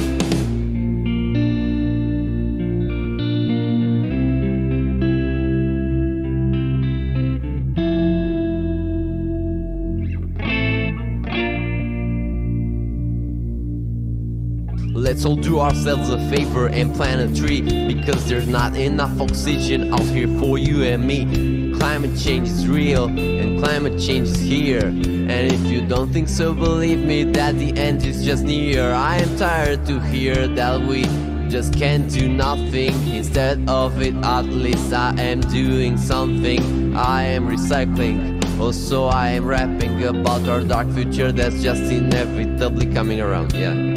Let's all do ourselves a favor and plant a tree, because there's not enough oxygen out here for you and me. Climate change is real and climate change is here, and if you don't think so, believe me that the end is just near. I am tired to hear that we just can't do nothing. Instead of it, at least I am doing something. I am recycling. Also I am rapping about our dark future that's just inevitably coming around. Yeah.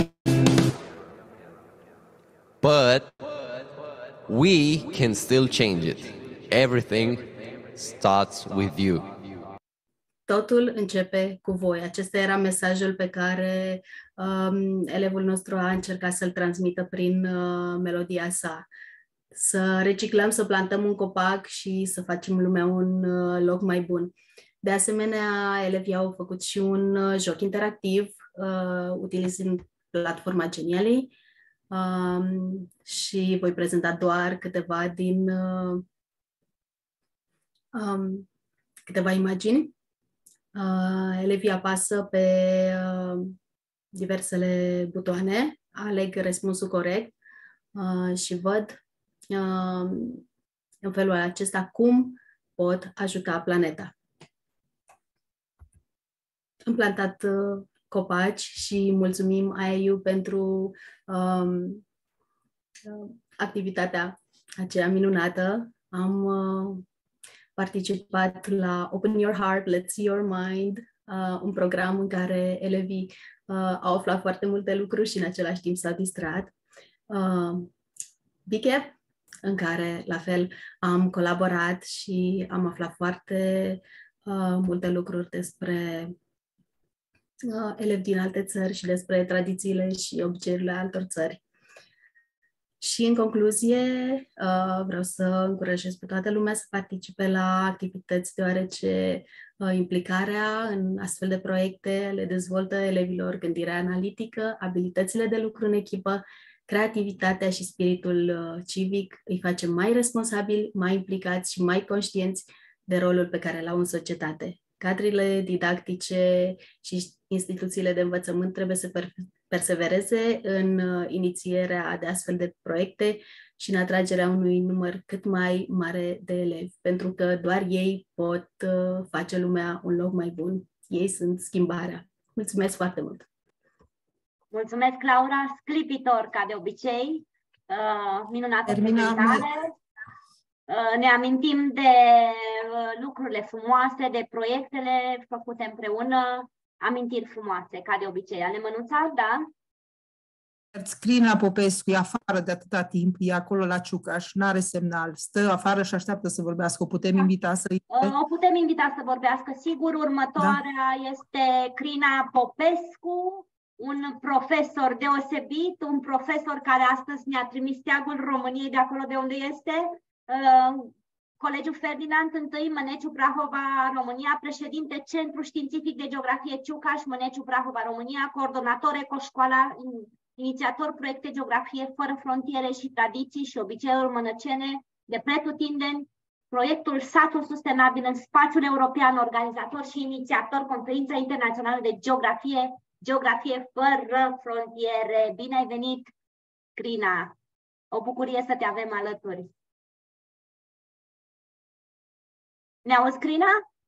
But we can still change it. Everything starts with you. Totul începe cu voi. Acesta era mesajul pe care um, elevul nostru a încercat să-l transmită prin uh, melodia sa. Să reciclăm, să plantăm un copac și să facem lumea un uh, loc mai bun. De asemenea, elevii au făcut și un uh, joc interactiv uh, utilizând platforma Genially. Um, și voi prezenta doar câteva din uh, um, câteva imagini. Uh, elevii apasă pe uh, diversele butoane, aleg răspunsul corect uh, și văd uh, în felul acesta cum pot ajuta planeta. Am plantat uh, copaci și mulțumim I I U pentru um, activitatea aceea minunată. Am uh, participat la Open Your Heart, Let's See Your Mind, uh, un program în care elevii uh, au aflat foarte multe lucruri și în același timp s-au distrat. Uh, B C A P, în care la fel am colaborat și am aflat foarte uh, multe lucruri despre uh, elevi din alte țări și despre tradițiile și obiceiurile altor țări. Și în concluzie, uh, vreau să încurajez pe toată lumea să participe la activități, deoarece uh, implicarea în astfel de proiecte le dezvoltă elevilor gândirea analitică, abilitățile de lucru în echipă, creativitatea și spiritul uh, civic, îi face mai responsabili, mai implicați și mai conștienți de rolul pe care l-au în societate. Cadrele didactice și instituțiile de învățământ trebuie să per- persevereze în uh, inițierea de astfel de proiecte și în atragerea unui număr cât mai mare de elevi, pentru că doar ei pot uh, face lumea un loc mai bun. Ei sunt schimbarea. Mulțumesc foarte mult! Mulțumesc, Laura! Sclipitor, ca de obicei. Uh, minunată prezentare. Uh, ne amintim de uh, lucrurile frumoase, de proiectele făcute împreună. amintiri frumoase, ca de obicei. Ale Mănuța, da? Crina Popescu e afară de atâta timp, e acolo la Ciucaș, n-are semnal, stă afară și așteaptă să vorbească. O putem invita să O putem invita să vorbească, sigur. Următoarea da. este Crina Popescu, un profesor deosebit, un profesor care astăzi mi-a trimis steagul României de acolo de unde este, Colegiul Ferdinand I, Măneciu Prahova, România, președinte Centru Științific de Geografie Ciucaș, Măneciu Prahova, România, coordonator Ecoșcoala, inițiator proiecte Geografie fără frontiere și tradiții și obiceiuri mănăcene de pretutindeni, proiectul Satul Sustenabil în spațiul european, organizator și inițiator Conferința Internațională de Geografie, Geografie fără frontiere. Bine ai venit, Crina! O bucurie să te avem alături. Ne auzi, Crina?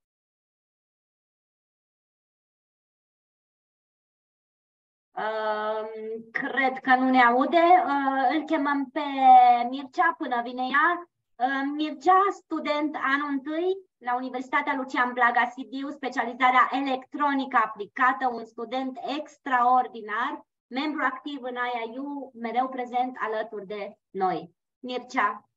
Uh, cred că nu ne aude. Uh, îl chemăm pe Mircea până vine ea. Uh, Mircea, student anul întâi la Universitatea Lucian Blaga Sibiu, specializarea electronică aplicată, un student extraordinar, membru activ în I I U, mereu prezent alături de noi. Mircea.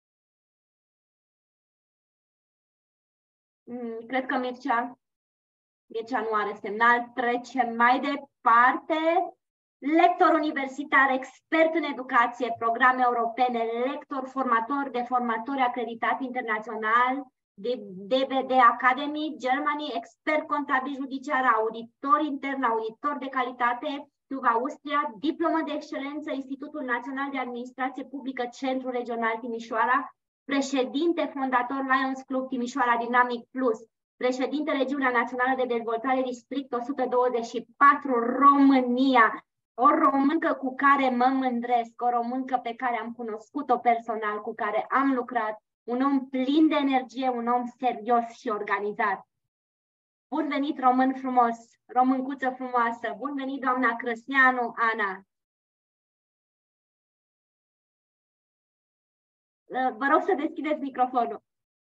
Mm, cred că Mircea, Mircea nu are semnal. Trecem mai departe. Lector universitar, expert în educație, programe europene, lector, formator de formatori acreditat internațional, de D V D Academy, Germany, expert contabil judiciar, auditor intern, auditor de calitate, T U V Austria, diplomă de excelență, Institutul Național de Administrație Publică, Centru Regional Timișoara, președinte fondator Lions Club Timișoara Dynamic Plus, președinte Regiunea Națională de Dezvoltare District o sută douăzeci și patru, România. O româncă cu care mă mândresc, o româncă pe care am cunoscut-o personal, cu care am lucrat, un om plin de energie, un om serios și organizat. Bun venit, român frumos, româncuță frumoasă, bun venit, doamna Crăsneanu, Ana. Vă rog să deschideți microfonul.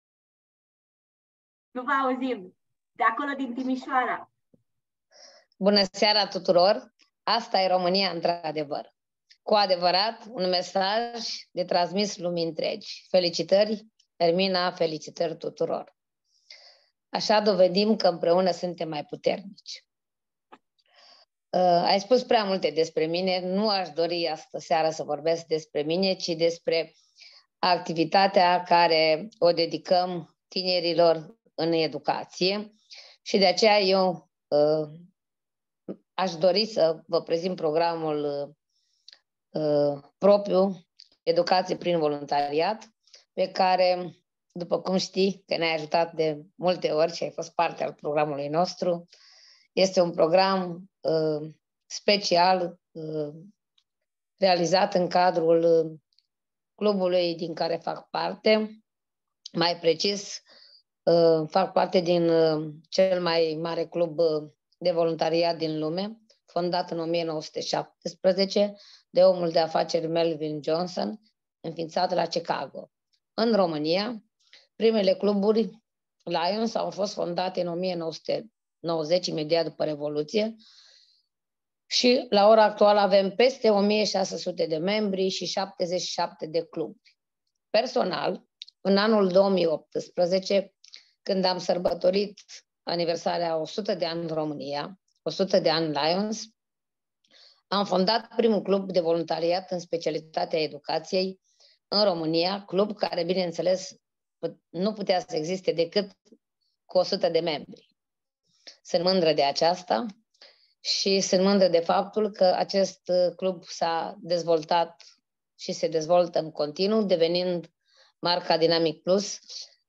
Nu vă auzim, de acolo din Timișoara. Bună seara tuturor! Asta e România într-adevăr. Cu adevărat, un mesaj de transmis lumii întregi. Felicitări, Ermina, felicitări tuturor. Așa dovedim că împreună suntem mai puternici. Uh, ai spus prea multe despre mine, nu aș dori astă seară să vorbesc despre mine, ci despre activitatea care o dedicăm tinerilor în educație și de aceea eu uh, aș dori să vă prezint programul uh, propriu, Educație prin voluntariat, pe care, după cum știi, că ne-ai ajutat de multe ori și ai fost parte al programului nostru, este un program uh, special uh, realizat în cadrul uh, clubului din care fac parte. Mai precis, uh, fac parte din uh, cel mai mare club uh, de voluntariat din lume, fondat în o mie nouă sute șaptesprezece de omul de afaceri Melvin Johnson, înființat la Chicago. În România, primele cluburi Lions au fost fondate în o mie nouă sute nouăzeci, imediat după Revoluție, și la ora actuală avem peste o mie șase sute de membri și șaptezeci și șapte de cluburi. Personal, în anul două mii optsprezece, când am sărbătorit aniversarea o sută de ani în România, o sută de ani Lions, am fondat primul club de voluntariat în specialitatea educației în România, club care, bineînțeles, nu putea să existe decât cu o sută de membri. Sunt mândră de aceasta și sunt mândră de faptul că acest club s-a dezvoltat și se dezvoltă în continuu, devenind marca Dynamic Plus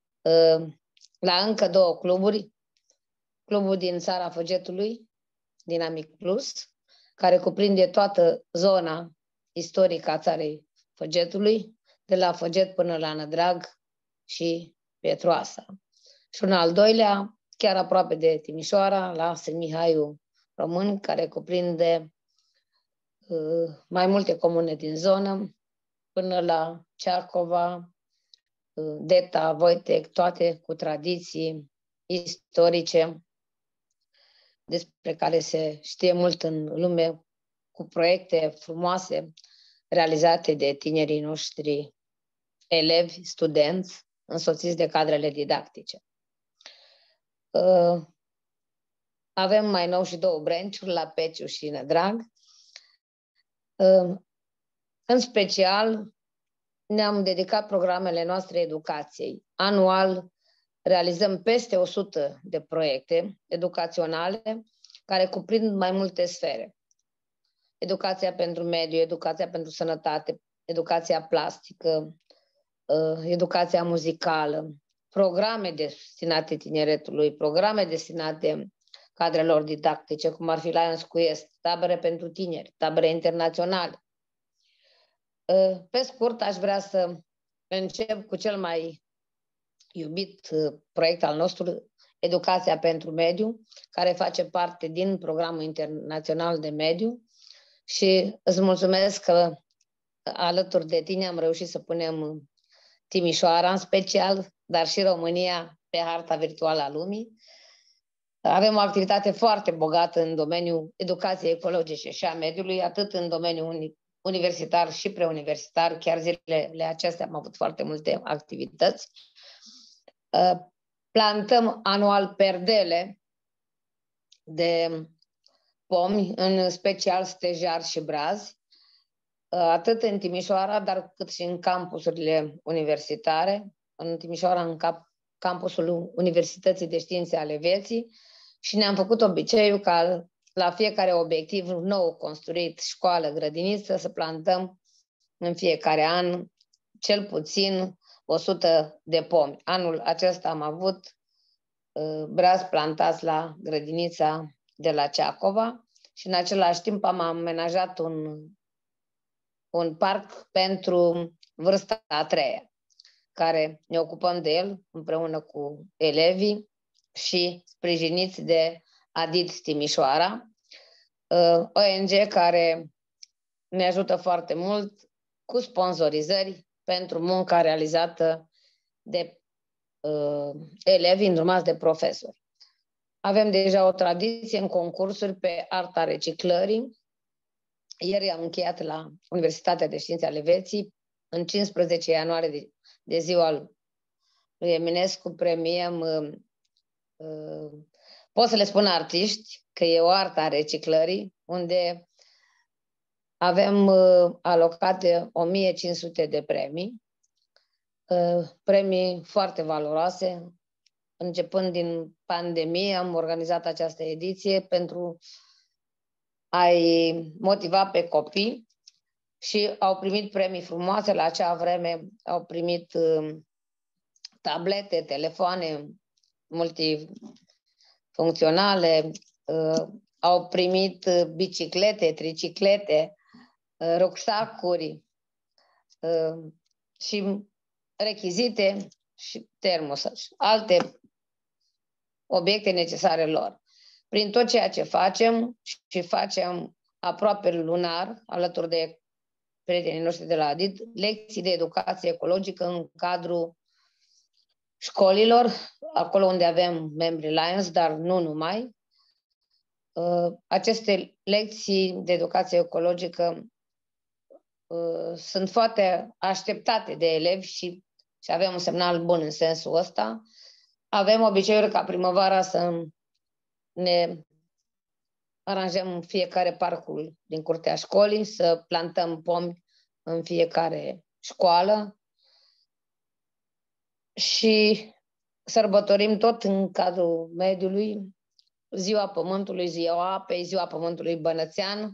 la încă două cluburi, clubul din țara Făgetului, Dynamic Plus, care cuprinde toată zona istorică a țarei Făgetului, de la Făget până la Nădrag și Pietroasa. Și un al doilea, chiar aproape de Timișoara, la Sân Mihaiu Român, care cuprinde uh, mai multe comune din zonă, până la Ceacova, uh, Deta, Voitec, toate cu tradiții istorice. despre care se știe mult în lume, cu proiecte frumoase realizate de tinerii noștri elevi, studenți, însoțiți de cadrele didactice. Avem mai nou și două branch-uri, la Peciu și Nădrag. În special, ne-am dedicat programele noastre educației. Anual realizăm peste o sută de proiecte educaționale care cuprind mai multe sfere. Educația pentru mediu, educația pentru sănătate, educația plastică, educația muzicală, programe destinate tineretului, programe destinate cadrelor didactice, cum ar fi Lions Quest, tabere pentru tineri, tabere internaționale. Pe scurt, aș vrea să încep cu cel mai iubit proiect al nostru, Educația pentru Mediu, care face parte din Programul Internațional de Mediu și îți mulțumesc că alături de tine am reușit să punem Timișoara în special, dar și România pe harta virtuală a lumii. Avem o activitate foarte bogată în domeniul educației ecologice și a mediului, atât în domeniul universitar și preuniversitar. Chiar zilele acestea am avut foarte multe activități. Plantăm anual perdele de pomi, în special stejar și brazi, atât în Timișoara, dar cât și în campusurile universitare. În Timișoara, în campusul Universității de Științe ale Vieții, și ne-am făcut obiceiul ca la fiecare obiectiv nou construit, școală, grădiniță, să plantăm în fiecare an cel puțin o sută de pomi. Anul acesta am avut uh, brazi plantați la grădinița de la Ceacova și în același timp am amenajat un, un parc pentru vârsta a treia, care ne ocupăm de el împreună cu elevii și sprijiniți de Adit Timișoara, O N G care ne ajută foarte mult cu sponsorizări pentru munca realizată de uh, elevi îndrumați de profesori. Avem deja o tradiție în concursuri pe arta reciclării. Ieri am încheiat la Universitatea de Științe ale Vieții, în cincisprezece ianuarie de, de ziua lui Eminescu, premiem, uh, uh, pot să le spun artiști, că e o artă a reciclării, unde avem uh, alocate o mie cinci sute de premii, uh, premii foarte valoroase. Începând din pandemie am organizat această ediție pentru a-i motiva pe copii și au primit premii frumoase. La acea vreme au primit uh, tablete, telefoane multifuncționale, uh, au primit biciclete, triciclete, uh, rucsacuri uh, și rechizite și termos, alte obiecte necesare lor. Prin tot ceea ce facem și facem aproape lunar, alături de prietenii noștri de la Adit, lecții de educație ecologică în cadrul școlilor, acolo unde avem membri Lions, dar nu numai. Aceste lecții de educație ecologică sunt foarte așteptate de elevi și, și avem un semnal bun în sensul ăsta. Avem obiceiuri ca primăvara să ne aranjăm fiecare parcul din curtea școlii, să plantăm pomi în fiecare școală și sărbătorim tot în cadrul mediului, Ziua Pământului, Ziua Apei, Ziua Pământului Bănățean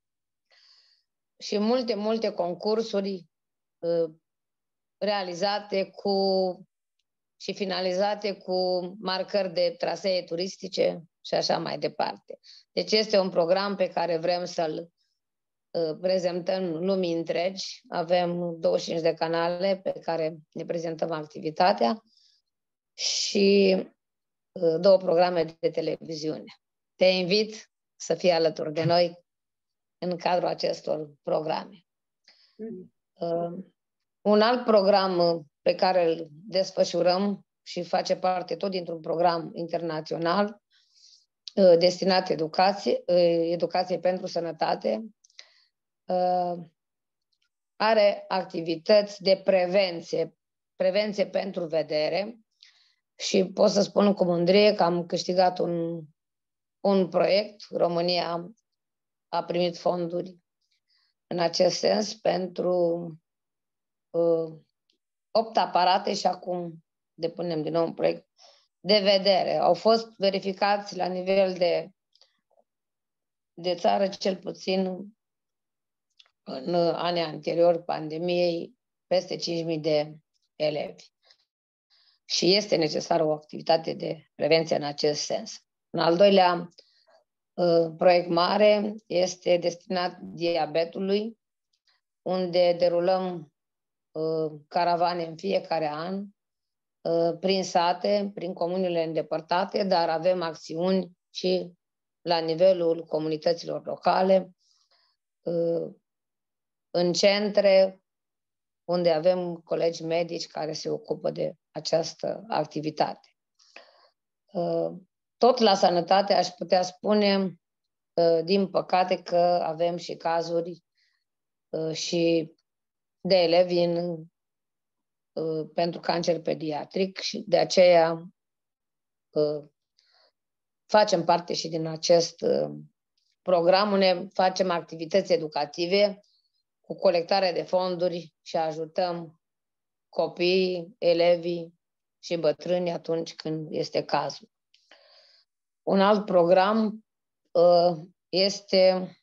și multe, multe concursuri uh, realizate cu și finalizate cu marcări de trasee turistice și așa mai departe. Deci este un program pe care vrem să-l uh, prezentăm lumii întregi. Avem douăzeci și cinci de canale pe care ne prezentăm activitatea și uh, două programe de televiziune. Te invit să fii alături de noi în cadrul acestor programe. Uh, un alt program pe care îl desfășurăm și face parte tot dintr-un program internațional destinat educație, educației pentru sănătate. Are activități de prevenție, prevenție pentru vedere și pot să spun cu mândrie că am câștigat un, un proiect. România a primit fonduri în acest sens pentru uh, opt aparate și acum depunem din nou un proiect de vedere. Au fost verificați la nivel de, de țară, cel puțin în anii anteriori pandemiei, peste cinci mii de elevi. Și este necesară o activitate de prevenție în acest sens. Un al doilea uh, proiect mare este destinat diabetului, unde derulăm uh, caravane în fiecare an, uh, prin sate, prin comunele îndepărtate, dar avem acțiuni și la nivelul comunităților locale, uh, în centre, unde avem colegi medici care se ocupă de această activitate. Tot la sănătate aș putea spune, din păcate, că avem și cazuri și de elevi în, pentru cancer pediatric și de aceea facem parte și din acest program, unde facem activități educative cu colectare de fonduri și ajutăm copiii, elevii și bătrânii atunci când este cazul. Un alt program uh, este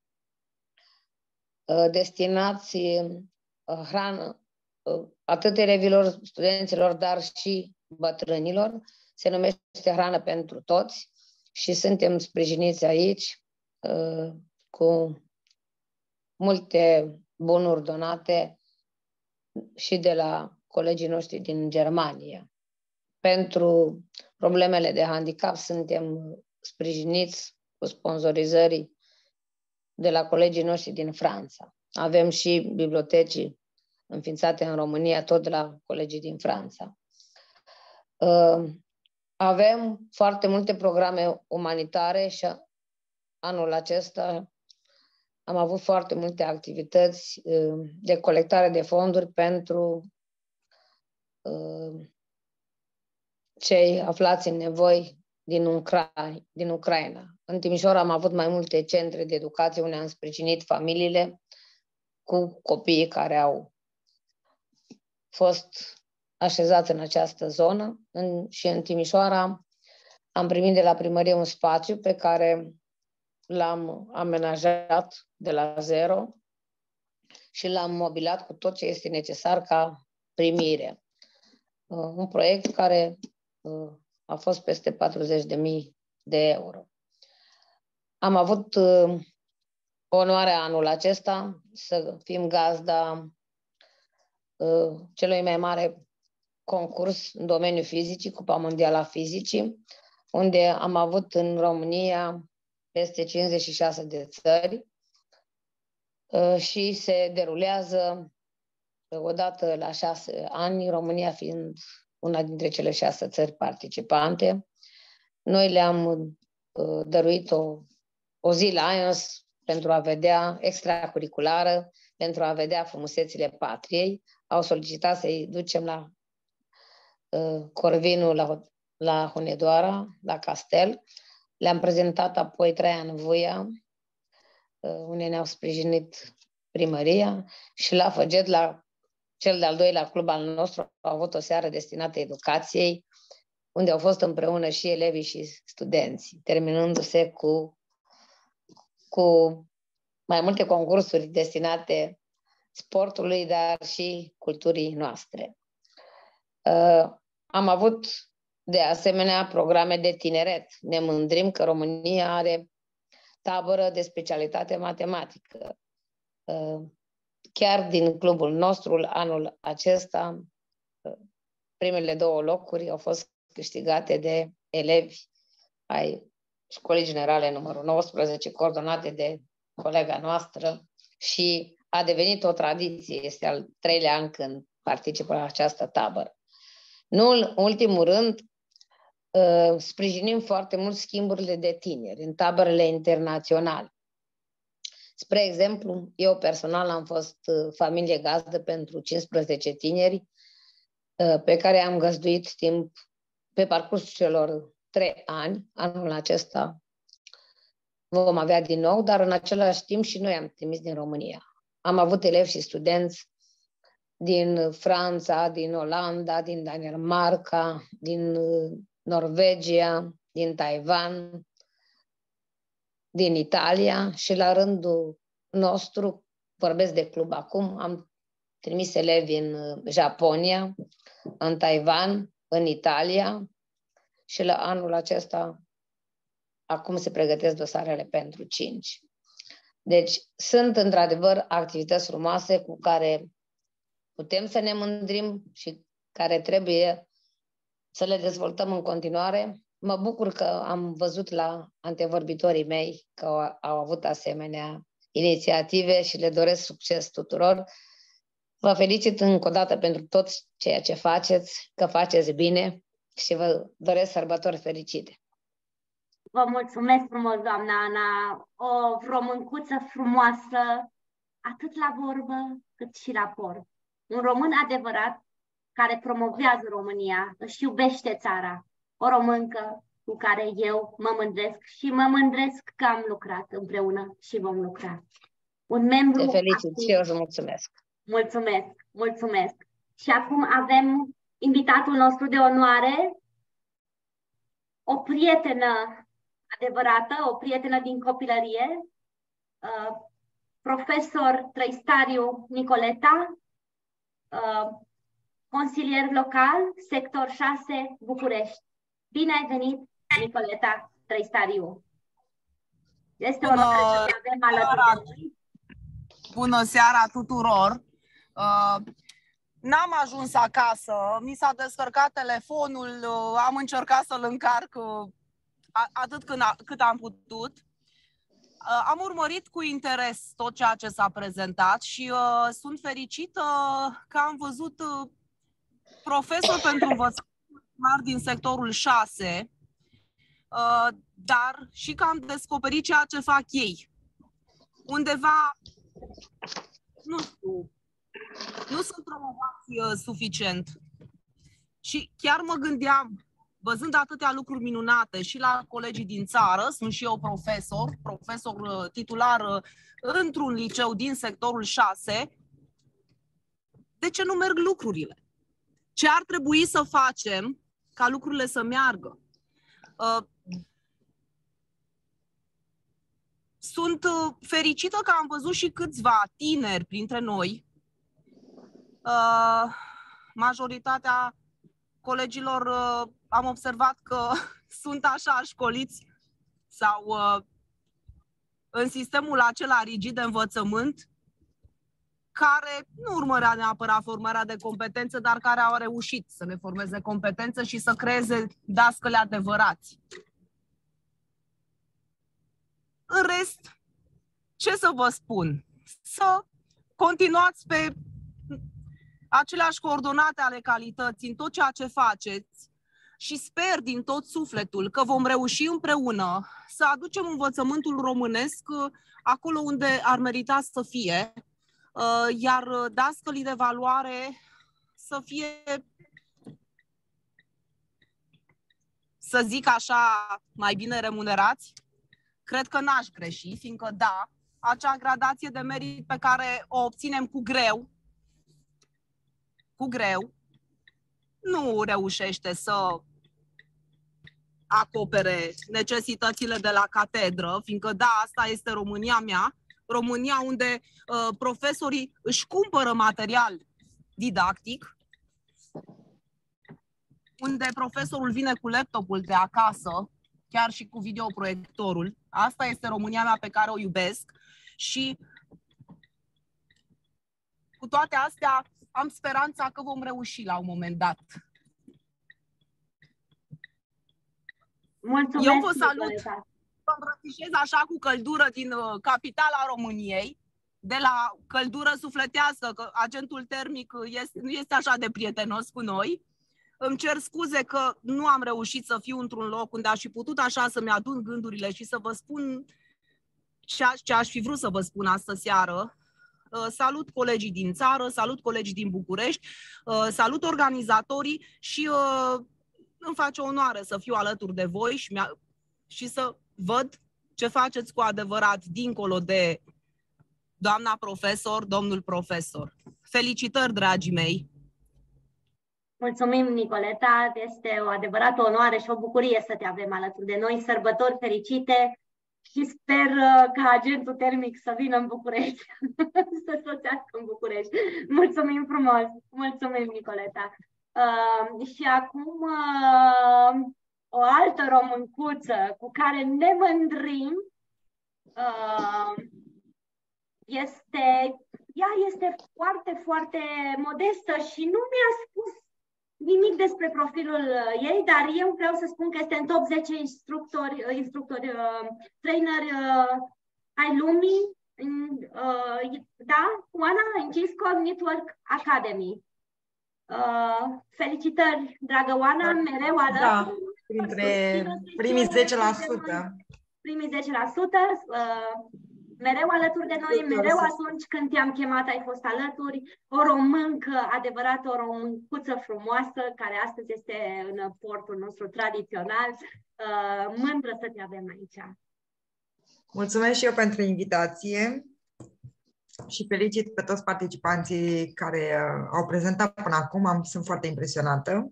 uh, destinat uh, hrană uh, atât elevilor, studenților, dar și bătrânilor. Se numește Hrană pentru Toți și suntem sprijiniți aici uh, cu multe bunuri donate și de la colegii noștri din Germania. Pentru problemele de handicap suntem sprijiniți cu sponsorizării de la colegii noștri din Franța. Avem și bibliotecii înființate în România, tot de la colegii din Franța. Avem foarte multe programe umanitare și anul acesta am avut foarte multe activități de colectare de fonduri pentru cei aflați în nevoi din, Ucra- din Ucraina. În Timișoara am avut mai multe centre de educație unde am sprijinit familiile cu copiii care au fost așezați în această zonă. În, și în Timișoara am primit de la primărie un spațiu pe care l-am amenajat de la zero și l-am mobilat cu tot ce este necesar ca primire. Un proiect care a fost peste patruzeci de mii de euro. Am avut onoarea anul acesta să fim gazda celui mai mare concurs în domeniul fizicii, Cupa Mondială a Fizicii, unde am avut în România peste cincizeci și șase de țări și se derulează odată la șase ani, România fiind una dintre cele șase țări participante. Noi le-am dăruit o, o zi la Lions pentru a vedea, extracurriculară, pentru a vedea frumusețile patriei. Au solicitat să-i ducem la uh, Corvinul, la, la Hunedoara, la Castel. Le-am prezentat apoi Traian Vuia, uh, unde ne-au sprijinit primăria, și la Făget, la cel de-al doilea club al nostru, a avut o seară destinată educației, unde au fost împreună și elevii și studenții, terminându-se cu, cu mai multe concursuri destinate sportului, dar și culturii noastre. Uh, am avut de asemenea programe de tineret. Ne mândrim că România are tabără de specialitate matematică. Uh, chiar din clubul nostru, anul acesta, uh, primele două locuri au fost câștigate de elevi ai Școlii Generale numărul nouăsprezece, coordonate de colega noastră, și a devenit o tradiție. Este al treilea an când participă la această tabără. Nu în ultimul rând, uh, sprijinim foarte mult schimburile de tineri în taberele internaționale. Spre exemplu, eu personal am fost uh, familie gazdă pentru cincisprezece tineri uh, pe care am găzduit timp pe parcursul celor trei ani. Anul acesta vom avea din nou, dar în același timp și noi am trimis din România. Am avut elevi și studenți din Franța, din Olanda, din Danemarca, din Norvegia, din Taiwan, din Italia și la rândul nostru, vorbesc de club acum, am trimis elevi în Japonia, în Taiwan, în Italia și la anul acesta acum se pregătesc dosarele pentru cinci. Deci sunt într-adevăr activități frumoase cu care putem să ne mândrim și care trebuie să le dezvoltăm în continuare. Mă bucur că am văzut la antevorbitorii mei că au, au avut asemenea inițiative și le doresc succes tuturor. Vă felicit încă o dată pentru tot ceea ce faceți, că faceți bine și vă doresc sărbători fericite. Vă mulțumesc frumos, doamna Ana, o româncuță frumoasă, atât la vorbă cât și la porc. Un român adevărat care promovează România, își iubește țara. O româncă cu care eu mă mândresc și mă mândresc că am lucrat împreună și vom lucra. Un membru... Te felicit activ. și eu îți mulțumesc. Mulțumesc, mulțumesc. Și acum avem invitatul nostru de onoare, o prietenă adevărată, o prietenă din copilărie, uh, profesor Trăistariu Nicoleta, uh, consilier local, sector șase, București. Bine ai venit, Nicoleta Trăistariu. Este o onoare să te avem alături de noi. Bună seara tuturor! Uh, N-am ajuns acasă, mi s-a descărcat telefonul, uh, am încercat să-l încarc uh, atât cât, a, cât am putut. Uh, am urmărit cu interes tot ceea ce s-a prezentat și uh, sunt fericită că am văzut uh, profesori pentru învățământ din sectorul șase, uh, dar și că am descoperit ceea ce fac ei. Undeva, nu știu, nu sunt promovați uh, suficient. Și chiar mă gândeam, văzând atâtea lucruri minunate și la colegii din țară, sunt și eu profesor, profesor uh, titular uh, într-un liceu din sectorul șase, de ce nu merg lucrurile? Ce ar trebui să facem ca lucrurile să meargă? Uh, Sunt fericită că am văzut și câțiva tineri printre noi. Uh, majoritatea colegilor uh, am observat că sunt așa școliți sau uh, în sistemul acela rigid de învățământ, care nu urmărea neapărat formarea de competență, dar care au reușit să le formeze competență și să creeze dascăli adevărați. În rest, ce să vă spun? Să continuați pe aceleași coordonate ale calității în tot ceea ce faceți și sper din tot sufletul că vom reuși împreună să aducem învățământul românesc acolo unde ar merita să fie, iar dascălii de valoare să fie, să zic așa, mai bine remunerați. Cred că n-aș greși, fiindcă da, acea gradație de merit pe care o obținem cu greu, cu greu, nu reușește să acopere necesitățile de la catedră, fiindcă da, asta este România mea, România unde uh, profesorii își cumpără material didactic, unde profesorul vine cu laptopul de acasă, chiar și cu videoproiectorul. Asta este România mea pe care o iubesc și cu toate astea am speranța că vom reuși la un moment dat. Mulțumesc. Eu vă salut, vă îmbrățișez așa cu căldură din uh, capitala României, de la căldură sufletească, că agentul termic este, nu este așa de prietenos cu noi. Îmi cer scuze că nu am reușit să fiu într-un loc unde aș fi putut așa să-mi adun gândurile și să vă spun ce aș fi vrut să vă spun astă seară. Salut colegii din țară, salut colegii din București, salut organizatorii și îmi face onoare să fiu alături de voi și, și să văd ce faceți cu adevărat dincolo de doamna profesor, domnul profesor. Felicitări, dragii mei! Mulțumim, Nicoleta! Este o adevărată onoare și o bucurie să te avem alături de noi. Sărbători fericite și sper ca agentul termic să vină în București, să soțească în București. Mulțumim frumos! Mulțumim, Nicoleta! Uh, și acum uh, o altă româncuță cu care ne mândrim uh, este, ea este foarte, foarte modestă și nu mi-a spus nimic despre profilul ei, dar eu vreau să spun că este în top zece instructori, instructori uh, traineri uh, ai lumii, uh, da, Oana, în Cisco Network Academy. Uh, felicitări, dragă Oana, mereu alături. Da, printre primii zece la sută. Primii zece la sută, uh, mereu alături de noi, mereu atunci când te-am chemat ai fost alături. O româncă, adevărat, o româncuță frumoasă, care astăzi este în portul nostru tradițional. Uh, mândră să te avem aici. Mulțumesc și eu pentru invitație. Și felicit pe toți participanții care uh, au prezentat până acum. Am, sunt foarte impresionată.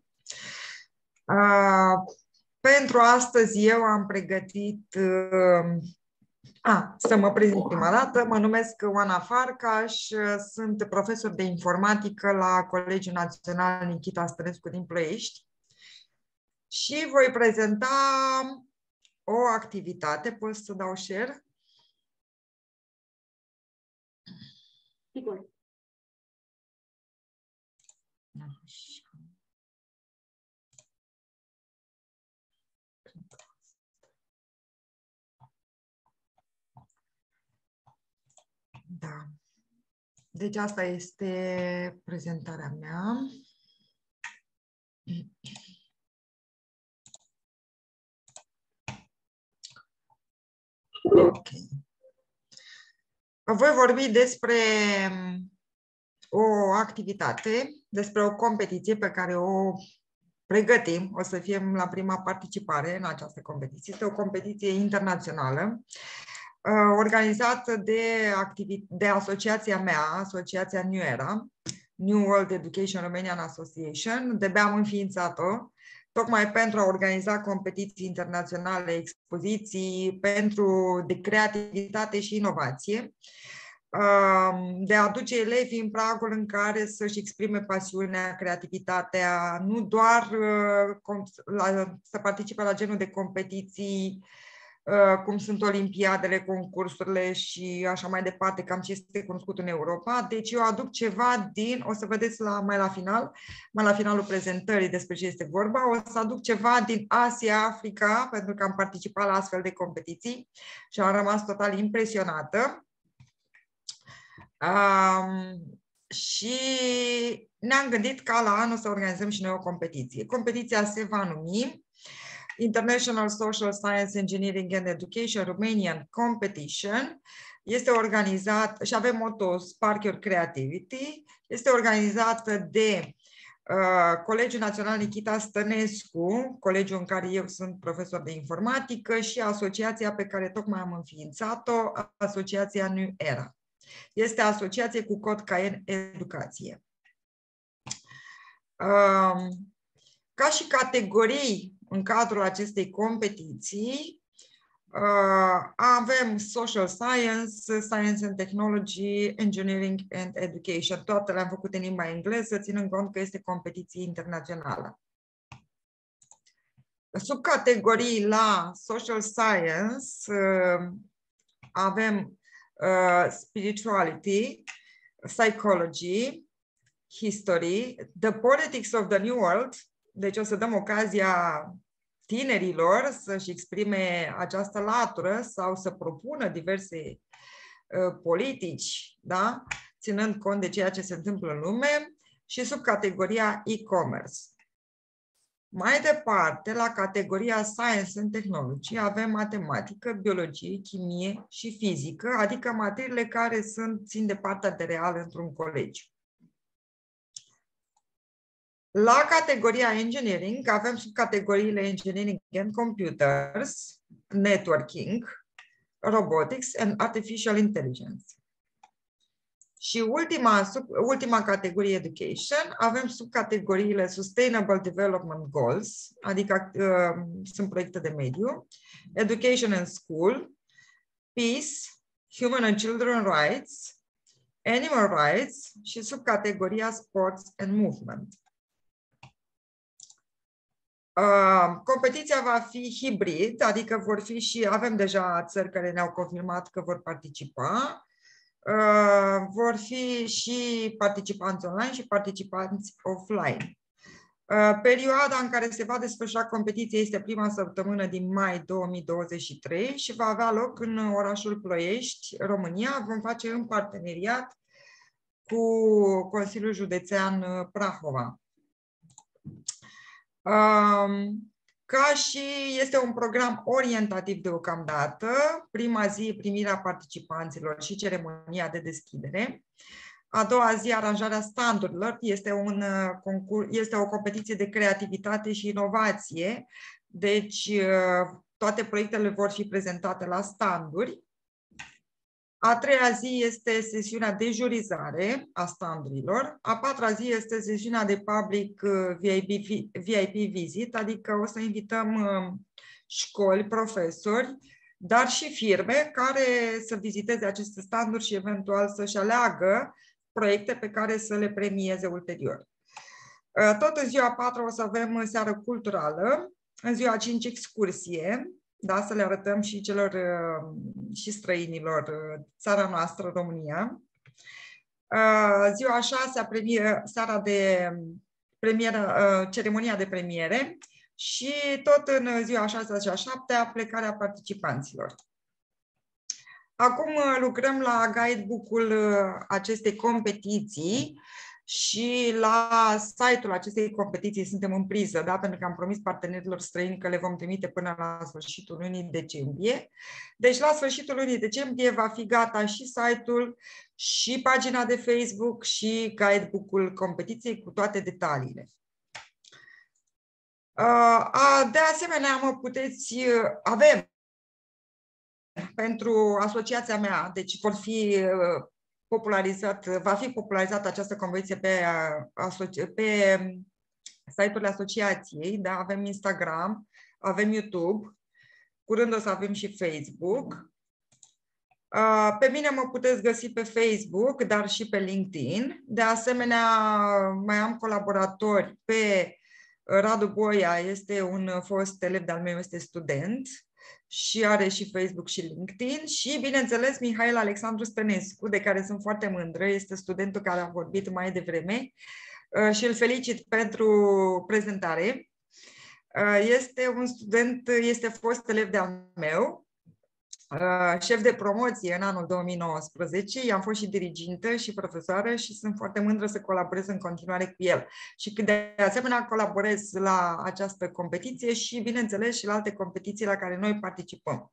Uh, pentru astăzi eu am pregătit uh, a, să mă prezint prima dată. Mă numesc Oana Farcaș, sunt profesor de informatică la Colegiul Național Nichita Stănescu din Ploiești și voi prezenta o activitate. Pot să dau share? Sigur. Da. Deci asta este prezentarea mea. Ok. Voi vorbi despre o activitate, despre o competiție pe care o pregătim. O să fim la prima participare în această competiție. Este o competiție internațională organizată de, de asociația mea, asociația New Era, New World Education Romanian Association. De-abia am înființat-o, tocmai pentru a organiza competiții internaționale, expoziții, pentru de creativitate și inovație, de a aduce elevii în pragul în care să-și exprime pasiunea, creativitatea, nu doar la, să participe la genul de competiții cum sunt olimpiadele, concursurile și așa mai departe, cam ce este cunoscut în Europa. Deci eu aduc ceva din, o să vedeți la, mai la final, mai la finalul prezentării despre ce este vorba, o să aduc ceva din Asia, Africa, pentru că am participat la astfel de competiții și am rămas total impresionată. Um, și ne-am gândit ca la anul să organizăm și noi o competiție. Competiția se va numi International Social Science Engineering and Education Romanian Competition. Este organizat și avem moto Spark Your Creativity. Este organizată de uh, Colegiul Național Nichita Stănescu, colegiul în care eu sunt profesor de informatică, și asociația pe care tocmai am înființat-o, Asociația New Era. Este asociație cu cod C A E N Educație. Uh, ca și categorii în cadrul acestei competiții, uh, avem Social Science, Science and Technology, Engineering and Education. Toate le-am făcut în limba engleză, ținând cont că este competiție internațională. Subcategorii la Social Science uh, avem uh, Spirituality, Psychology, History, The Politics of the New World. Deci o să dăm ocazia tinerilor să-și exprime această latură sau să propună diverse uh, politici, da? Ținând cont de ceea ce se întâmplă în lume, și sub categoria e-commerce. Mai departe, la categoria Science and Technology, avem matematică, biologie, chimie și fizică, adică materiile care sunt, țin de partea de real într-un colegiu. La categoria Engineering avem subcategoriile Engineering and Computers, Networking, Robotics and Artificial Intelligence. Și ultima, sub, ultima categorie Education, avem subcategoriile Sustainable Development Goals, adică uh, sunt proiecte de mediu, Education and School, Peace, Human and Children Rights, Animal Rights și subcategoria Sports and Movement. Uh, competiția va fi hibrid, adică vor fi și, avem deja țări care ne-au confirmat că vor participa, uh, vor fi și participanți online și participanți offline. Uh, perioada în care se va desfășura competiția este prima săptămână din mai două mii douăzeci și trei și va avea loc în orașul Ploiești, România. Vom face în parteneriat cu Consiliul Județean Prahova. Ca și este un program orientativ deocamdată, prima zi primirea participanților și ceremonia de deschidere, a doua zi aranjarea standurilor, este, un concurs, este o competiție de creativitate și inovație, deci toate proiectele vor fi prezentate la standuri. A treia zi este sesiunea de jurizare a standurilor. A patra zi este sesiunea de public V I P, V I P visit, adică o să invităm școli, profesori, dar și firme care să viziteze aceste standuri și eventual să-și aleagă proiecte pe care să le premieze ulterior. Tot în ziua a patra o să avem seară culturală, în ziua a cinci excursie, da, să le arătăm și celor și străinilor țara noastră, România. Ziua a șasea, premier, seara de premieră, ceremonia de premiere și tot în ziua a șasea și a șaptea, plecarea participanților. Acum lucrăm la guidebook-ul acestei competiții și la site-ul acestei competiții suntem în priză, da? Pentru că am promis partenerilor străini că le vom trimite până la sfârșitul lunii decembrie. Deci la sfârșitul lunii decembrie va fi gata și site-ul, și pagina de Facebook, și guidebook-ul competiției cu toate detaliile. De asemenea, mă puteți, avem pentru asociația mea, deci vor fi popularizat, va fi popularizată această competiție pe, pe site-urile asociației, da? Avem Instagram, avem YouTube, curând o să avem și Facebook. Pe mine mă puteți găsi pe Facebook, dar și pe LinkedIn. De asemenea, mai am colaboratori pe Radu Boia, este un fost elev de-al meu, este student și are și Facebook și LinkedIn și, bineînțeles, Mihail Alexandru Stănescu, de care sunt foarte mândră, este studentul care a vorbit mai devreme și îl felicit pentru prezentare. Este un student, este fost elev de-al meu, șef de promoție în anul două mii nouăsprezece, i-am fost și dirigintă și profesoară și sunt foarte mândră să colaborez în continuare cu el. Și de asemenea colaborez la această competiție și, bineînțeles, și la alte competiții la care noi participăm.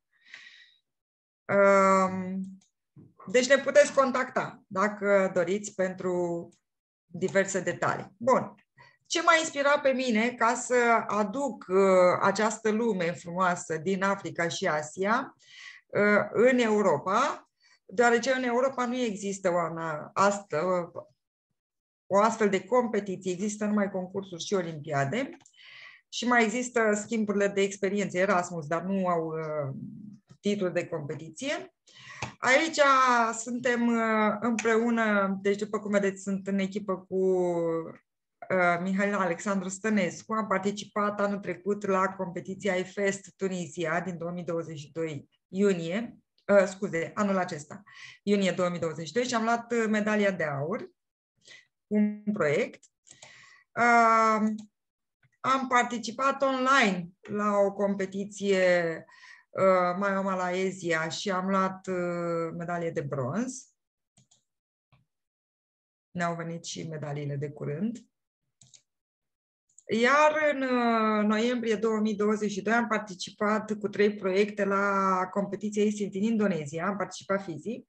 Deci ne puteți contacta dacă doriți pentru diverse detalii. Bun. Ce m-a inspirat pe mine ca să aduc această lume frumoasă din Africa și Asia în Europa, deoarece în Europa nu există o, astă, o astfel de competiție, există numai concursuri și olimpiade și mai există schimburile de experiențe Erasmus, dar nu au uh, titlul de competiție. Aici suntem uh, împreună, deci după cum vedeți sunt în echipă cu uh, Mihail Alexandru Stănescu, am participat anul trecut la competiția iFest Tunisia din două mii douăzeci și doi iunie, uh, scuze, anul acesta, iunie două mii douăzeci și doi și am luat medalia de aur cu un proiect. Uh, am participat online la o competiție uh, mai o la Ezia și am luat uh, medalie de bronz. Ne-au venit și medaliile de curând. Iar în noiembrie două mii douăzeci și doi am participat cu trei proiecte la competiția East din Indonezia, am participat fizic.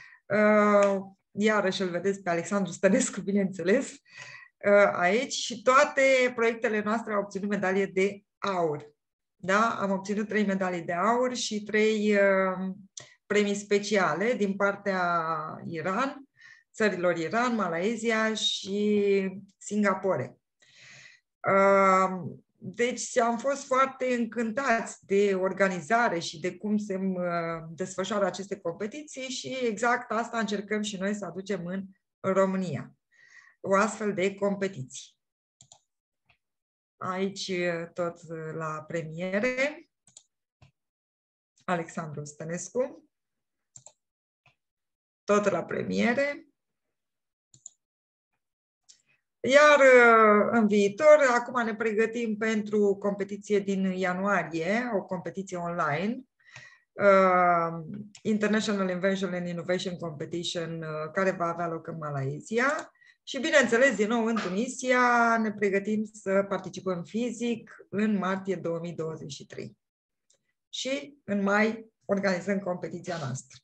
Iarăși îl vedeți pe Alexandru Stănescu, bineînțeles, aici, și toate proiectele noastre au obținut medalie de aur. Da? Am obținut trei medalii de aur și trei uh, premii speciale din partea Iran, țărilor Iran, Malaezia și Singapore. Uh, deci am fost foarte încântați de organizare și de cum se uh, desfășoară aceste competiții și exact asta încercăm și noi să aducem în România. O astfel de competiții. Aici tot la premiere, Alexandru Stănescu, tot la premiere. Iar în viitor, acum ne pregătim pentru competiție din ianuarie, o competiție online, uh, International Invention and Innovation Competition, uh, care va avea loc în Malaezia. Și, bineînțeles, din nou în Tunisia ne pregătim să participăm fizic în martie două mii douăzeci și trei. Și în mai organizăm competiția noastră.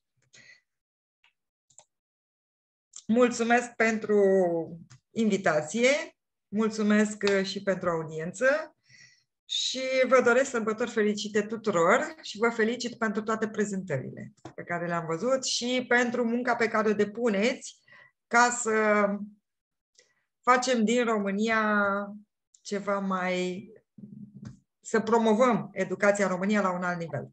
Mulțumesc pentru invitație, mulțumesc și pentru audiență și vă doresc sărbători fericite tuturor și vă felicit pentru toate prezentările pe care le-am văzut și pentru munca pe care o depuneți ca să facem din România ceva mai... să promovăm educația în România la un alt nivel.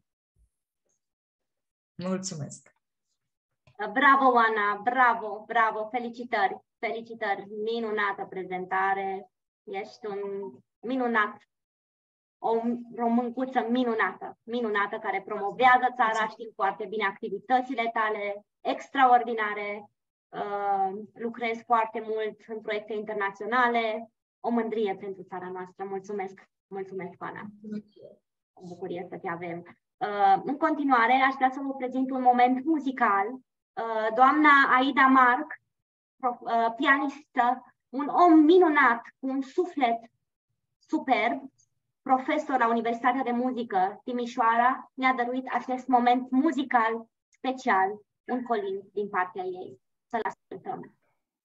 Mulțumesc! Bravo, Oana! Bravo, bravo! Felicitări! Felicitări! Minunată prezentare! Ești un minunat, o româncuță minunată, minunată, care promovează țara, știm foarte bine activitățile tale, extraordinare. Uh, lucrez foarte mult în proiecte internaționale, o mândrie pentru țara noastră. Mulțumesc, mulțumesc, Oana. O bucurie să te avem. Uh, în continuare, aș vrea să vă prezint un moment muzical. Uh, doamna Aida Marc, prof, uh, pianistă, un om minunat, cu un suflet superb, profesor la Universitatea de Muzică Timișoara, ne-a dăruit acest moment muzical special, un colin din partea ei. Să-l ascultăm.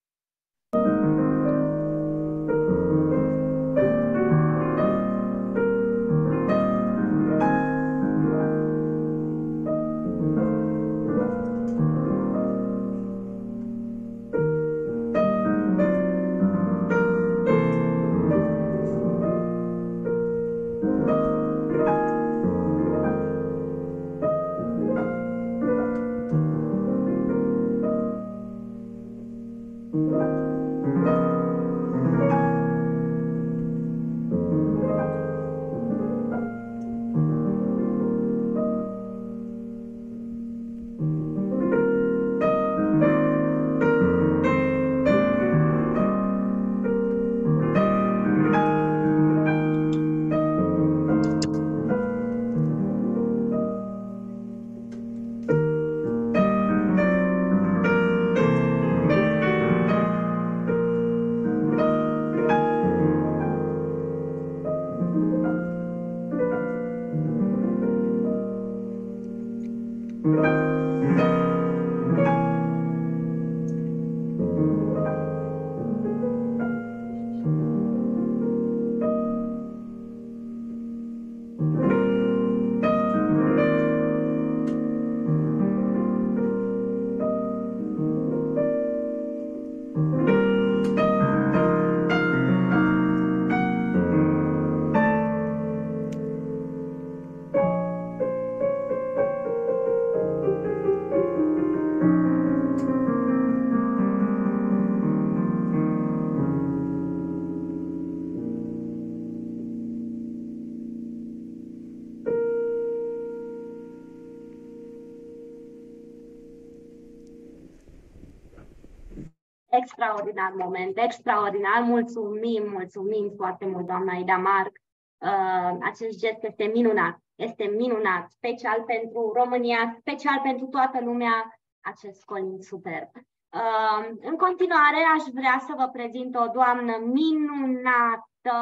Extraordinar moment, extraordinar. Mulțumim, mulțumim foarte mult, doamna Aida Marc. Uh, acest gest este minunat, este minunat, special pentru România, special pentru toată lumea, acest colin superb. Uh, în continuare, aș vrea să vă prezint o doamnă minunată, stă,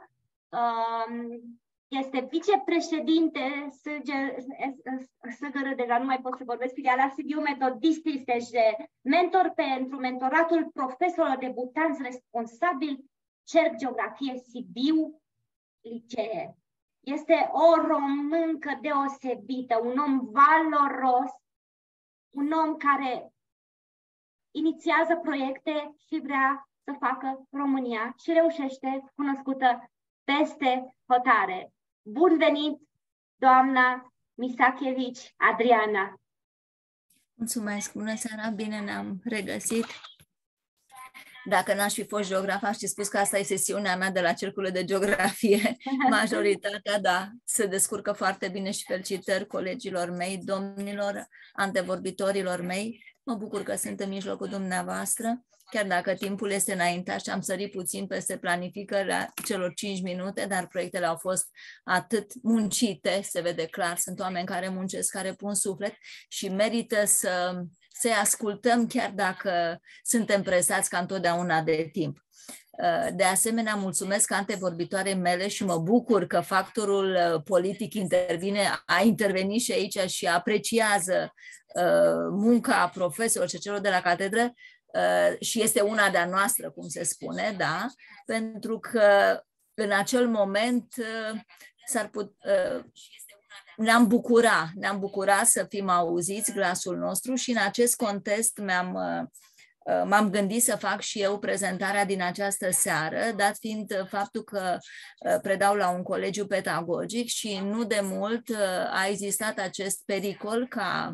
este vicepreședinte S G R, deja nu mai pot să vorbesc, filiala Sibiu Metodist I S T J, mentor pentru mentoratul profesorilor debutanți responsabil Cerc Geografie Sibiu Licee. Este o româncă deosebită, un om valoros, un om care inițiază proiecte și vrea să facă România și reușește, cunoscută peste hotare. Bun venit, doamna Misachevici Adriana! Mulțumesc! Bună seara! Bine ne-am regăsit! Dacă n-aș fi fost geograf, aș fi spus că asta e sesiunea mea de la Cercul de Geografie. Majoritatea, da, se descurcă foarte bine și felicitări colegilor mei, domnilor, antevorbitorilor mei. Mă bucur că sunt în mijlocul dumneavoastră, chiar dacă timpul este înaintat și am sărit puțin peste planificarea celor cinci minute, dar proiectele au fost atât muncite, se vede clar, sunt oameni care muncesc, care pun suflet și merită să... să-i ascultăm chiar dacă suntem presați ca întotdeauna de timp. De asemenea, mulțumesc antevorbitoarei mele și mă bucur că factorul politic intervine, a intervenit și aici și apreciază munca profesorilor și celor de la catedră și este una de-a noastră, cum se spune, da? Pentru că în acel moment s-ar putea... Ne-am bucurat, ne-am bucurat să fim auziți glasul nostru și în acest context mi-am, m-am gândit să fac și eu prezentarea din această seară, dat fiind faptul că predau la un colegiu pedagogic și nu de mult a existat acest pericol ca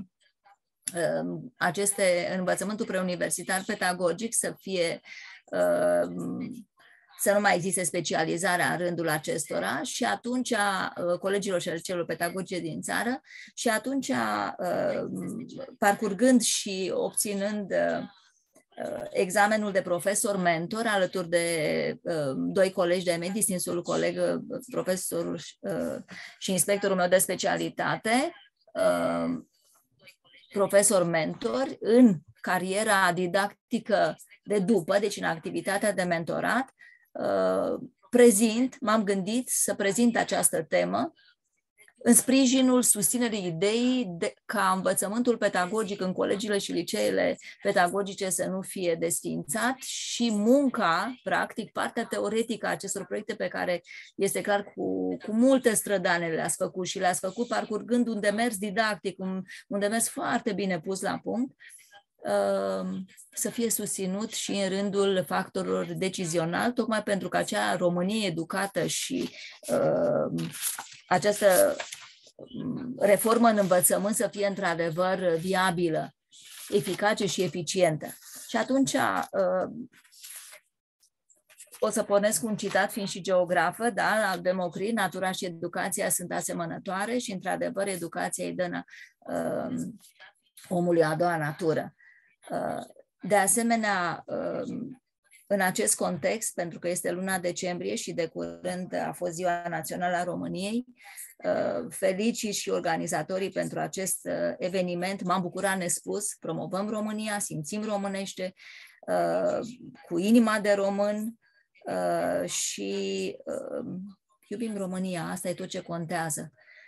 aceste învățământul preuniversitar pedagogic să fie să nu mai existe specializarea în rândul acestora și atunci colegilor și celor pedagogice din țară și atunci parcurgând și obținând examenul de profesor mentor alături de doi colegi de-ai mei, distinsul coleg, profesorul și inspectorul meu de specialitate, profesor mentor în cariera didactică de după, deci în activitatea de mentorat, prezint, m-am gândit să prezint această temă în sprijinul susținerii ideii de, ca învățământul pedagogic în colegiile și liceele pedagogice să nu fie desființat și munca, practic, partea teoretică a acestor proiecte pe care este clar cu, cu multe strădane le-ați făcut și le-ați făcut parcurgând un demers didactic, un, un demers foarte bine pus la punct, să fie susținut și în rândul factorilor decizionali, tocmai pentru că acea Românie educată și uh, această reformă în învățământ să fie într-adevăr viabilă, eficace și eficientă. Și atunci uh, o să pornesc un citat, fiind și geografă, da, al Democrit, natura și educația sunt asemănătoare și, într-adevăr, educația îi dă uh, omului a doua natură. De asemenea, în acest context, pentru că este luna decembrie și de curând a fost Ziua Națională a României, felicit și organizatorii pentru acest eveniment. M-am bucurat nespus, promovăm România, simțim românește, cu inima de român și iubim România, asta e tot ce contează.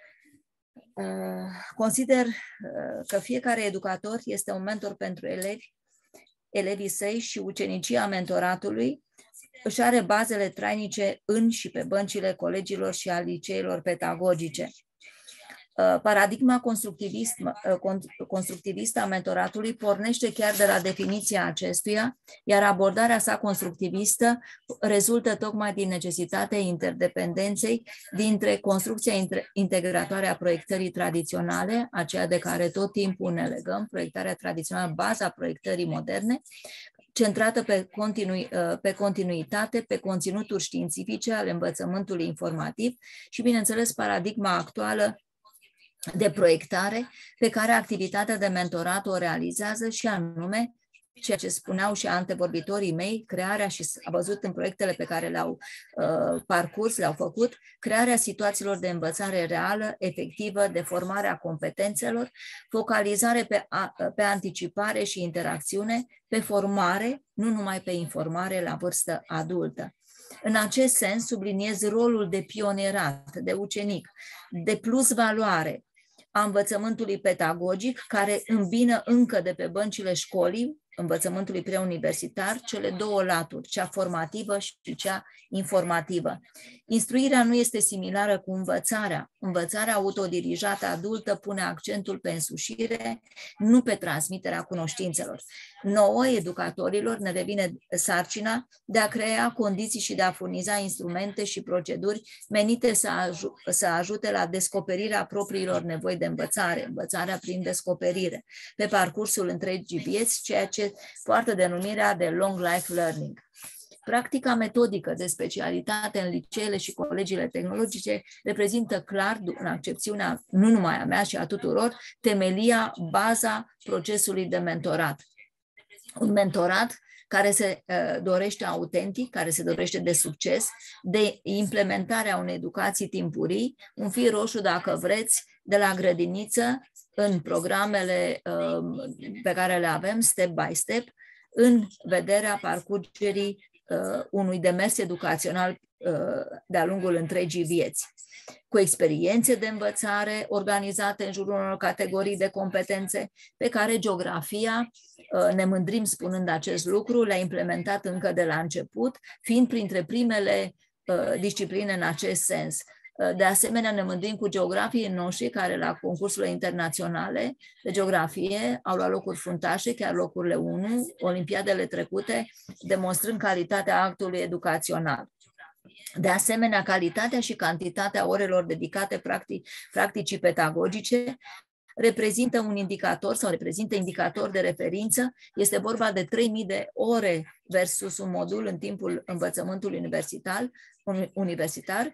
Consider că fiecare educator este un mentor pentru elevi, elevii săi și ucenicia mentoratului își are bazele trainice în și pe băncile colegilor și a liceilor pedagogice. Paradigma constructivistă a mentoratului pornește chiar de la definiția acestuia, iar abordarea sa constructivistă rezultă tocmai din necesitatea interdependenței dintre construcția integratoare a proiectării tradiționale, aceea de care tot timpul ne legăm, proiectarea tradițională, baza proiectării moderne, centrată pe, continui, pe continuitate, pe conținuturi științifice ale învățământului informativ și, bineînțeles, paradigma actuală de proiectare pe care activitatea de mentorat o realizează și anume, ceea ce spuneau și antevorbitorii mei, crearea și a văzut în proiectele pe care le-au uh, parcurs, le-au făcut, crearea situațiilor de învățare reală, efectivă, de formare a competențelor, focalizare pe, a, pe anticipare și interacțiune, pe formare, nu numai pe informare la vârstă adultă. În acest sens, subliniez rolul de pionierat, de ucenic, de plus valoare a învățământului pedagogic, care îmbină încă de pe băncile școlii, învățământului preuniversitar, cele două laturi, cea formativă și cea informativă. Instruirea nu este similară cu învățarea. Învățarea autodirijată adultă pune accentul pe însușire, nu pe transmiterea cunoștințelor. Nouă, educatorilor, ne revine sarcina de a crea condiții și de a furniza instrumente și proceduri menite să, aj- să ajute la descoperirea propriilor nevoi de învățare, învățarea prin descoperire, pe parcursul întregii vieți, ceea ce poartă denumirea de long life learning. Practica metodică de specialitate în liceele și colegiile tehnologice reprezintă clar, în accepțiunea nu numai a mea, ci a tuturor, temelia, baza procesului de mentorat. Un mentorat care se uh, dorește autentic, care se dorește de succes, de implementarea unei educații timpurii, un fir roșu, dacă vreți, de la grădiniță, în programele uh, pe care le avem, step by step, în vederea parcurgerii uh, unui demers educațional uh, de-a lungul întregii vieți, cu experiențe de învățare organizate în jurul unor categorii de competențe pe care geografia, uh, ne mândrim spunând acest lucru, le-a implementat încă de la început, fiind printre primele uh, discipline în acest sens. De asemenea, ne mândrim cu geografii noștri care la concursurile internaționale de geografie au luat locuri fruntașe, chiar locurile unu, olimpiadele trecute, demonstrând calitatea actului educațional. De asemenea, calitatea și cantitatea orelor dedicate practic, practicii pedagogice reprezintă un indicator sau reprezintă indicator de referință. Este vorba de trei mii de ore versus un modul în timpul învățământului universitar, universitar,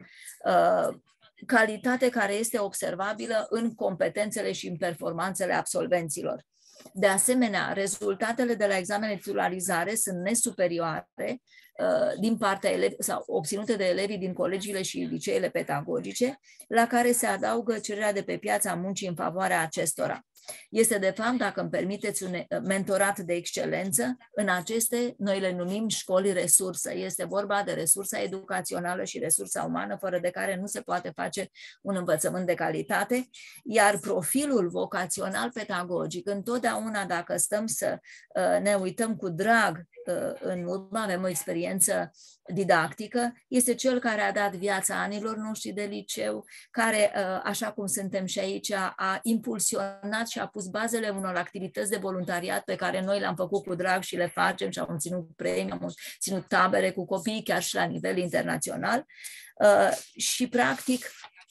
calitate care este observabilă în competențele și în performanțele absolvenților. De asemenea, rezultatele de la examenele de titularizare sunt nesuperioare din partea elevi, sau obținute de elevii din colegiile și liceele pedagogice, la care se adaugă cererea de pe piața muncii în favoarea acestora. Este, de fapt, dacă îmi permiteți, un mentorat de excelență. În aceste, noi le numim școli resursă. Este vorba de resursa educațională și resursa umană, fără de care nu se poate face un învățământ de calitate, iar profilul vocațional pedagogic, întotdeauna dacă stăm să ne uităm cu drag în urmă, avem o experiență didactică, este cel care a dat viața anilor noștri de liceu, care, așa cum suntem și aici, a impulsionat și a pus bazele unor activități de voluntariat pe care noi le-am făcut cu drag și le facem și am ținut premii, am ținut tabere cu copii, chiar și la nivel internațional. Și, practic,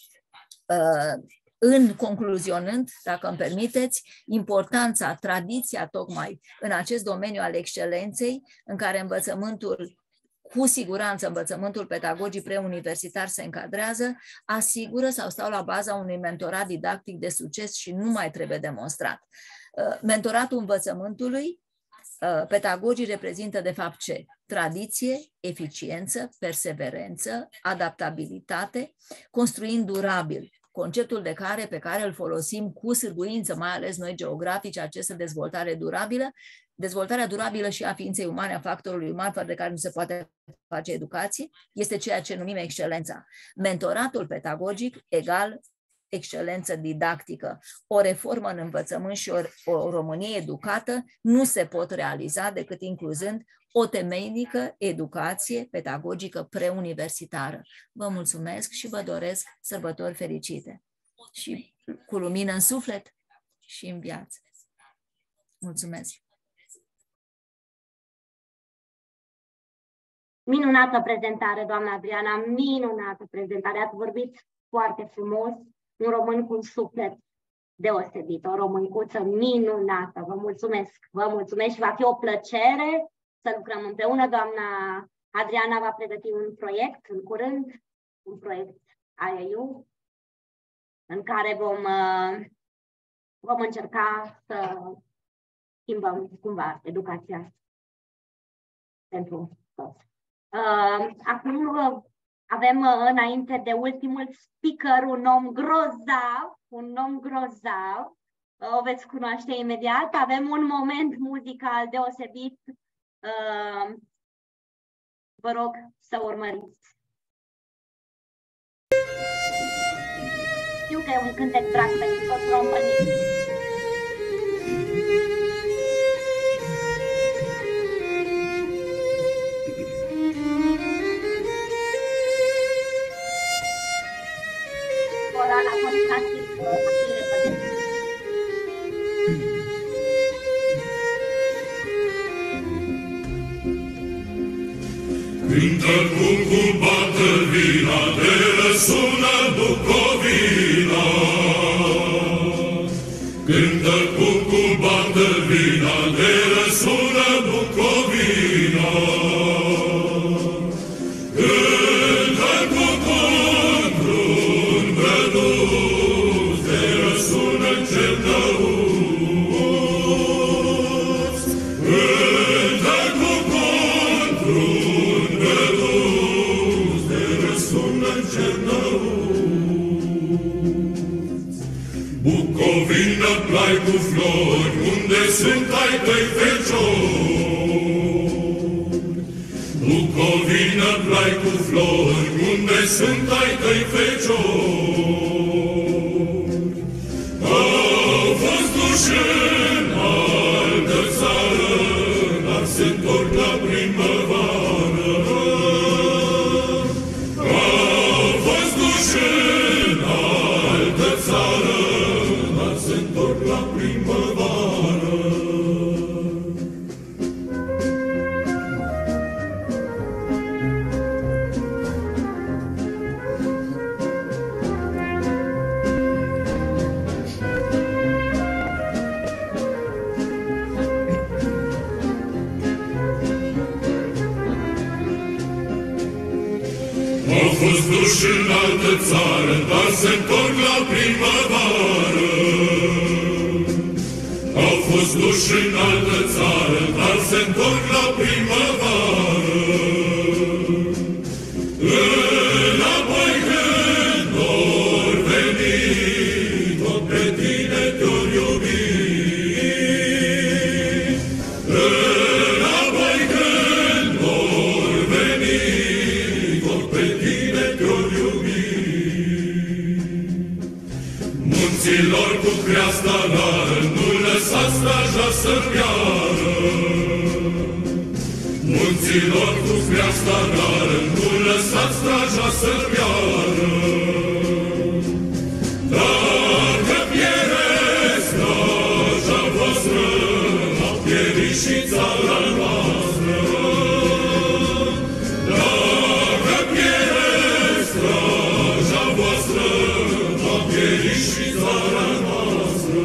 în concluzionând, dacă îmi permiteți, importanța, tradiția tocmai în acest domeniu al excelenței, în care învățământul, cu siguranță învățământul pedagogic preuniversitar se încadrează, asigură sau stau la baza unui mentorat didactic de succes și nu mai trebuie demonstrat. Mentoratul învățământului, pedagogii reprezintă de fapt ce? Tradiție, eficiență, perseverență, adaptabilitate, construind durabil. Conceptul de care, pe care îl folosim cu sârguință, mai ales noi geografici, această dezvoltare durabilă, dezvoltarea durabilă și a ființei umane, a factorului uman, fără de care nu se poate face educație, este ceea ce numim excelența. Mentoratul pedagogic egal excelență didactică. O reformă în învățământ și o, o Românie educată nu se pot realiza decât incluzând o temeinică educație pedagogică preuniversitară. Vă mulțumesc și vă doresc sărbători fericite și cu lumină în suflet și în viață. Mulțumesc! Minunată prezentare, doamna Adriana, minunată prezentare. Ați vorbit foarte frumos, un român cu un suflet deosebit, o româncuță minunată. Vă mulțumesc, vă mulțumesc și va fi o plăcere să lucrăm împreună. Doamna Adriana va pregăti un proiect în curând, un proiect I A U, în care vom, vom încerca să schimbăm cumva educația pentru toți. Acum avem înainte de ultimul speaker un om grozav, un om grozav, o veți cunoaște imediat. Avem un moment muzical deosebit Vă rog să urmăriți. Știu că e un cântec drag pentru toți românii. Corana Constantin, Vasile Bădescu. Cântă cucul, bată vina, de răsună Bucovina. Cântă cucul, bată vina, de răsună Bucovina. Cântă cucul, într-un brăduț, de răsună cel năuț. Cântă cucul, într-un brăduț, de răsună cel năuț. Bucovina, plai cu flori, unde sunt ai tăi feciori. Bucovina, plai cu flori, unde sunt ai tăi feciori. Au fost duși în altă țară, dar se întorc la primăvară. Au fost duși în altă țară, dar se întorc la primăvară. Au fost duși în altă țară, dar se întorc la primăvară. Au fost duși în altă țară, dar se întorc la primăvară. Înapoi când vor veni, tot pe tine te-or iubi. Înapoi când vor veni, tot pe tine te-or iubi. Munților cu creasta lară, nu lăsați straja să piară. Munților cu creasta lară, nu lăsați straja să piară. Dacă pierde straja voastră, a pierit și țara noastră. Dacă pierde straja voastră, a pierit și țara noastră.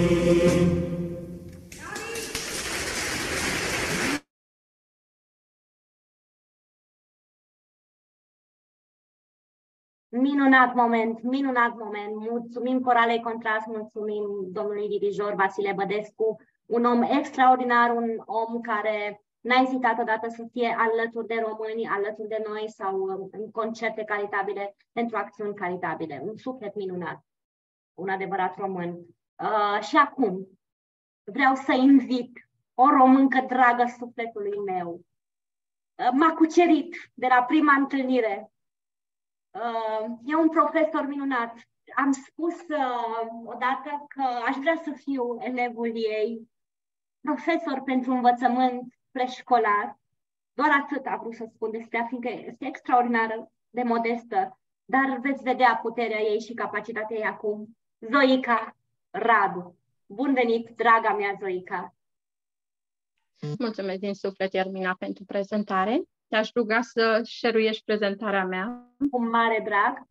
Minunat moment, minunat moment. Mulțumim Coralei Contrast, mulțumim domnului dirijor Vasile Bădescu, un om extraordinar, un om care n-a ezitat odată să fie alături de români, alături de noi sau în concerte caritabile, pentru acțiuni caritabile. Un suflet minunat, un adevărat român. Uh, și acum vreau să invit o româncă dragă sufletului meu. Uh, m-a cucerit de la prima întâlnire. Uh, e un profesor minunat. Am spus uh, odată că aș vrea să fiu elevul ei, profesor pentru învățământ preșcolar. Doar atât a vrut să spun despre ea, fiindcă este extraordinară de modestă, dar veți vedea puterea ei și capacitatea ei acum. Zoica Radu. Bun venit, draga mea Zoica! Mulțumesc din suflet, Ermina, pentru prezentare. Te-aș ruga să share-uiești prezentarea mea. Cu mare drag.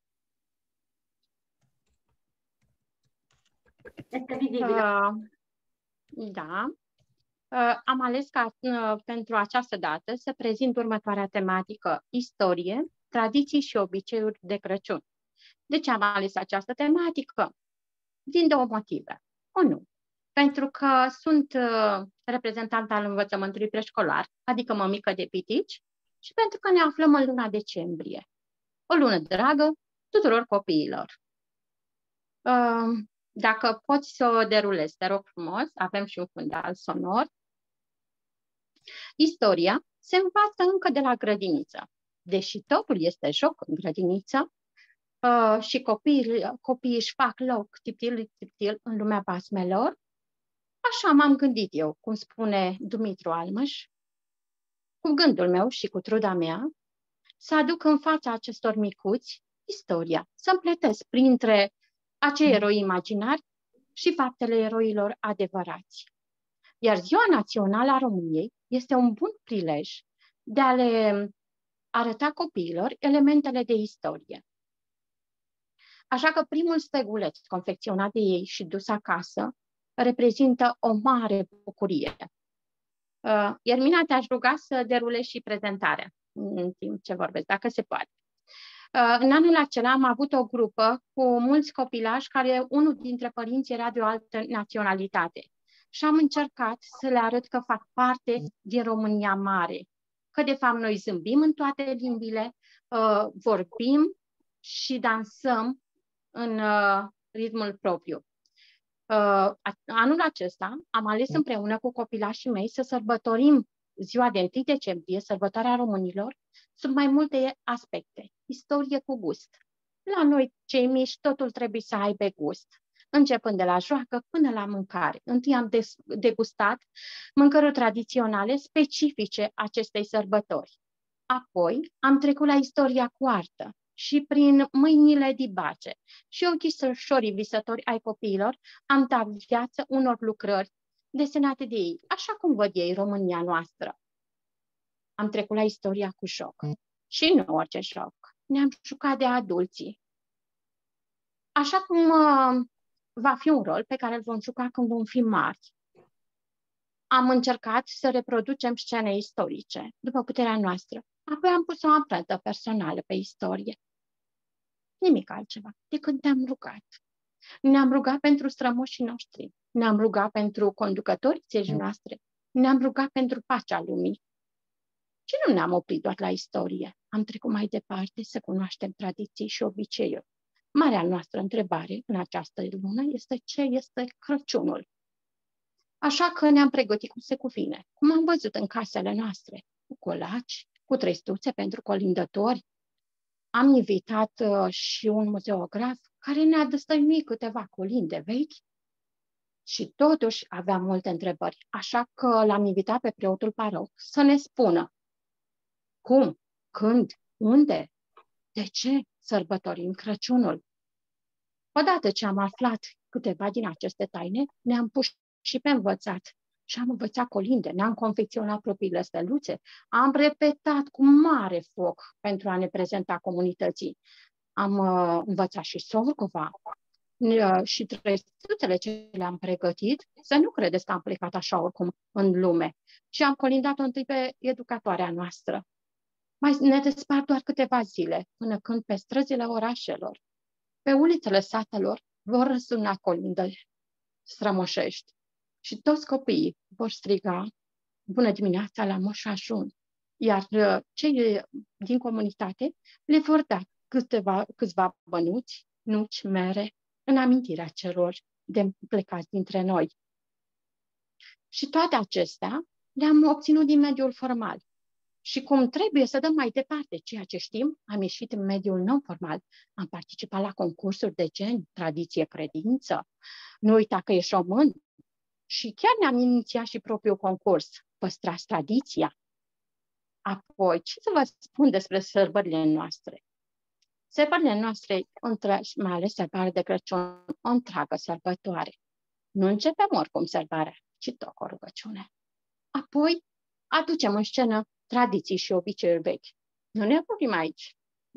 Este vizibilă. Uh, da. Uh, am ales ca uh, pentru această dată să prezint următoarea tematică: istorie, tradiții și obiceiuri de Crăciun. De ce am ales această tematică? Din două motive. Unu, pentru că sunt uh, reprezentant al învățământului preșcolar, adică mămică de pitici, și pentru că ne aflăm în luna decembrie. O lună dragă tuturor copiilor. Uh, dacă poți să o derulezi, te rog frumos, avem și un fundal sonor. Istoria se învață încă de la grădiniță. Deși totul este joc în grădiniță uh, și copiii, copiii își fac loc tiptil, tiptil în lumea basmelor, așa m-am gândit eu, cum spune Dumitru Almăș, cu gândul meu și cu truda mea, să aduc în fața acestor micuți istoria, să împletesc printre acei eroi imaginari și faptele eroilor adevărați. Iar Ziua Națională a României este un bun prilej de a le arăta copiilor elementele de istorie. Așa că primul steguleț confecționat de ei și dus acasă reprezintă o mare bucurie. Uh, Ermina, te-aș ruga să derulezi și prezentarea în timp ce vorbesc, dacă se poate. Uh, în anul acela am avut o grupă cu mulți copilași care unul dintre părinți era de o altă naționalitate. Și am încercat să le arăt că fac parte din România Mare. Că de fapt noi zâmbim în toate limbile, uh, vorbim și dansăm în uh, ritmul propriu. Uh, anul acesta am ales împreună cu copilașii mei să sărbătorim ziua de întâi decembrie, sărbătoarea românilor, sub mai multe aspecte. Istorie cu gust. La noi, cei mici, totul trebuie să aibă gust. Începând de la joacă până la mâncare. Întâi am degustat mâncăruri tradiționale specifice acestei sărbători. Apoi am trecut la istoria cu artă și prin mâinile dibace și ochișorii visători ai copiilor am dat viață unor lucrări desenate de ei, așa cum văd ei România noastră. Am trecut la istoria cu joc. Și nu orice joc. Ne-am jucat de adulții. Așa cum uh, va fi un rol pe care îl vom juca când vom fi mari. Am încercat să reproducem scene istorice, după puterea noastră. Apoi am pus o amprentă personală pe istorie. Nimic altceva decât ne-am rugat. Ne-am rugat pentru strămoșii noștri. Ne-am rugat pentru conducătorii țării noastre. Ne-am rugat pentru pacea lumii. Și nu ne-am oprit doar la istorie. Am trecut mai departe să cunoaștem tradiții și obiceiuri. Marea noastră întrebare în această lună este ce este Crăciunul. Așa că ne-am pregătit cum se cuvine, cum am văzut în casele noastre, cu colaci, cu trăistuțe pentru colindători. Am invitat uh, și un muzeograf care ne-a destăinuit câteva colinde vechi și totuși aveam multe întrebări. Așa că l-am invitat pe preotul paroc să ne spună cum, când, unde, de ce sărbătorim Crăciunul. Odată ce am aflat câteva din aceste taine, ne-am pus și pe învățat. Și am învățat colinde, ne-am confecționat propriile steluțe, am repetat cu mare foc pentru a ne prezenta comunității. Am uh, învățat și sorgova uh, și trăistuțele ce le-am pregătit, să nu credeți că am plecat așa oricum în lume. Și am colindat-o întâi pe educatoarea noastră. Mai ne despart doar câteva zile, până când pe străzile orașelor, pe ulițele satelor, vor răsuna colinde strămoșești. Și toți copiii vor striga bună dimineața la Moș Crăciun. Iar cei din comunitate le vor da câteva, câțiva bănuți, nuci, mere, în amintirea celor de plecați dintre noi. Și toate acestea le-am obținut din mediul formal. Și cum trebuie să dăm mai departe ceea ce știm, am ieșit în mediul non-formal. Am participat la concursuri de gen, tradiție, credință. Nu uita că ești român. Și chiar ne-am inițiat și propriul concurs, Păstrați tradiția. Apoi, ce să vă spun despre sărbările noastre? Sărbările noastre, mai ales sărbarea de Crăciun, o întreagă sărbătoare. Nu începem oricum sărbarea, ci tot cu o rugăciune. Apoi, aducem în scenă tradiții și obiceiuri vechi. Nu ne oprim aici.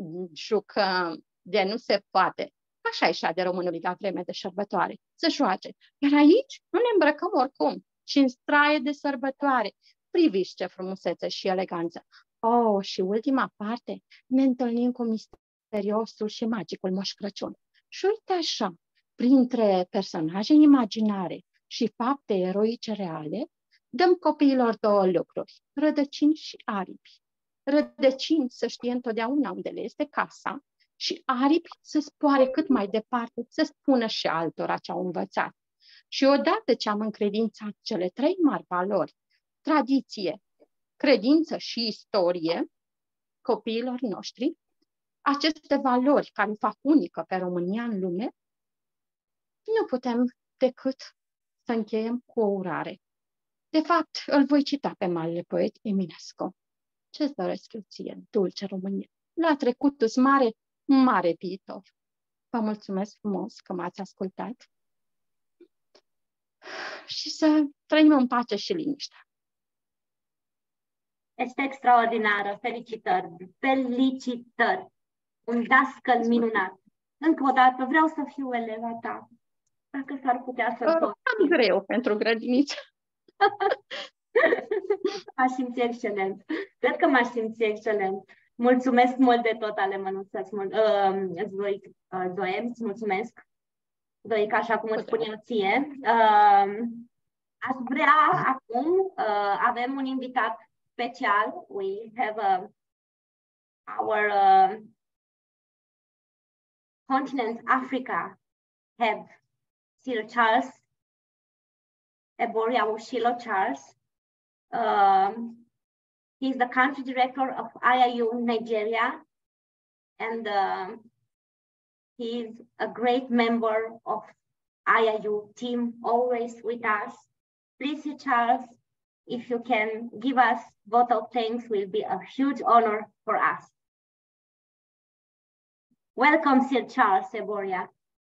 Jucăm de nu se poate. Așa e și de românului la vreme de sărbătoare, să joace. Iar aici nu ne îmbrăcăm oricum, ci în straie de sărbătoare. Priviți ce frumusețe și eleganță. Oh, și ultima parte, ne întâlnim cu misteriosul și magicul Moș Crăciun. Și uite așa, printre personaje imaginare și fapte eroice reale, dăm copiilor două lucruri, rădăcini și aripi. Rădăcini să știe întotdeauna unde le este casa, și aripi să spoare cât mai departe, să spună și altora ce au învățat. Și odată ce am încredințat cele trei mari valori, tradiție, credință și istorie copiilor noștri, aceste valori care fac unică pe România în lume, nu putem decât să încheiem cu o urare. De fapt, îl voi cita pe marele poet Eminescu. Ce-ți doresc eu ție, dulce România? La trecutul mare, mare viitor. Vă mulțumesc frumos că m-ați ascultat și să trăim în pace și liniște. Este extraordinară, felicitări, felicitări, un dascăl minunat. Încă o dată vreau să fiu eleva ta, dacă s-ar putea să tot. Am greu pentru grădiniță. M-aș simți excelent. Cred că m-aș simți excelent. Mulțumesc mult de tot, Ale Mănuță, uh, Zoe, îți mulțumesc. Zoica, așa cum îți spun eu ție. Uh, aș vrea acum, uh, avem un invitat special. We have a, our uh, continent Africa head, Sir Charles Eboria Ushilo Charles. Um, he's the country director of I I U Nigeria, and uh, he's a great member of I I U team, always with us. Please, Sir Charles, if you can give us vote of thanks, will be a huge honor for us. Welcome, Sir Charles Eboria.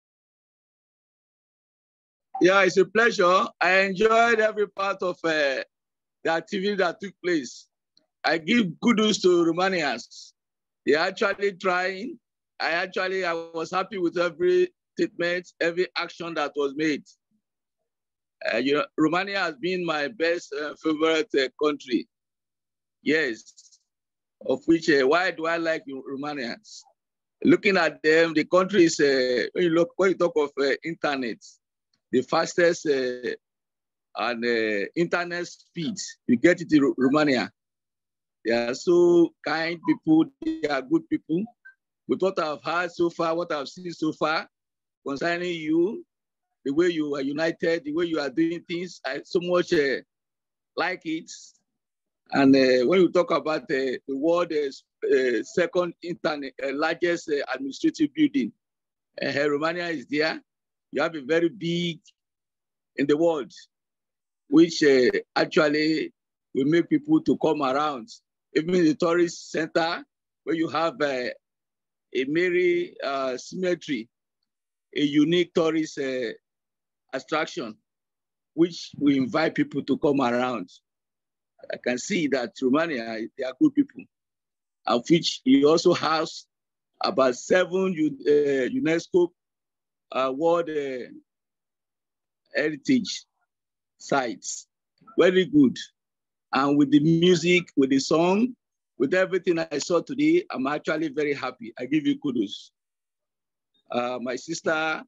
Yeah, it's a pleasure. I enjoyed every part of uh, the activity that took place. I give kudos to Romanians. They're actually trying. I actually, I was happy with every statement, every action that was made. Uh, you know, Romania has been my best uh, favorite uh, country. Yes, of which, uh, why do I like Romanians? Looking at them, the country is, uh, when you look, when you talk of uh, internet, the fastest uh, and uh, internet speeds, you get it in Romania. They are so kind people, they are good people. With what I've heard so far, what I've seen so far concerning you, the way you are united, the way you are doing things, I so much uh, like it. And uh, when you talk about uh, the world uh, second internet, uh, largest uh, administrative building, uh, Romania is there. You have a very big in the world, which uh, actually will make people to come around. Even the tourist center, where you have uh, a Mary uh, cemetery, a unique tourist uh, attraction, which we invite people to come around. I can see that Romania, they are good people, of which he also has about seven uh, UNESCO uh, World uh, Heritage sites. Very good. And with the music, with the song, with everything I saw today, I'm actually very happy. I give you kudos. Uh, my sister, uh,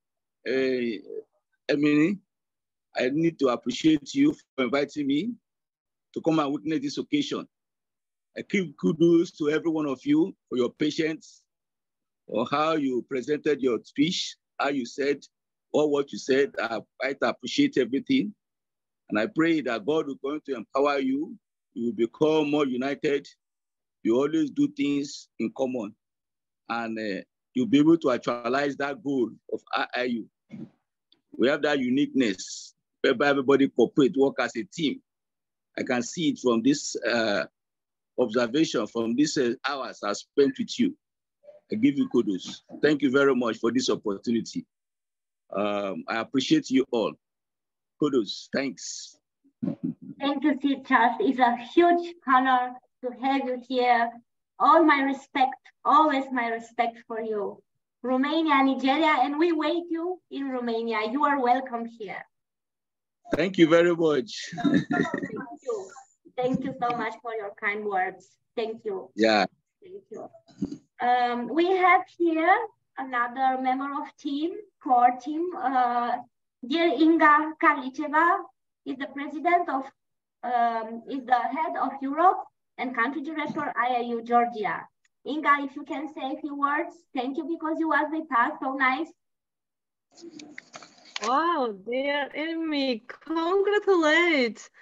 Emily, I need to appreciate you for inviting me to come and witness this occasion. I give kudos to every one of you for your patience, or how you presented your speech, how you said, all what you said. I quite appreciate everything. And I pray that God will going to empower you. You will become more united. You always do things in common. And uh, you'll be able to actualize that goal of I I U. We have that uniqueness, whereby everybody cooperate, work as a team. I can see it from this uh, observation, from these uh, hours I spent with you. I give you kudos. Thank you very much for this opportunity. Um, I appreciate you all. Kudos, thanks. Thank you, Sir Charles. It's a huge honor to have you here. All my respect, always my respect for you. Romania, Nigeria, and we wait you in Romania. You are welcome here. Thank you very much. Thank you. Thank you so much for your kind words. Thank you. Yeah. Thank you. Um, we have here another member of team, core team. Uh, dear Inga Karlicheva is the president of, um, is the head of Europe and country director I I U Georgia. Inga, if you can say a few words, thank you because you was with us, so nice. Wow, dear Amy, congratulate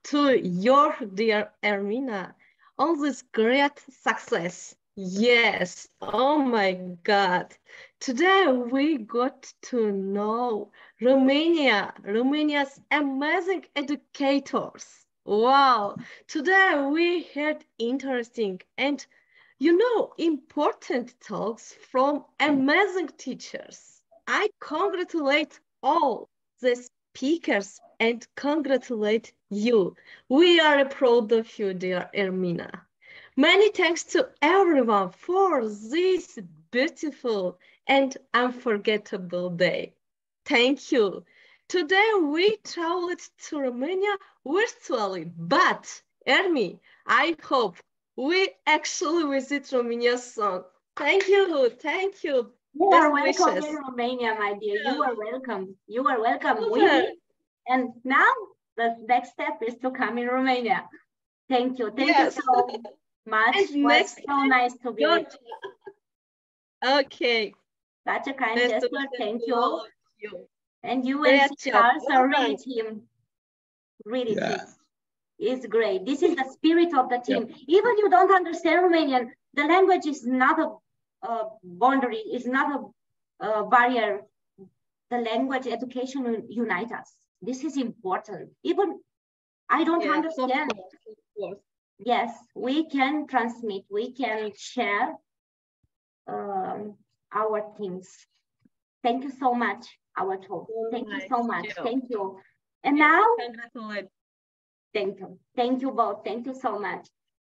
to your dear Ermina on this great success. Yes, oh my God. Today we got to know Romania, Romania's amazing educators. Wow, today we heard interesting and, you know, important talks from amazing teachers. I congratulate all the speakers and congratulate you. We are proud of you, dear Ermina. Many thanks to everyone for this beautiful and unforgettable day. Thank you. Today we traveled to Romania virtually, but Ermi, I hope we actually visit Romania soon. Thank you, thank you. You Best are welcome wishes. in Romania, my dear. You are welcome. You are welcome. Super. We did. And now the next step is to come in Romania. Thank you. Thank Yes. you so much. And It was next so time, nice to be don't- with you. Okay. Such a kind Best gesture. wishes Thank to you. all of you. And you Great and job. Charles are Well really done. team. Really Yeah. team. It's great. This is the spirit of the team. Even you don't understand Romanian, the language is not a, a boundary, it's not a, a barrier. The language education will unite us. This is important. Even I don't Yes, of understand. course, of course. Yes, we can transmit, we can share um, our things. Thank you so much, our talk. Thank you so much. job. Thank you. And now, Congratulations. thank you. Thank you both. Thank you so much.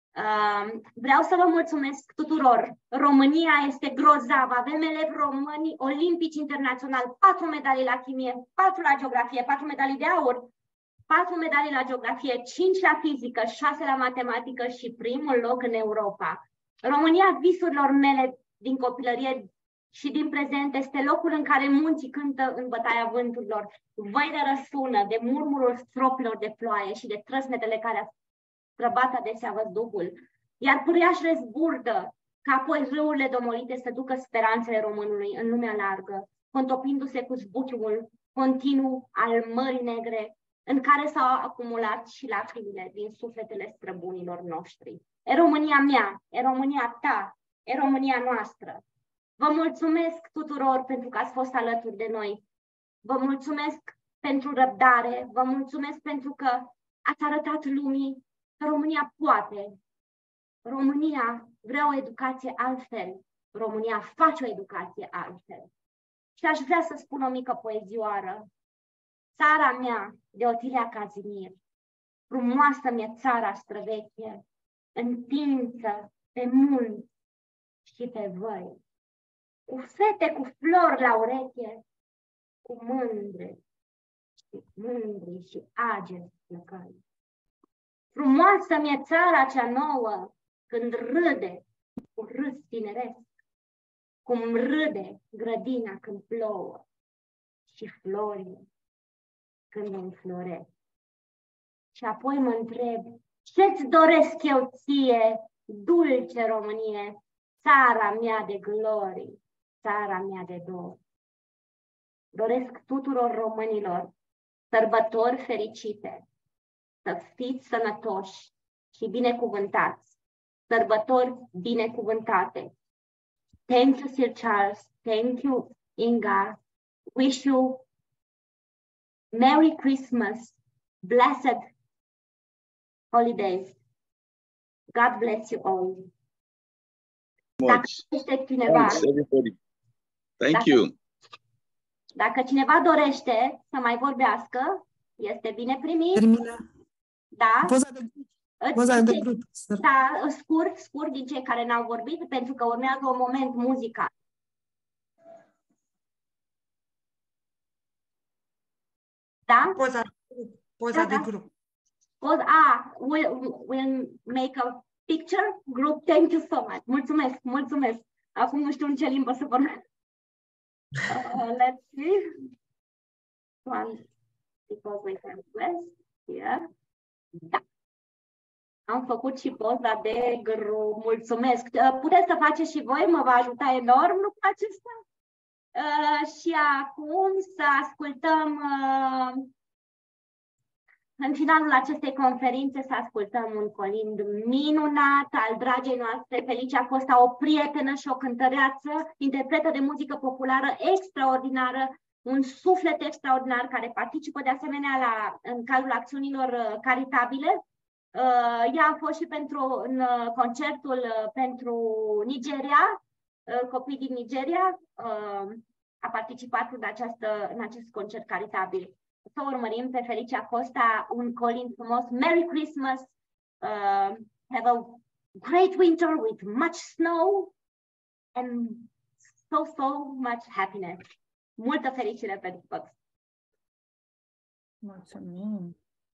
Um, vreau să vă mulțumesc tuturor. România este grozavă. Avem elevi români olimpici internaționali, patru medalii la chimie, patru la geografie, patru medalii de aur, patru medalii la geografie, cinci la fizică, șase la matematică și primul loc în Europa. România visurilor mele din copilărie și din prezent este locul în care munții cântă în bătaia vânturilor, văile răsună de murmurul stropilor de ploaie și de trăsnetele care străbat adesea văzduhul, iar pâriașele zburdă, ca apoi râurile domolite să ducă speranțele românului în lumea largă, contopindu-se cu zbuciumul continuu al Mării Negre, în care s-au acumulat și lacrimile din sufletele străbunilor noștri. E România mea, e România ta, e România noastră. Vă mulțumesc tuturor pentru că ați fost alături de noi. Vă mulțumesc pentru răbdare, vă mulțumesc pentru că ați arătat lumii că România poate. România vrea o educație altfel. România face o educație altfel. Și aș vrea să spun o mică poezioară. Țara mea, de Otilia Cazimir, frumoasă mi-e țara străveche, întinsă pe munți și pe văi, cu fete cu flori la ureche, cu mândre și mândri și ageri plăcăi. Frumoasă mi-e țara cea nouă, când râde cu râs tineresc, cum râde grădina când plouă și florile când înfloresc. Și apoi mă întreb, ce-ți doresc eu ție, dulce Românie, țara mea de glorii, țara mea de dor? Doresc tuturor românilor sărbători fericite, să fiți sănătoși și binecuvântați, sărbători binecuvântate. Thank you, Sir Charles. Thank you, Inga. Wish you Merry Christmas, blessed holidays. God bless you all. Dacă este cineva, Thanks, everybody. Thank Dacă- you. dacă cineva dorește să mai vorbească, este bine primit. Termină. Da? Poza de, Îți poza de zice- grup. Da, scurt, scurt din cei care n-au vorbit, pentru că urmează un moment muzical. Da? Poza, poza Da, de da. grup. Poza, ah, we'll, we'll make a picture group. Thank you so much. Mulțumesc, mulțumesc. Acum nu știu în ce limbă să vorbesc. Uh, let's see. One, because we have less here. Da. Am făcut și poza de grup. Mulțumesc. Uh, Puteți să faceți și voi, mă va ajuta enorm lucrul acesta. Uh, și acum să ascultăm uh, în finalul acestei conferințe să ascultăm un colind minunat al dragei noastre, Felicia Costa, o prietenă și o cântăreață, interpretă de muzică populară extraordinară, un suflet extraordinar care participă de asemenea la, în cadrul acțiunilor caritabile. Ea a fost și pentru, în concertul pentru Nigeria, copii din Nigeria, a participat în, această, în acest concert caritabil. Să urmărim pe Felicia Costa, un colind frumos. Merry Christmas! Uh, have a great winter with much snow and so, so much happiness. Multă fericire pentru toți! Mulțumim!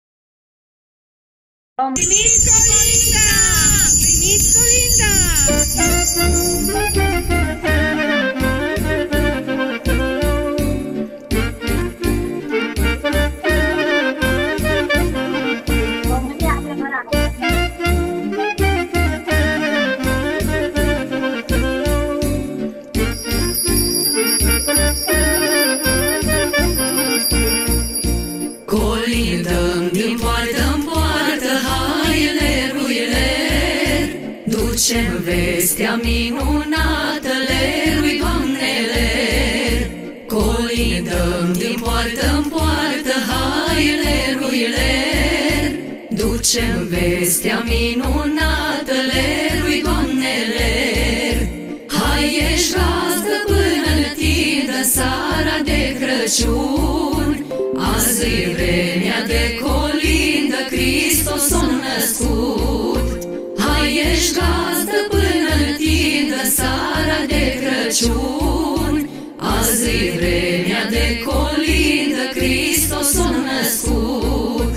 Primiți colinda! Primiți colinda! Colindăm din poartă-n poartă, haile ruiler, ducem vestea minunată, lerui doamneler. Colindăm din poartă-n poartă, haile ruiler, ducem vestea minunată, lerui doamneler. Hai ești razdă până-n tindă seara de Crăciun, azi-i vremea de colindă, Hristos s-a născut. Hai ești gazdă până-n tindă seara de Crăciun, azi-i vremea de colindă, Hristos s-a născut.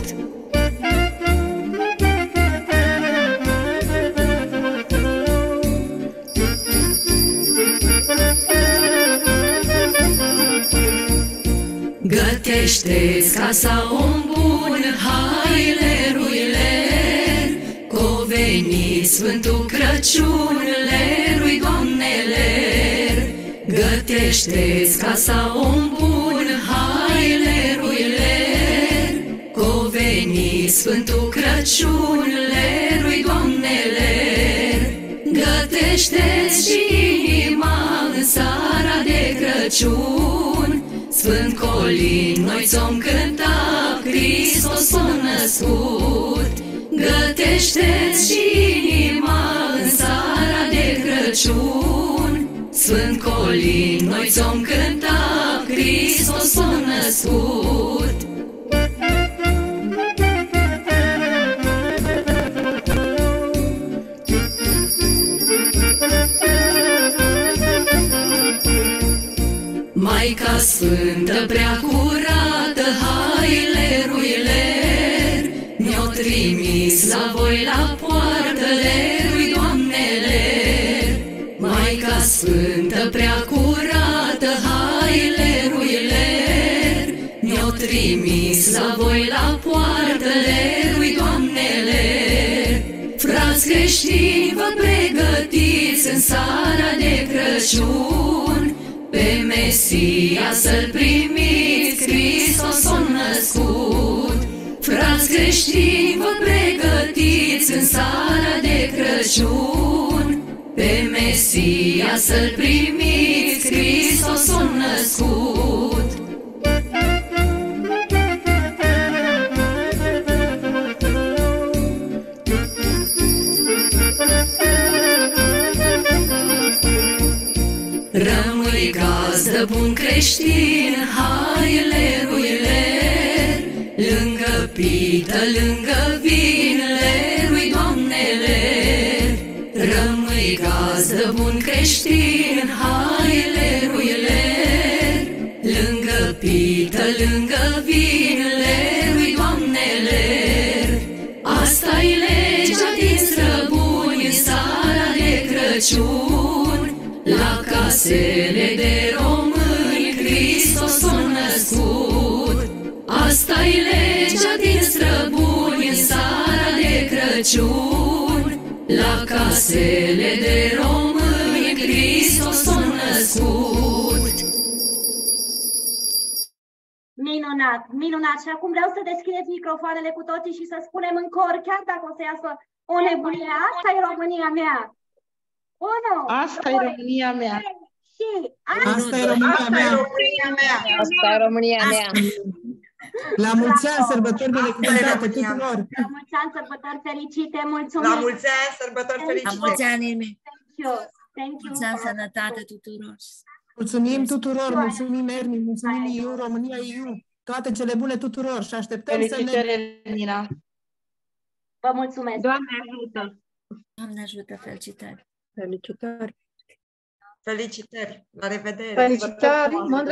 Gătește-ți casa om bun, haile ruiler, că-o venit Sfântul Crăciun, lerui doamneler. Gătește-ți casa om bun, haile ruiler, că-o venit Sfântul Crăciun, lerui doamneler. Gătește-ți și inima în seara de Crăciun, Sfânt Colin, noi ți-om cânta, Hristos s-a născut. Gătește-ți și inima în seara de Crăciun, Sfânt Colin, noi ți-om cânta, Hristos s-a născut. Maica Sfântă prea curată, haile ruiler, ne-o trimis la voi la poartă, lerui doamneler. Maica Sfântă prea curată, haile ruiler, ne-o trimis la voi la poartă, lerui doamneler. Frați creștini, vă pregătiți în seara de Crăciun, pe Mesia să-L primiți, Hristos s-a născut. Frați creștini, vă pregătiți în seara de Crăciun, pe Mesia să-L primiți, Hristos s-a născut. Rămâi gazdă bun creștin, haile ruiler, lângă pită, lângă vin, lerui doamneler. Rămâi gazdă bun creștin, haile ruiler, lângă pită, lângă vin, lerui doamneler. Asta-i legea din străbuni în seara de Crăciun, la casele de români, Hristos s-a născut. Asta-i legea din străbuni în seara de Crăciun, la casele de români, Hristos s-a născut. Minunat, minunat. Și acum vreau să deschideți microfoanele cu toții și să spunem în cor, chiar dacă o să iasă o nebunie, asta e România mea. Unu, Asta e România mea. Și asta e România mea. Asta e România mea. La mulți ani, sărbători binecuvântate tuturor. La mulți ani, sărbători fericite, mulțumesc. La mulți ani, sărbători fericite. La mulți ani, Irmi. Thank you. Thank you. Mulți ani, sănătate tuturor. Mulțumim tuturor, mulțumim Ermi, mulțumim E U, România E U. Toate cele bune tuturor și așteptăm să ne... Ermina. Vă mulțumesc. Doamne ajută. Doamne ajută, felicitări. Felicitări. Felicitări. La revedere. Felicitări.